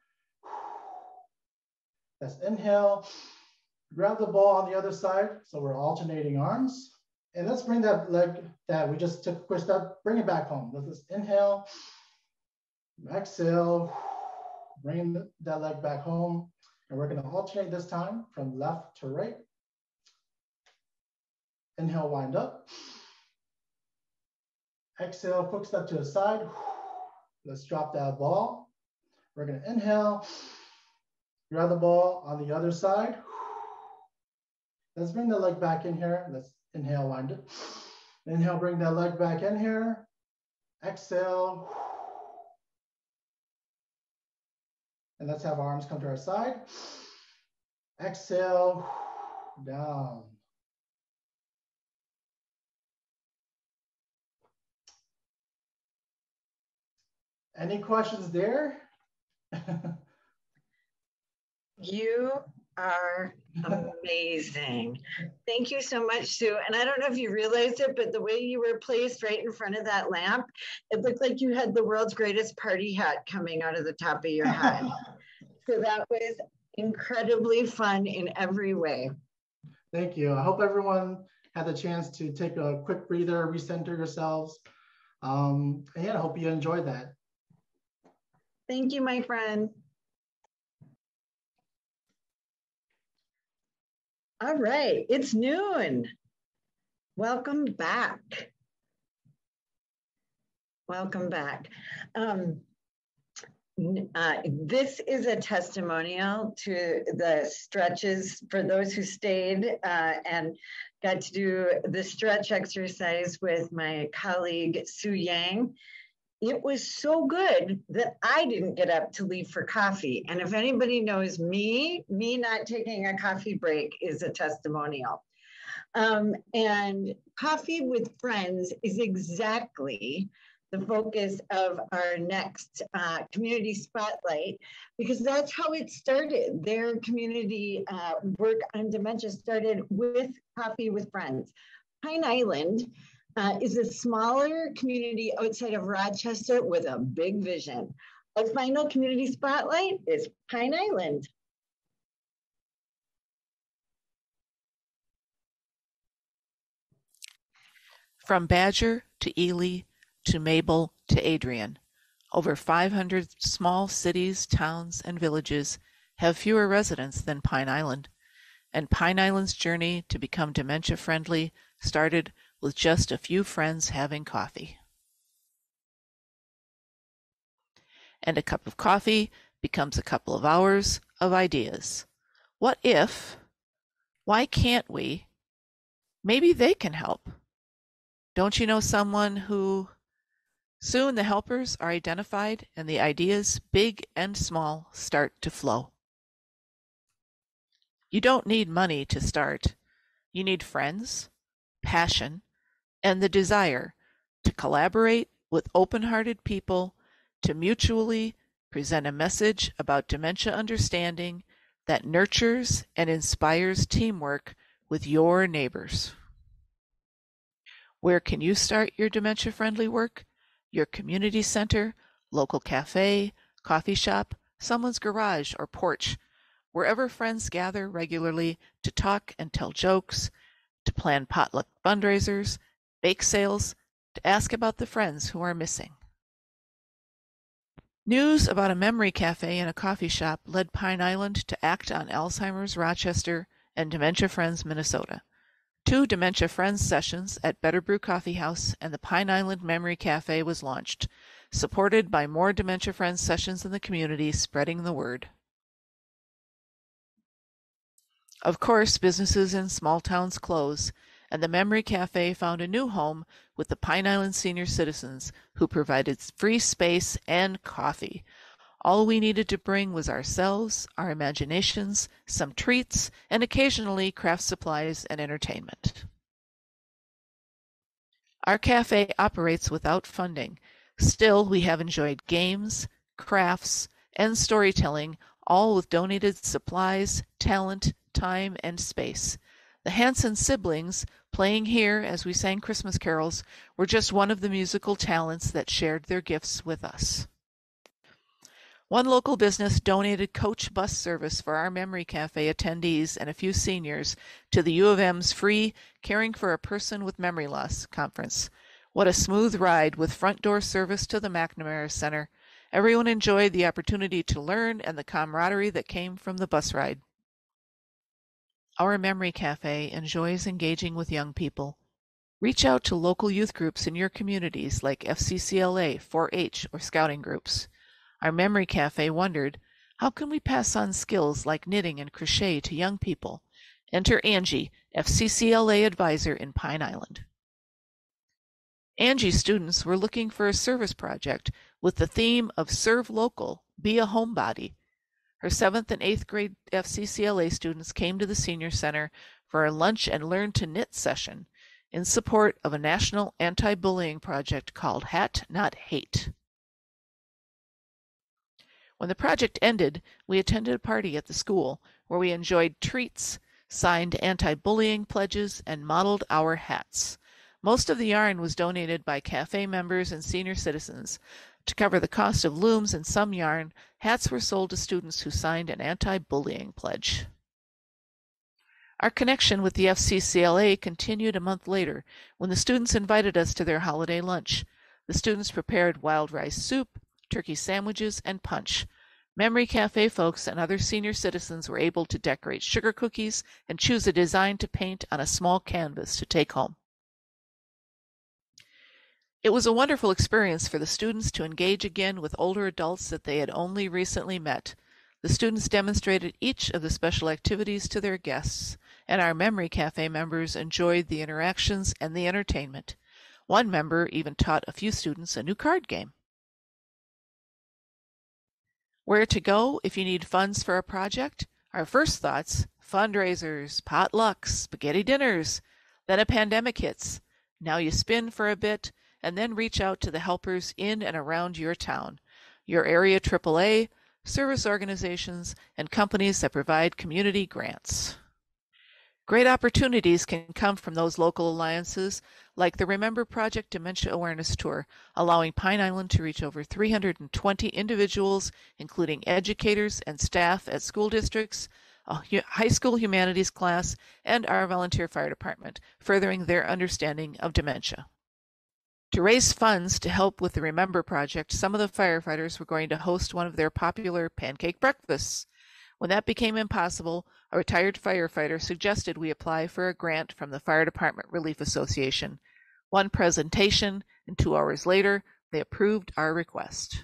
Let's inhale, grab the ball on the other side. So we're alternating arms. And let's bring that leg that we just took a quick step, bring it back home. Let's inhale, exhale, bring that leg back home. And we're gonna alternate this time from left to right. Inhale, wind up. Exhale, quick step to the side. Let's drop that ball. We're gonna inhale, grab the ball on the other side. Let's bring the leg back in here. Let's inhale, wind it. Inhale, bring that leg back in here. Exhale. And let's have our arms come to our side. Exhale, down. Any questions there? You are amazing. Thank you so much, Sue. And I don't know if you realized it, but the way you were placed right in front of that lamp, it looked like you had the world's greatest party hat coming out of the top of your head. So that was incredibly fun in every way. Thank you. I hope everyone had the chance to take a quick breather, recenter yourselves. Um, and yeah, I hope you enjoyed that. Thank you, my friend. All right, it's noon. Welcome back. Welcome back. Um, uh, this is a testimonial to the stretches for those who stayed uh, and got to do the stretch exercise with my colleague, Sue Yang. it was so good that I didn't get up to leave for coffee. And if anybody knows me, me not taking a coffee break is a testimonial. Um, and coffee with friends is exactly the focus of our next uh, community spotlight, because that's how it started. Their community uh, work on dementia started with coffee with friends. Pine Island uh, is a smaller community outside of Rochester with a big vision. Our final community spotlight is Pine Island. From Badger to Ely to Mabel to Adrian, over five hundred small cities, towns, and villages have fewer residents than Pine Island, and Pine Island's journey to become dementia-friendly started with just a few friends having coffee. And a cup of coffee becomes a couple of hours of ideas. What if? Why can't we? Maybe they can help. Don't you know someone who? Soon the helpers are identified and the ideas, big and small, start to flow. You don't need money to start. You need friends, passion, and the desire to collaborate with open-hearted people to mutually present a message about dementia understanding that nurtures and inspires teamwork with your neighbors. Where can you start your dementia-friendly work? Your community center, local cafe, coffee shop, someone's garage or porch, wherever friends gather regularly to talk and tell jokes, to plan potluck fundraisers, bake sales, to ask about the friends who are missing. News about a memory cafe and a coffee shop led Pine Island to act on Alzheimer's Rochester and Dementia Friends Minnesota. Two Dementia Friends sessions at Better Brew Coffee House and the Pine Island Memory Cafe was launched, supported by more Dementia Friends sessions in the community, spreading the word. Of course, businesses in small towns close, and the Memory Cafe found a new home with the Pine Island senior citizens, who provided free space and coffee. All we needed to bring was ourselves, our imaginations, some treats, and occasionally craft supplies and entertainment. Our cafe operates without funding. Still, we have enjoyed games, crafts, and storytelling, all with donated supplies, talent, time, and space. The Hanson siblings, playing here as we sang Christmas carols, were just one of the musical talents that shared their gifts with us. One local business donated coach bus service for our Memory Cafe attendees and a few seniors to the U of M's free Caring for a Person with Memory Loss conference. What a smooth ride with front door service to the McNamara Center. Everyone enjoyed the opportunity to learn and the camaraderie that came from the bus ride. Our Memory Cafe enjoys engaging with young people. Reach out to local youth groups in your communities like F C C L A, four H, or scouting groups. Our Memory Cafe wondered, how can we pass on skills like knitting and crochet to young people? Enter Angie, F C C L A advisor in Pine Island. Angie's students were looking for a service project with the theme of Serve Local, Be a Homebody. Her seventh and eighth grade F C C L A students came to the Senior Center for a lunch and learn to knit session in support of a national anti-bullying project called Hat Not Hate. When the project ended, we attended a party at the school where we enjoyed treats, signed anti-bullying pledges, and modeled our hats. Most of the yarn was donated by cafe members and senior citizens. To cover the cost of looms and some yarn, hats were sold to students who signed an anti-bullying pledge. Our connection with the F C C L A continued a month later when the students invited us to their holiday lunch. The students prepared wild rice soup, turkey sandwiches, and punch. Memory Cafe folks and other senior citizens were able to decorate sugar cookies and choose a design to paint on a small canvas to take home. It was a wonderful experience for the students to engage again with older adults that they had only recently met. The students demonstrated each of the special activities to their guests, and our Memory Cafe members enjoyed the interactions and the entertainment. One member even taught a few students a new card game. Where to go if you need funds for a project? Our first thoughts, fundraisers, potlucks, spaghetti dinners. Then a pandemic hits. Now you spin for a bit and then reach out to the helpers in and around your town, your area triple A, service organizations, and companies that provide community grants. Great opportunities can come from those local alliances, like the Remember Project Dementia Awareness Tour, allowing Pine Island to reach over three hundred twenty individuals, including educators and staff at school districts, a high school humanities class, and our volunteer fire department, furthering their understanding of dementia. To raise funds to help with the Remember Project, some of the firefighters were going to host one of their popular pancake breakfasts. When that became impossible, a retired firefighter suggested we apply for a grant from the Fire Department Relief Association. One presentation, and two hours later, they approved our request.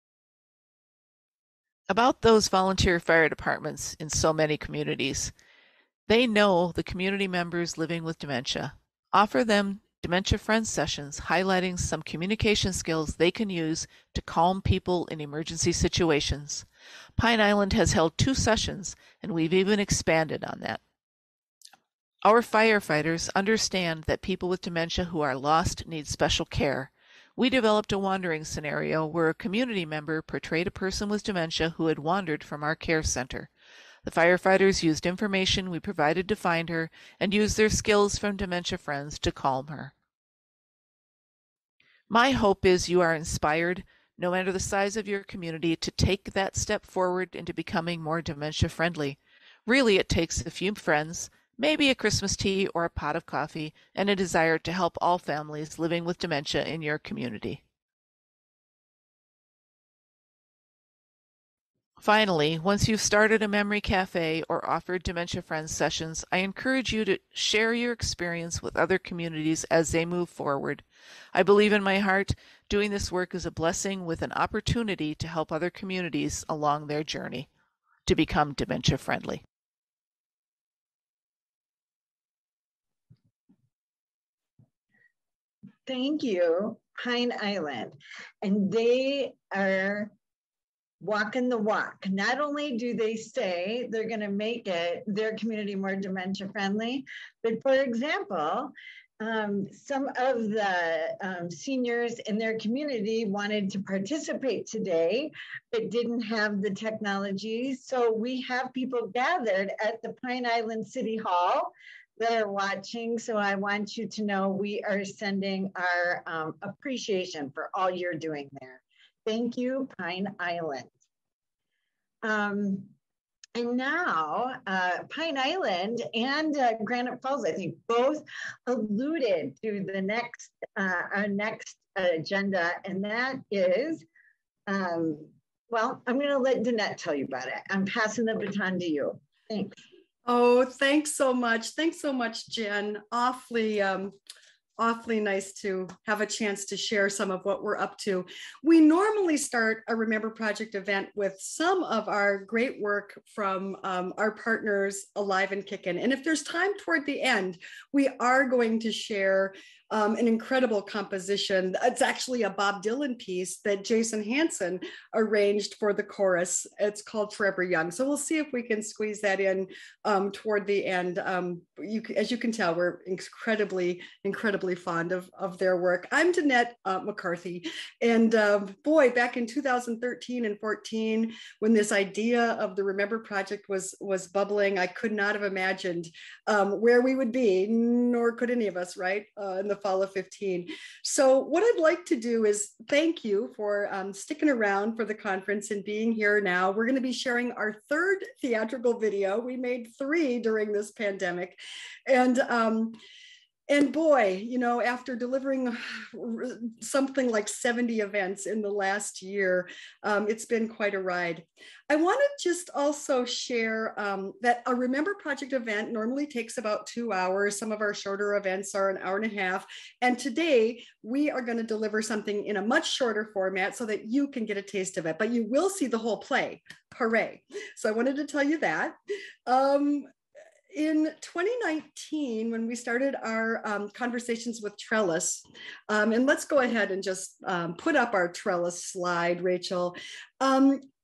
About those volunteer fire departments in so many communities, they know the community members living with dementia. Offer them Dementia Friends sessions highlighting some communication skills they can use to calm people in emergency situations. Pine Island has held two sessions, and we've even expanded on that. Our firefighters understand that people with dementia who are lost need special care. We developed a wandering scenario where a community member portrayed a person with dementia who had wandered from our care center. The firefighters used information we provided to find her and used their skills from Dementia Friends to calm her. My hope is you are inspired, no matter the size of your community, to take that step forward into becoming more dementia friendly. Really, it takes a few friends, maybe a Christmas tea or a pot of coffee, and a desire to help all families living with dementia in your community. Finally, once you've started a memory cafe or offered Dementia Friends sessions, I encourage you to share your experience with other communities as they move forward. I believe in my heart doing this work is a blessing with an opportunity to help other communities along their journey to become dementia friendly. Thank you, Pine Island. And they are walking the walk. Not only do they say they're going to make it their community more dementia friendly, but for example, um, some of the um, seniors in their community wanted to participate today, but didn't have the technology. So we have people gathered at the Pine Island City Hall that are watching. So I want you to know we are sending our um, appreciation for all you're doing there. Thank you, Pine Island. Um, and now uh, Pine Island and uh, Granite Falls, I think, both alluded to the next, uh, our next agenda, and that is, um, well, I'm gonna let Danette tell you about it. I'm passing the baton to you. Thanks. Oh, thanks so much. Thanks so much, Jen. Awfully, um, awfully nice to have a chance to share some of what we're up to. We normally start a Remember Project event with some of our great work from um, our partners Alive and Kickin'. And if there's time toward the end, we are going to share um, an incredible composition. It's actually a Bob Dylan piece that Jason Hansen arranged for the chorus. It's called Forever Young. So we'll see if we can squeeze that in um, toward the end. Um, you, as you can tell, we're incredibly, incredibly fond of, of their work. I'm Danette uh, McCarthy. And uh, boy, back in two thousand thirteen and fourteen, when this idea of the Remember Project was, was bubbling, I could not have imagined um, where we would be, nor could any of us, right, uh, in the fall of fifteen. So what I'd like to do is thank you for um, sticking around for the conference and being here now. We're going to be sharing our third theatrical video. We made three during this pandemic. And um, And boy, you know, after delivering something like seventy events in the last year, um, it's been quite a ride. I want to just also share um, that a Remember Project event normally takes about two hours. Some of our shorter events are an hour and a half. And today we are going to deliver something in a much shorter format so that you can get a taste of it, but you will see the whole play. Hooray. So I wanted to tell you that. Um, In twenty nineteen, when we started our um, conversations with Trellis, um, and let's go ahead and just um, put up our Trellis slide, Rachel. Um,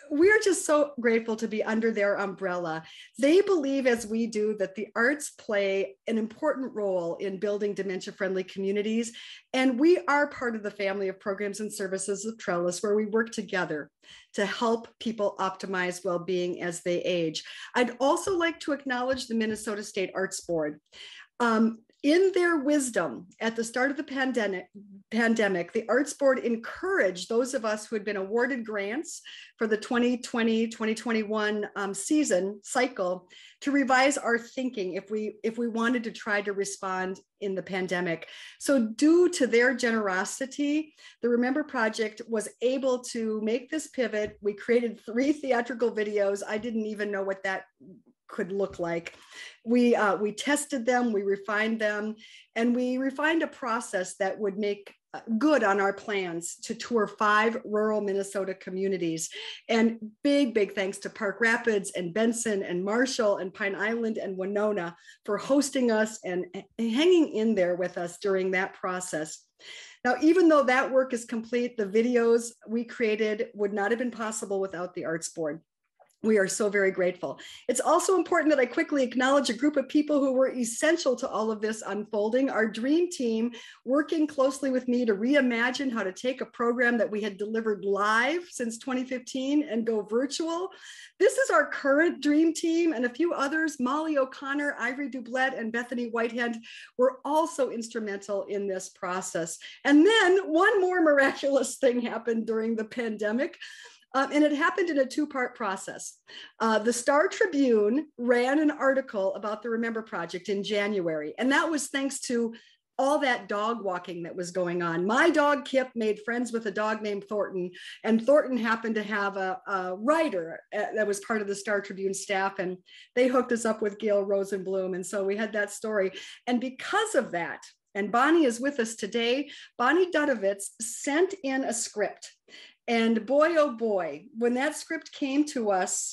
we're just so grateful to be under their umbrella. They believe, as we do, that the arts play an important role in building dementia-friendly communities. And we are part of the family of programs and services of Trellis, where we work together to help people optimize well-being as they age. I'd also like to acknowledge the Minnesota State Arts Board. Um, In their wisdom, at the start of the pandemic, pandemic, the Arts Board encouraged those of us who had been awarded grants for the twenty twenty, twenty twenty-one um, season cycle to revise our thinking if we, if we wanted to try to respond in the pandemic. So due to their generosity, the Remember Project was able to make this pivot. We created three theatrical videos. I didn't even know what that could look like. We, uh, we tested them, we refined them, and we refined a process that would make good on our plans to tour five rural Minnesota communities. And big, big thanks to Park Rapids and Benson and Marshall and Pine Island and Winona for hosting us and hanging in there with us during that process. Now, even though that work is complete, the videos we created would not have been possible without the Arts Board. We are so very grateful. It's also important that I quickly acknowledge a group of people who were essential to all of this unfolding. Our dream team, working closely with me to reimagine how to take a program that we had delivered live since twenty fifteen and go virtual. This is our current dream team, and a few others, Molly O'Connor, Ivory Dublett, and Bethany Whitehead, were also instrumental in this process. And then one more miraculous thing happened during the pandemic. Um, and it happened in a two-part process. Uh, the Star Tribune ran an article about the Remember Project in January, and that was thanks to all that dog walking that was going on. My dog, Kip, made friends with a dog named Thornton, and Thornton happened to have a, a writer that was part of the Star Tribune staff, and they hooked us up with Gail Rosenblum, and so we had that story. And because of that, and Bonnie is with us today, Bonnie Dudovitz sent in a script. And boy, oh boy, when that script came to us,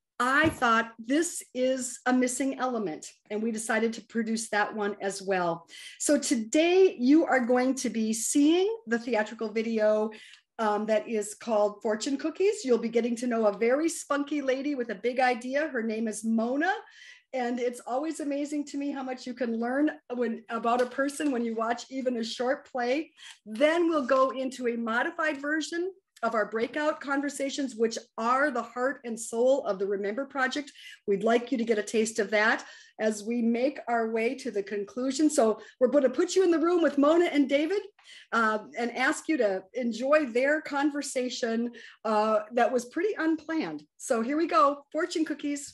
I thought this is a missing element, and we decided to produce that one as well. So today you are going to be seeing the theatrical video um, that is called Fortune Cookies. You'll be getting to know a very spunky lady with a big idea. Her name is Mona. And it's always amazing to me how much you can learn when, about a person when you watch even a short play. Then we'll go into a modified version of our breakout conversations, which are the heart and soul of the Remember Project. We'd like you to get a taste of that as we make our way to the conclusion. So we're going to put you in the room with Mona and David uh, and ask you to enjoy their conversation uh, that was pretty unplanned. So here we go, Fortune Cookies.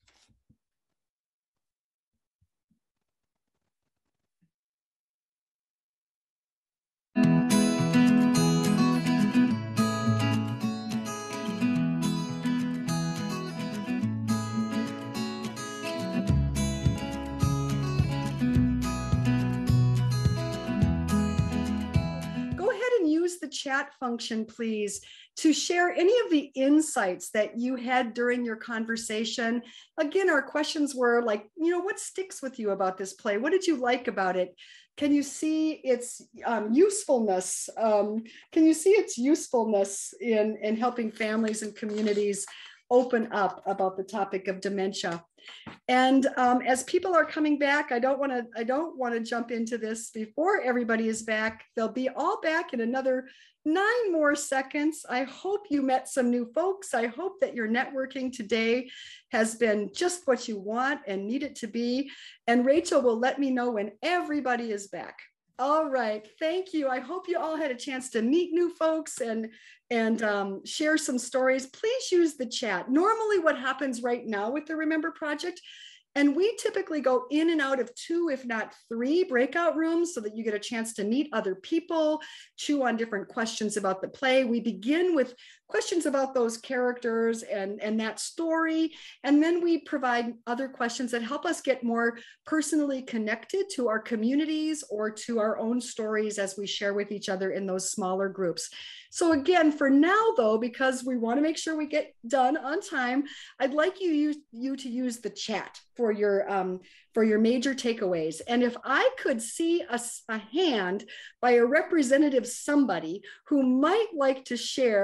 Use the chat function, please, to share any of the insights that you had during your conversation. Again, our questions were like, you know, what sticks with you about this play? What did you like about it? Can you see its um, usefulness? Um, can you see its usefulness in, in helping families and communities open up about the topic of dementia? And um, as people are coming back, I don't want to I don't want to jump into this before everybody is back. They'll be all back in another nine more seconds. I hope you met some new folks. I hope that your networking today has been just what you want and need it to be. And Rachel will let me know when everybody is back. All right, thank you. I hope you all had a chance to meet new folks and, and um, share some stories. Please use the chat. Normally what happens right now with the Remember Project, and we typically go in and out of two, if not three breakout rooms so that you get a chance to meet other people, chew on different questions about the play. We begin with questions about those characters and, and that story. And then we provide other questions that help us get more personally connected to our communities or to our own stories as we share with each other in those smaller groups. So again, for now though, because we want to make sure we get done on time, I'd like you, you, you to use the chat for your, um, for your major takeaways. And if I could see a, a hand by a representative somebody who might like to share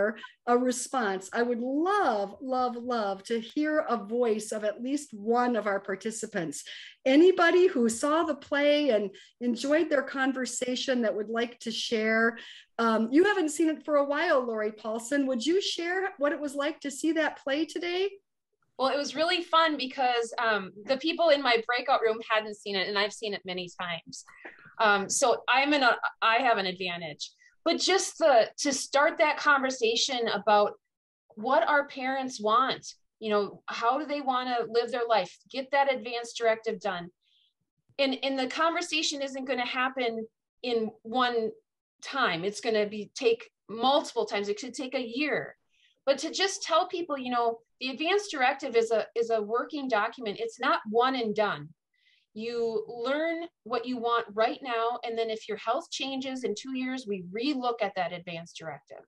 a response. I would love, love, love to hear a voice of at least one of our participants. Anybody who saw the play and enjoyed their conversation that would like to share. Um, you haven't seen it for a while, Lori Paulson. Would you share what it was like to see that play today? Well, it was really fun because um, the people in my breakout room hadn't seen it, and I've seen it many times. Um, so I'm in a, I have an advantage. But just the to start that conversation about what our parents want, you know, how do they want to live their life? Get that advance directive done. And, and the conversation isn't going to happen in one time. It's going to be take multiple times. It could take a year. But to just tell people, you know, the advance directive is a is a working document. It's not one and done. You learn what you want right now, and then if your health changes in two years, we re-look at that advance directive.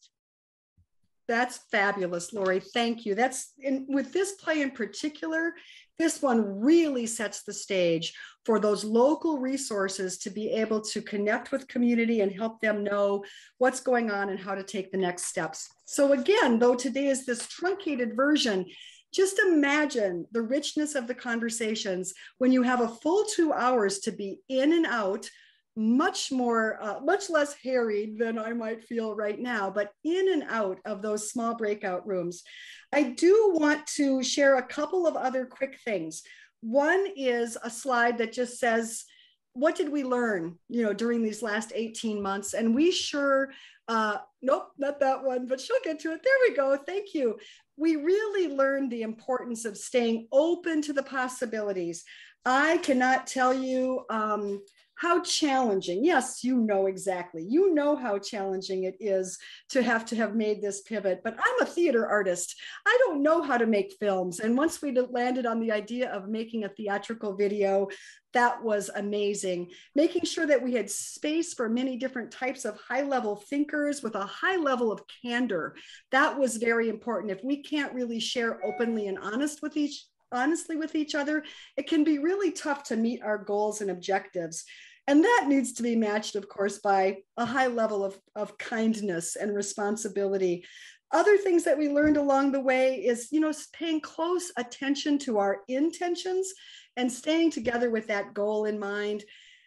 That's fabulous, Lori. Thank you. That's in, with this play in particular, this one really sets the stage for those local resources to be able to connect with community and help them know what's going on and how to take the next steps. So again, though today is this truncated version, just imagine the richness of the conversations when you have a full two hours to be in and out, much more, uh, much less harried than I might feel right now, but in and out of those small breakout rooms. I do want to share a couple of other quick things. One is a slide that just says, what did we learn, you know, during these last eighteen months? And we sure, uh, nope, not that one, but she'll get to it. There we go. Thank you. We really learned the importance of staying open to the possibilities. I cannot tell you um, how challenging, yes, you know exactly, you know how challenging it is to have to have made this pivot, but I'm a theater artist. I don't know how to make films. And once we landed on the idea of making a theatrical video, that was amazing. Making sure that we had space for many different types of high-level thinkers with a high level of candor. That was very important. If we can't really share openly and honest with each, honestly with each other, it can be really tough to meet our goals and objectives. And that needs to be matched, of course, by a high level of, of kindness and responsibility. Other things that we learned along the way is, you know, paying close attention to our intentions and staying together with that goal in mind.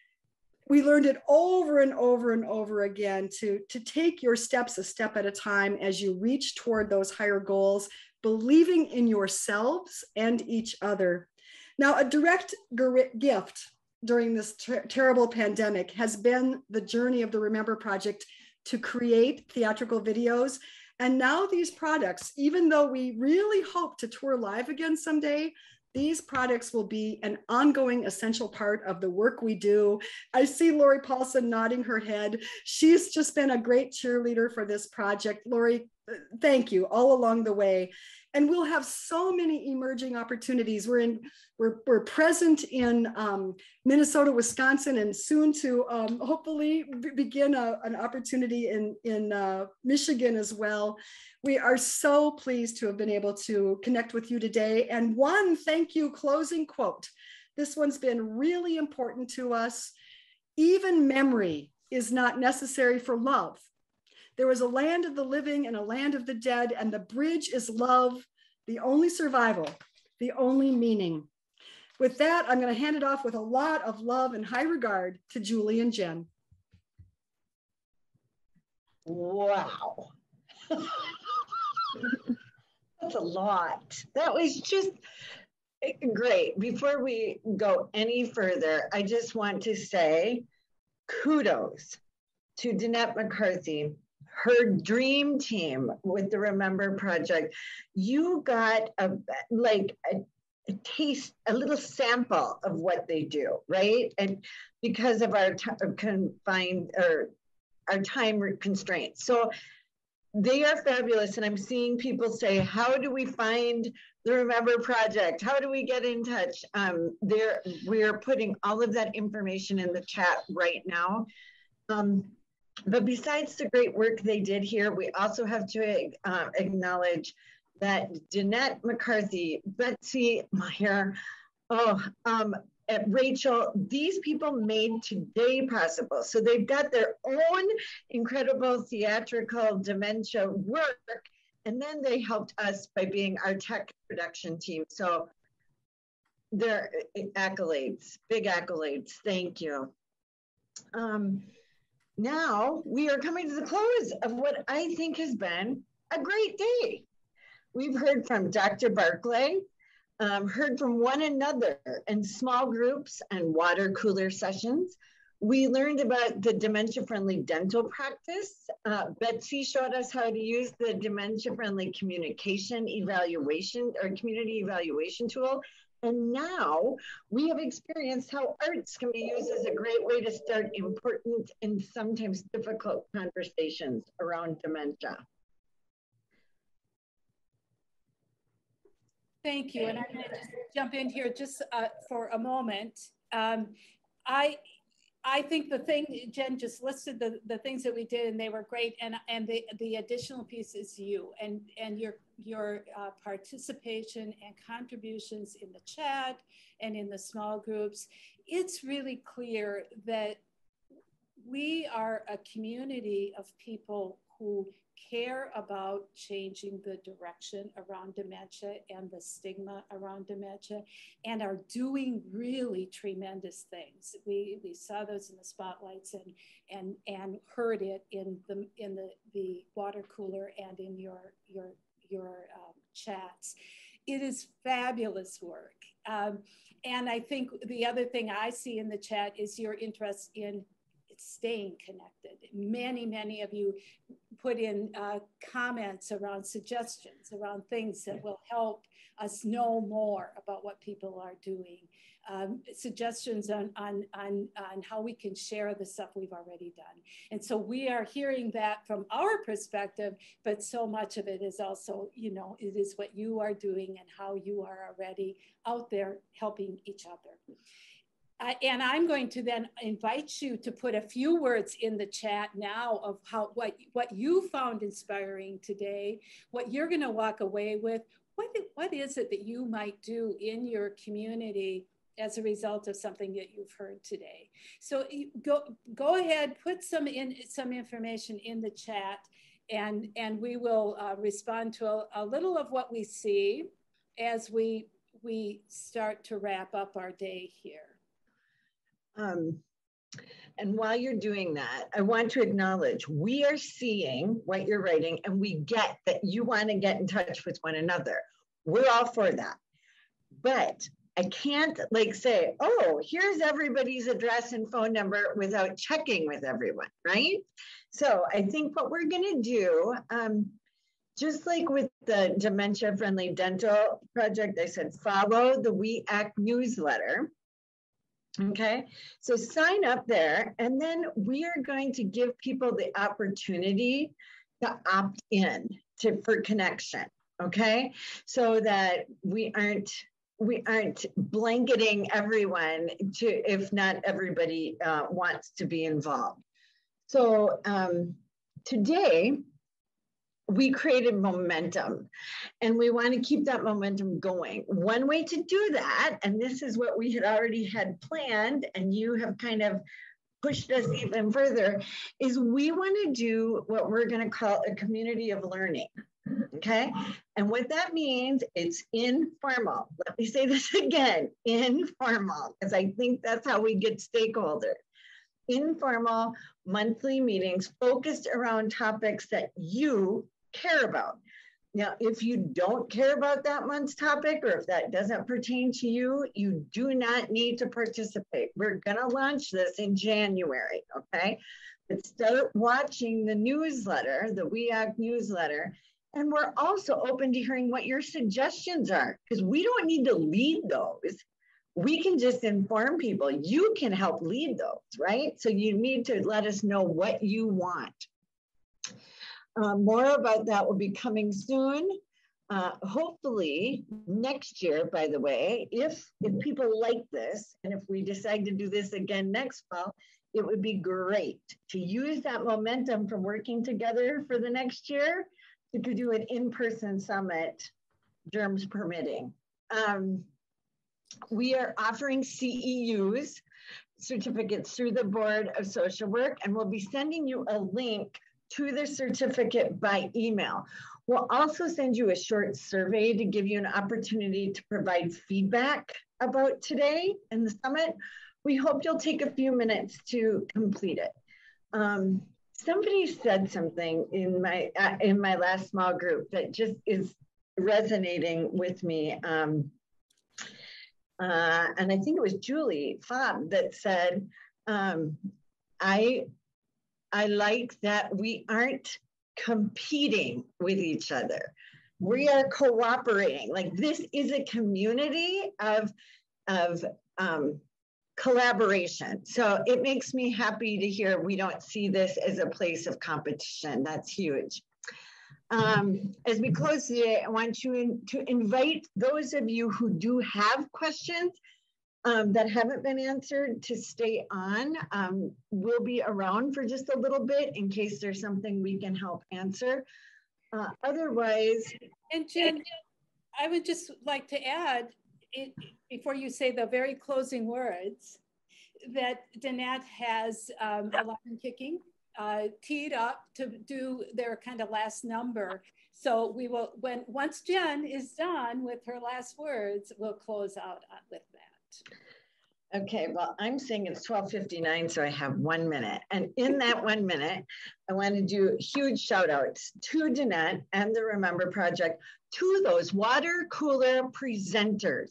We learned it over and over and over again to, to take your steps a step at a time as you reach toward those higher goals, believing in yourselves and each other. Now, a direct gift during this ter terrible pandemic has been the journey of the Remember Project to create theatrical videos. And now these products, even though we really hope to tour live again someday, these products will be an ongoing essential part of the work we do. I see Lori Paulson nodding her head. She's just been a great cheerleader for this project. Lori, thank you all along the way. And we'll have so many emerging opportunities. We're in, we're, we're present in um, Minnesota, Wisconsin, and soon to um, hopefully begin a, an opportunity in, in uh, Michigan as well. We are so pleased to have been able to connect with you today. And one thank you closing quote. This one's been really important to us. Even memory is not necessary for love. There is a land of the living and a land of the dead, and the bridge is love, the only survival, the only meaning. With that, I'm going to hand it off with a lot of love and high regard to Julie and Jen. Wow. That's a lot. That was just great. Before we go any further, I just want to say kudos to Danette McCarthy, her dream team with the Remember Project. You got a like a, a taste, a little sample of what they do, right? And because of our confined or our time constraints. So they are fabulous. And I'm seeing people say, how do we find the Remember Project? How do we get in touch? Um, there, we're putting all of that information in the chat right now. Um, But besides the great work they did here, we also have to uh, acknowledge that Danette McCarthy, Betsy Meyer, oh, um, Rachel, these people made today possible. So they've got their own incredible theatrical dementia work, and then they helped us by being our tech production team. So their accolades, big accolades. Thank you. Um, now we are coming to the close of what I think has been a great day. We've heard from Doctor Barclay, um, heard from one another in small groups and water cooler sessions. We learned about the dementia-friendly dental practice. Uh, Betsy showed us how to use the dementia-friendly communication evaluation or community evaluation tool. And now we have experienced how arts can be used as a great way to start important and sometimes difficult conversations around dementia. Thank you. And I'm going to just jump in here just uh, for a moment. Um, I I think the thing, Jen just listed the, the things that we did and they were great. And, and the, the additional piece is you and, and your, your uh, participation and contributions in the chat and in the small groups. It's really clear that we are a community of people who care about changing the direction around dementia and the stigma around dementia, and are doing really tremendous things. We we saw those in the spotlights and and and heard it in the in the the water cooler and in your your your um, chats. It is fabulous work, um, and I think the other thing I see in the chat is your interest in staying connected. Many, many of you put in uh, comments around suggestions, around things that will help us know more about what people are doing. Um, suggestions on, on, on, on how we can share the stuff we've already done. And so we are hearing that from our perspective, but so much of it is also, you know, it is what you are doing and how you are already out there helping each other. Uh, and I'm going to then invite you to put a few words in the chat now of how what, what you found inspiring today, what you're going to walk away with. What, what is it that you might do in your community as a result of something that you've heard today? So go, go ahead, put some, in, some information in the chat, and, and we will uh, respond to a, a little of what we see as we, we start to wrap up our day here. Um, and while you're doing that, I want to acknowledge we are seeing what you're writing, and we get that you want to get in touch with one another. We're all for that. But I can't like say, oh, here's everybody's address and phone number without checking with everyone, right? So I think what we're going to do, um, just like with the Dementia Friendly Dental Project, I said, follow the We Act newsletter. Okay, so sign up there, and then we are going to give people the opportunity to opt in to for connection. Okay, so that we aren't we aren't blanketing everyone to if not everybody uh, wants to be involved. So um, today we created momentum, and we want to keep that momentum going. One way to do that, and this is what we had already had planned, and you have kind of pushed us even further, is we want to do what we're going to call a community of learning. Okay, and what that means, it's informal. Let me say this again, informal, because I think that's how we get stakeholders. Informal monthly meetings focused around topics that you care about. Now, if you don't care about that month's topic, or if that doesn't pertain to you, you do not need to participate. We're going to launch this in January, okay? But start watching the newsletter, the We Act newsletter, and we're also open to hearing what your suggestions are, because we don't need to lead those. We can just inform people. You can help lead those, right? So you need to let us know what you want. Uh, more about that will be coming soon. Uh, hopefully next year, by the way, if, if people like this, and if we decide to do this again next fall, it would be great to use that momentum from working together for the next year to do an in-person summit, germs permitting. Um, we are offering C E Us, certificates, through the Board of Social Work, and we'll be sending you a link to the certificate by email. We'll also send you a short survey to give you an opportunity to provide feedback about today and the summit. We hope you'll take a few minutes to complete it. Um, somebody said something in my uh, in my last small group that just is resonating with me. Um, uh, and I think it was Julie Fobb that said, um, I, I like that we aren't competing with each other. We are cooperating. Like, this is a community of, of um, collaboration. So it makes me happy to hear we don't see this as a place of competition. That's huge. Um, as we close today, I want you in, to invite those of you who do have questions um, that haven't been answered to stay on. Um, we'll be around for just a little bit in case there's something we can help answer. Uh, otherwise, and Jen, I would just like to add, it, before you say the very closing words, that Danette has um, Alive and Kicking uh, teed up to do their kind of last number. So we will, when once Jen is done with her last words, we'll close out with that. Okay, well, I'm saying it's twelve fifty-nine, so I have one minute. And in that one minute, I want to do huge shout outs to Danette and the Remember Project, to those water cooler presenters.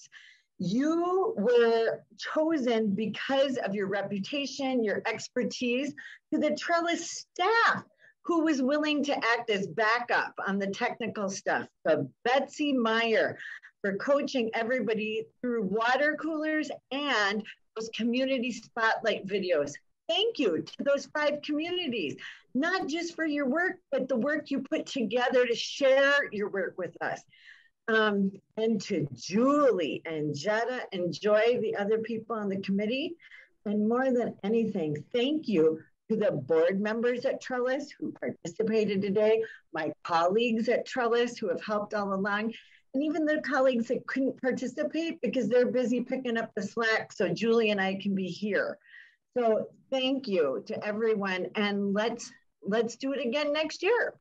You were chosen because of your reputation, your expertise, to the Trellis staff who was willing to act as backup on the technical stuff. So Betsy Meyer for coaching everybody through water coolers and those community spotlight videos. Thank you to those five communities, not just for your work, but the work you put together to share your work with us. Um, and to Julie and Jetta and Joy, the other people on the committee. And more than anything, thank you to the board members at Trellis who participated today, my colleagues at Trellis who have helped all along, and even the colleagues that couldn't participate because they're busy picking up the slack so Julie and I can be here. So thank you to everyone, and let's let's do it again next year.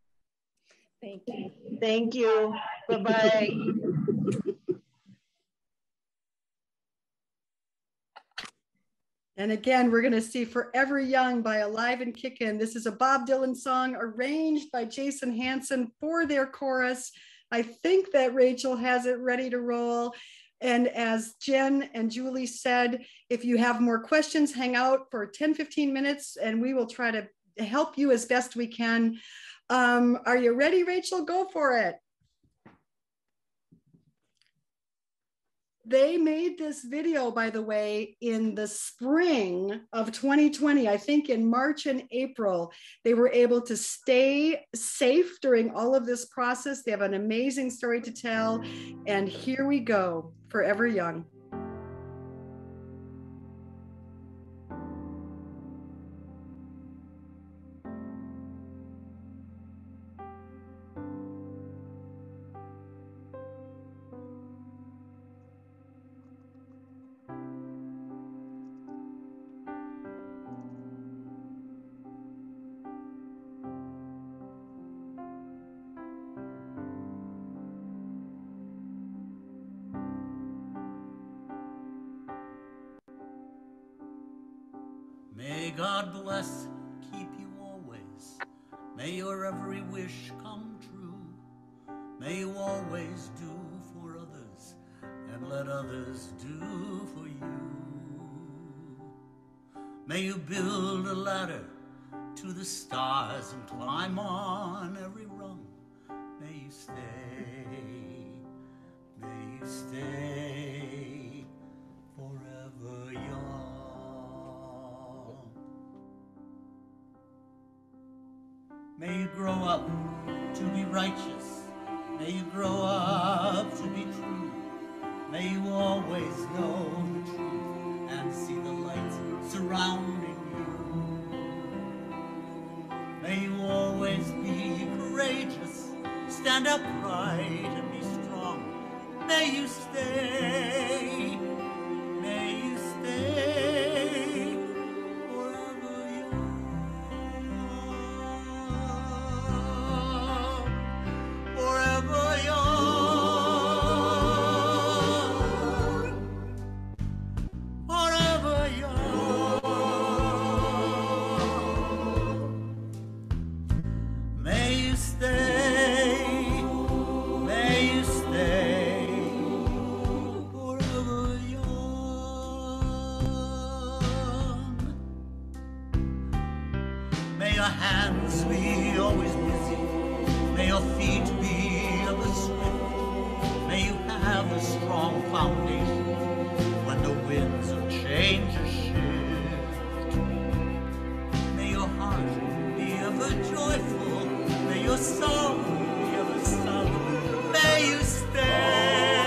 Thank you. Thank you. Bye-bye. And again, we're going to see Forever Young by Alive and Kickin'. This is a Bob Dylan song arranged by Jason Hansen for their chorus. I think that Rachel has it ready to roll. And as Jen and Julie said, if you have more questions, hang out for ten, fifteen minutes and we will try to help you as best we can. Um, are you ready, Rachel? Go for it. They made this video, by the way, in the spring of twenty twenty. I think in March and April, they were able to stay safe during all of this process. They have an amazing story to tell. And here we go, Forever Young. May God bless, keep you always. May your every wish come true. May you always do for others and let others do for you. May you build a ladder to the stars and climb on every rung. May you stay, may you stay forever young. May you grow up to be righteous. May you grow up to be true. May you always know the truth and see the light surrounding you. May you always be courageous, stand upright and be strong. May you stay, may you stay forever young. your hands be always busy. May your feet be ever swift. May you have a strong foundation when the winds of change shift. May your heart be ever joyful. May your song be ever sung. May you stay.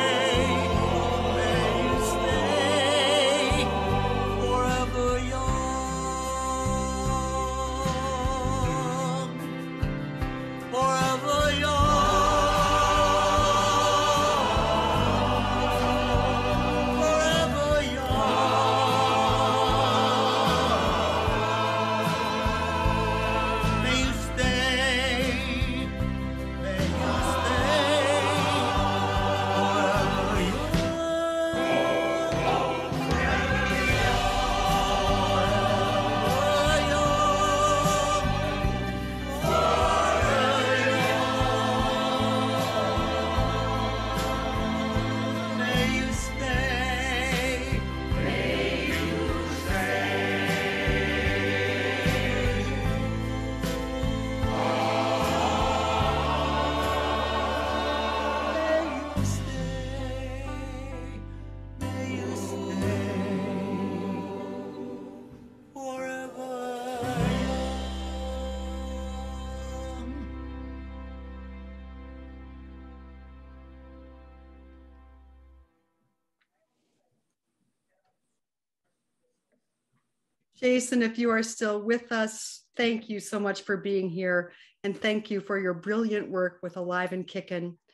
Jason, if you are still with us, thank you so much for being here. And thank you for your brilliant work with Alive and Kickin'.